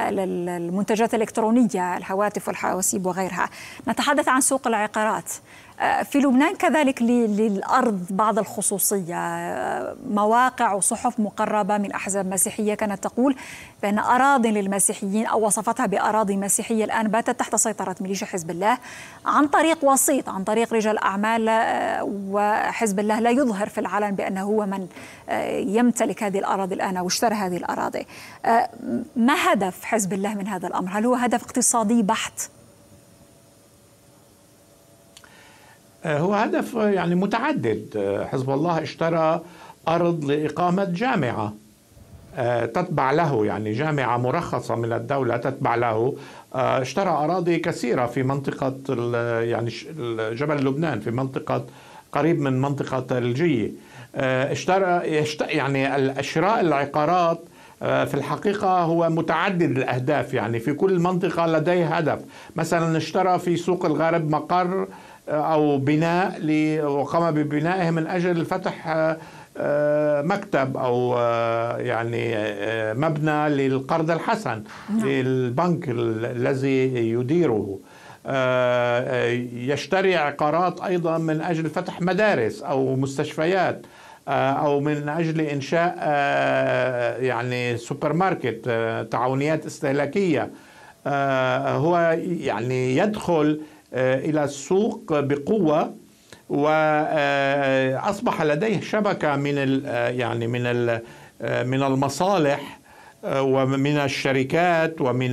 والمنتجات الإلكترونية، الهواتف والحواسيب وغيرها، نتحدث عن سوق العقارات. في لبنان كذلك للأرض بعض الخصوصية، مواقع وصحف مقربة من أحزاب مسيحية كانت تقول بأن أراضي للمسيحيين أو وصفتها بأراضي مسيحية الآن باتت تحت سيطرة ميليشيا حزب الله عن طريق وسيط، عن طريق رجال أعمال، وحزب الله لا يظهر في العلن بأنه هو من يمتلك هذه الأراضي الآن أو اشترى هذه الأراضي. ما هدف حزب الله من هذا الأمر؟ هل هو هدف اقتصادي بحت؟ هو هدف يعني متعدد. حزب الله اشترى أرض لإقامة جامعة تتبع له، يعني جامعة مرخصة من الدولة تتبع له. اشترى أراضي كثيرة في منطقة يعني جبل لبنان، في منطقة قريب من منطقة الجية. اشترى يعني شراء العقارات في الحقيقة هو متعدد الأهداف، يعني في كل منطقة لديه هدف. مثلا اشترى في سوق الغرب مقر أو بناء وقام ببنائه من أجل فتح مكتب أو يعني مبنى للقرض الحسن للبنك الذي يديره. يشتري عقارات أيضا من أجل فتح مدارس أو مستشفيات، أو من أجل إنشاء يعني سوبر ماركت، تعاونيات استهلاكية. هو يعني يدخل إلى السوق بقوة، وأصبح لديه شبكة من يعني من من المصالح ومن الشركات ومن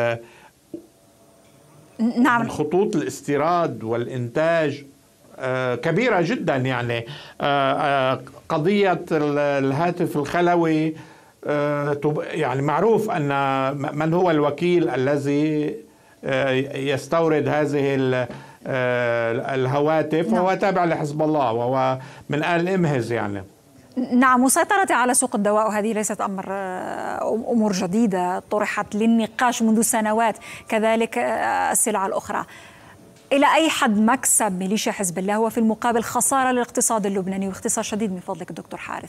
نعم خطوط الاستيراد والإنتاج كبيرة جدا. يعني قضية الهاتف الخلوي، يعني معروف أن من هو الوكيل الذي يستورد هذه الهواتف، وهو تابع لحزب الله وهو من آل إمهز يعني. نعم، وسيطرته على سوق الدواء، وهذه ليست أمر أمور جديدة طرحت للنقاش منذ سنوات، كذلك السلع الأخرى. إلى أي حد مكسب ميليشيا حزب الله هو في المقابل خسارة للاقتصاد اللبناني؟ واختصار شديد من فضلك دكتور حارث.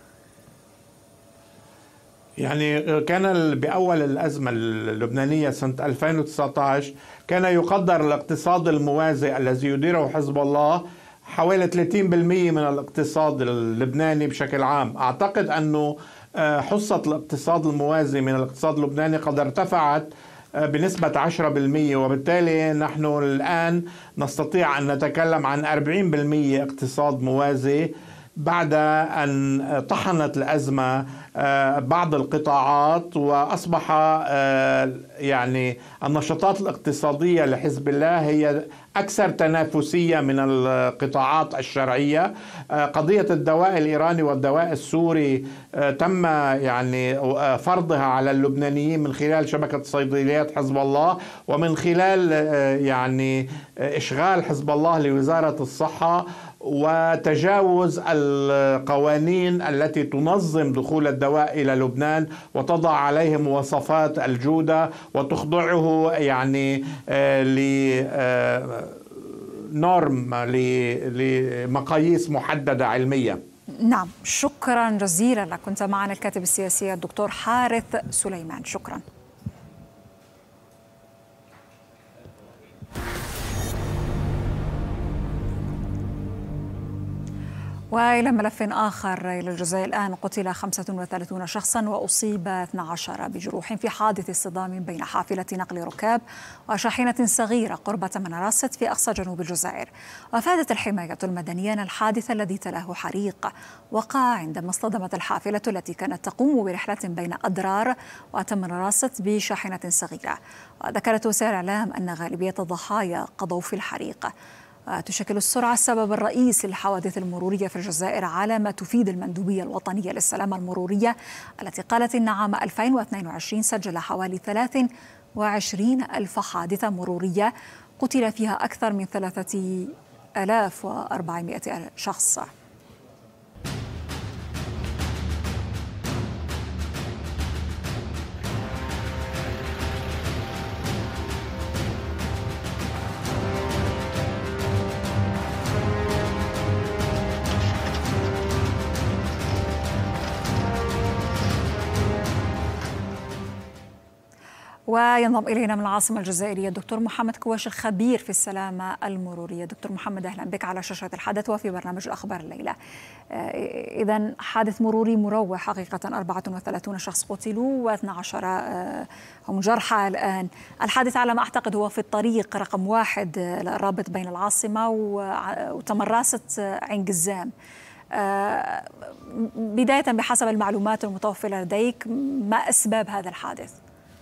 يعني كان بأول الأزمة اللبنانية سنة ألفين وتسعة عشر كان يقدر الاقتصاد الموازي الذي يديره حزب الله حوالي ثلاثين بالمئة من الاقتصاد اللبناني بشكل عام. أعتقد أنه حصة الاقتصاد الموازي من الاقتصاد اللبناني قد ارتفعت بنسبة عشرة بالمئة، وبالتالي نحن الآن نستطيع أن نتكلم عن أربعين بالمئة اقتصاد موازي بعد أن طحنت الأزمة بعض القطاعات، وأصبح يعني النشاطات الاقتصادية لحزب الله هي أكثر تنافسية من القطاعات الشرعية. قضية الدواء الإيراني والدواء السوري تم يعني فرضها على اللبنانيين من خلال شبكة صيدليات حزب الله، ومن خلال يعني إشغال حزب الله لوزارة الصحة وتجاوز القوانين التي تنظم دخول الدواء إلى لبنان وتضع عليه مواصفات الجودة وتخضعه يعني لنورم لمقاييس محددة علمية. نعم، شكرا جزيلا لك. كنت معنا الكاتب السياسي الدكتور حارث سليمان، شكرا. وإلى ملف آخر إلى الجزائر الآن. قتل خمسة وثلاثين شخصا وأصيب اثنا عشر بجروح في حادث اصطدام بين حافلة نقل ركاب وشاحنة صغيرة قرب تمنراست في أقصى جنوب الجزائر. وأفادت الحماية المدنية أن الحادث الذي تلاه حريق وقع عندما اصطدمت الحافلة التي كانت تقوم برحلة بين أدرار وتمنراست بشاحنة صغيرة. وذكرت وسائل الإعلام أن غالبية الضحايا قضوا في الحريق. تشكل السرعة السبب الرئيسي للحوادث المرورية في الجزائر، على ما تفيد المندوبية الوطنية للسلامة المرورية التي قالت إن عام ألفين واثنين وعشرين سجل حوالي ثلاثة وعشرين ألف حادثة مرورية قتل فيها أكثر من ثلاثة آلاف وأربعمائة شخص. وينضم إلينا من العاصمة الجزائرية الدكتور محمد كواش الخبير في السلامة المرورية. دكتور محمد أهلا بك على شاشة الحدث وفي برنامج الأخبار الليلة. إذن حادث مروري مروع حقيقة، أربعة وثلاثين شخص قتلوا واثني عشر هم جرحى الآن. الحادث على ما أعتقد هو في الطريق رقم واحد الرابط بين العاصمة وتمراسة عين قزام. بداية بحسب المعلومات المتوفرة لديك، ما أسباب هذا الحادث؟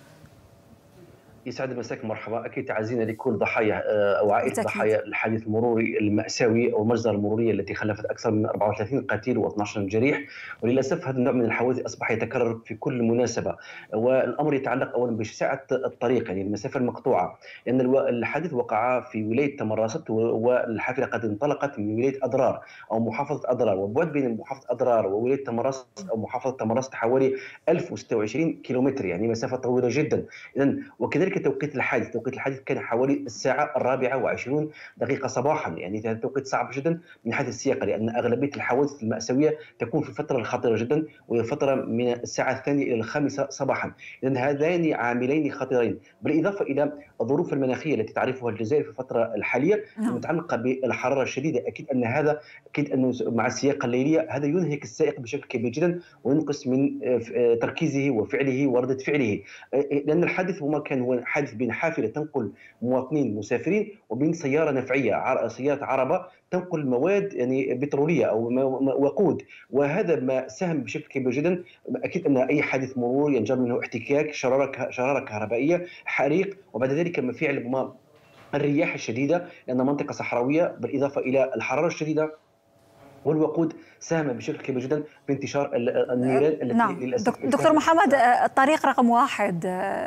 يسعد مساك، مرحبا. اكيد تعازينا لكل ضحايا او عائله ضحايا الحادث المروري المأساوي او المجزره المروريه التي خلفت اكثر من أربعة وثلاثين قتيل واثني عشر جريح. وللاسف هذا النوع من الحوادث اصبح يتكرر في كل مناسبه، والامر يتعلق اولا بسعه الطريق، يعني المسافه المقطوعه، لان الحادث وقع في ولايه تمراسط والحافله قد انطلقت من ولايه اضرار او محافظه اضرار، والبعد بين محافظه اضرار وولايه تمراسط او محافظه تمراسط حوالي ألف وستة وعشرين كيلومتر، يعني مسافه طويله جدا. اذا وكذلك توقيت الحادث، توقيت الحادث كان حوالي الساعة الرابعة وعشرين دقيقة صباحا، يعني هذا توقيت صعب جدا من حيث السياقة، لأن أغلبية الحوادث المأساوية تكون في الفترة الخطيرة جدا، وهي فترة من الساعة الثانية إلى الخامسة صباحا. إذن هذان عاملين خطيرين، بالإضافة إلى الظروف المناخية التي تعرفها الجزائر في الفترة الحالية المتعلقة بالحرارة الشديدة. أكيد أن هذا أكيد أنه مع السياقة الليلية هذا ينهك السائق بشكل كبير جدا وينقص من تركيزه وفعله وردة فعله، لأن الحادث هما كان هو حادث بين حافلة تنقل مواطنين مسافرين وبين سيارة نفعية، سيارة عربة تنقل مواد يعني بترولية أو وقود، وهذا ما ساهم بشكل كبير جدا. أكيد أن أي حادث مرور ينجر منه احتكاك، شرارة شرارة كهربائية، حريق، وبعد ذلك ما فعل بما الرياح الشديدة، لأن منطقة صحراوية بالإضافة إلى الحرارة الشديدة والوقود ساهم بشكل كبير جدا في انتشار النيران التي نعم. للاسف. دكتور محمد، الطريق رقم واحد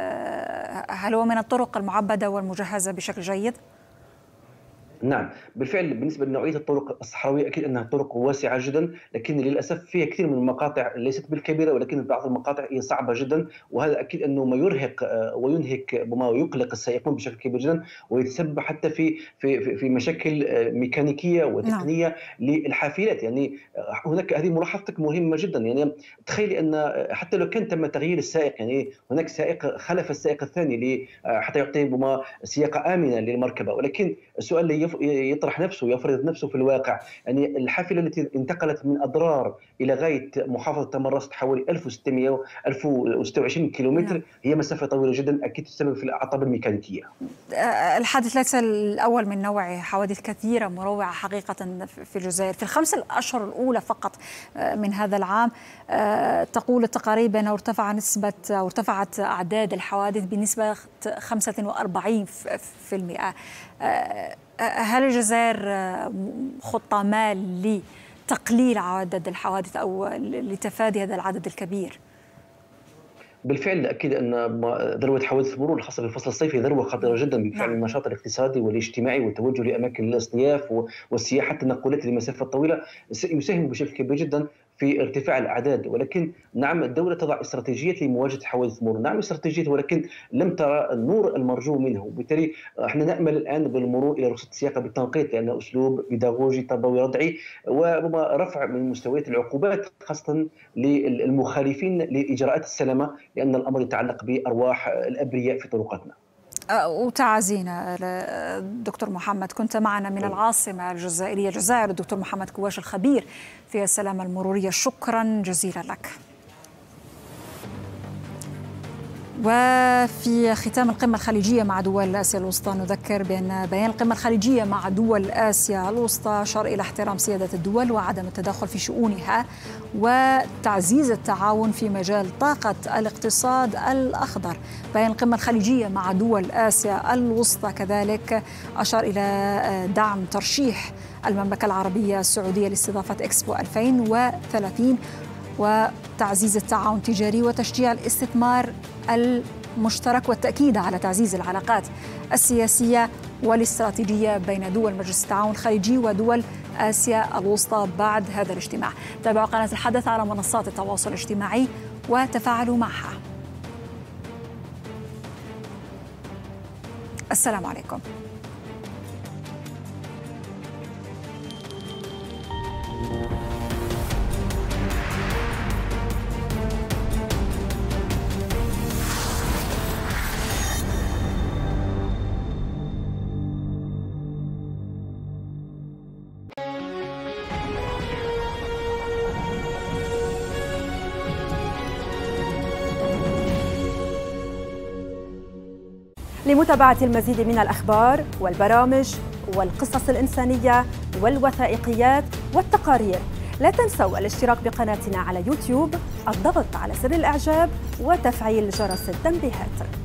هل هو من الطرق المعبدة والمجهزة بشكل جيد؟ نعم بالفعل، بالنسبه لنوعيه الطرق الصحراويه اكيد انها طرق واسعه جدا، لكن للاسف فيها كثير من المقاطع ليست بالكبيره، ولكن بعض المقاطع هي صعبه جدا، وهذا اكيد انه ما يرهق وينهك وما يقلق السائقين بشكل كبير جدا، ويتسبب حتى في في في مشاكل ميكانيكيه وتقنيه نعم. للحافلات. يعني هناك هذه ملاحظتك مهمه جدا، يعني تخيلي ان حتى لو كان تم تغيير السائق، يعني هناك سائق خلف السائق الثاني حتى يعطي بما سياقه امنه للمركبه، ولكن السؤال اللي يطرح نفسه يفرض نفسه في الواقع، يعني الحافله التي انتقلت من اضرار الى غايه محافظه تمراسط حوالي ألف وستمئة ألف وستة وعشرين كيلومتر، هي مسافه طويله جدا، اكيد تسبب في الاعطاب الميكانيكيه. الحادث ليس الاول من نوعه، حوادث كثيره مروعه حقيقه في الجزائر. في الخمس الاشهر الاولى فقط من هذا العام تقول التقارير انه ارتفع نسبه او ارتفعت اعداد الحوادث بنسبه خمسة وأربعين بالمئة. هل الجزائر خطة ما لتقليل عدد الحوادث أو لتفادي هذا العدد الكبير؟ بالفعل اكيد ان ذروه حوادث المرور الخاصه بالفصل الصيفي ذروه خطيره جدا بفعل نعم. النشاط الاقتصادي والاجتماعي والتوجه لاماكن الاصطياف والسياحه التنقلات لمسافات طويله يساهم بشكل كبير جدا في ارتفاع الاعداد. ولكن نعم الدوله تضع استراتيجيات لمواجهه حوادث المرور، نعم استراتيجيات، ولكن لم ترى النور المرجو منه، وبالتالي احنا نامل الان بالمرور الى رخصه السياقه بالتنقيط، لانه اسلوب بيداغوجي تربوي ردعي، وربما رفع من مستويات العقوبات خاصه للمخالفين لاجراءات السلامه، لان الامر يتعلق بارواح الابرياء في طرقاتنا. وتعازينا دكتور محمد، كنت معنا من العاصمة الجزائرية الجزائر الدكتور محمد كواش الخبير في السلامة المرورية، شكرا جزيلا لك. وفي ختام القمة الخليجية مع دول آسيا الوسطى نذكر بأن بيان القمة الخليجية مع دول آسيا الوسطى أشار إلى احترام سيادة الدول وعدم التدخل في شؤونها وتعزيز التعاون في مجال طاقة الاقتصاد الأخضر. بيان القمة الخليجية مع دول آسيا الوسطى كذلك أشار إلى دعم ترشيح المملكة العربية السعودية لاستضافة إكسبو ألفين وثلاثين وتعزيز التعاون التجاري وتشجيع الاستثمار المشترك والتأكيد على تعزيز العلاقات السياسية والاستراتيجية بين دول مجلس التعاون الخليجي ودول آسيا الوسطى بعد هذا الاجتماع. تابعوا قناة الحدث على منصات التواصل الاجتماعي وتفاعلوا معها. السلام عليكم. لمتابعة المزيد من الأخبار والبرامج والقصص الإنسانية والوثائقيات والتقارير، لا تنسوا الاشتراك بقناتنا على يوتيوب، الضغط على زر الإعجاب وتفعيل جرس التنبيهات.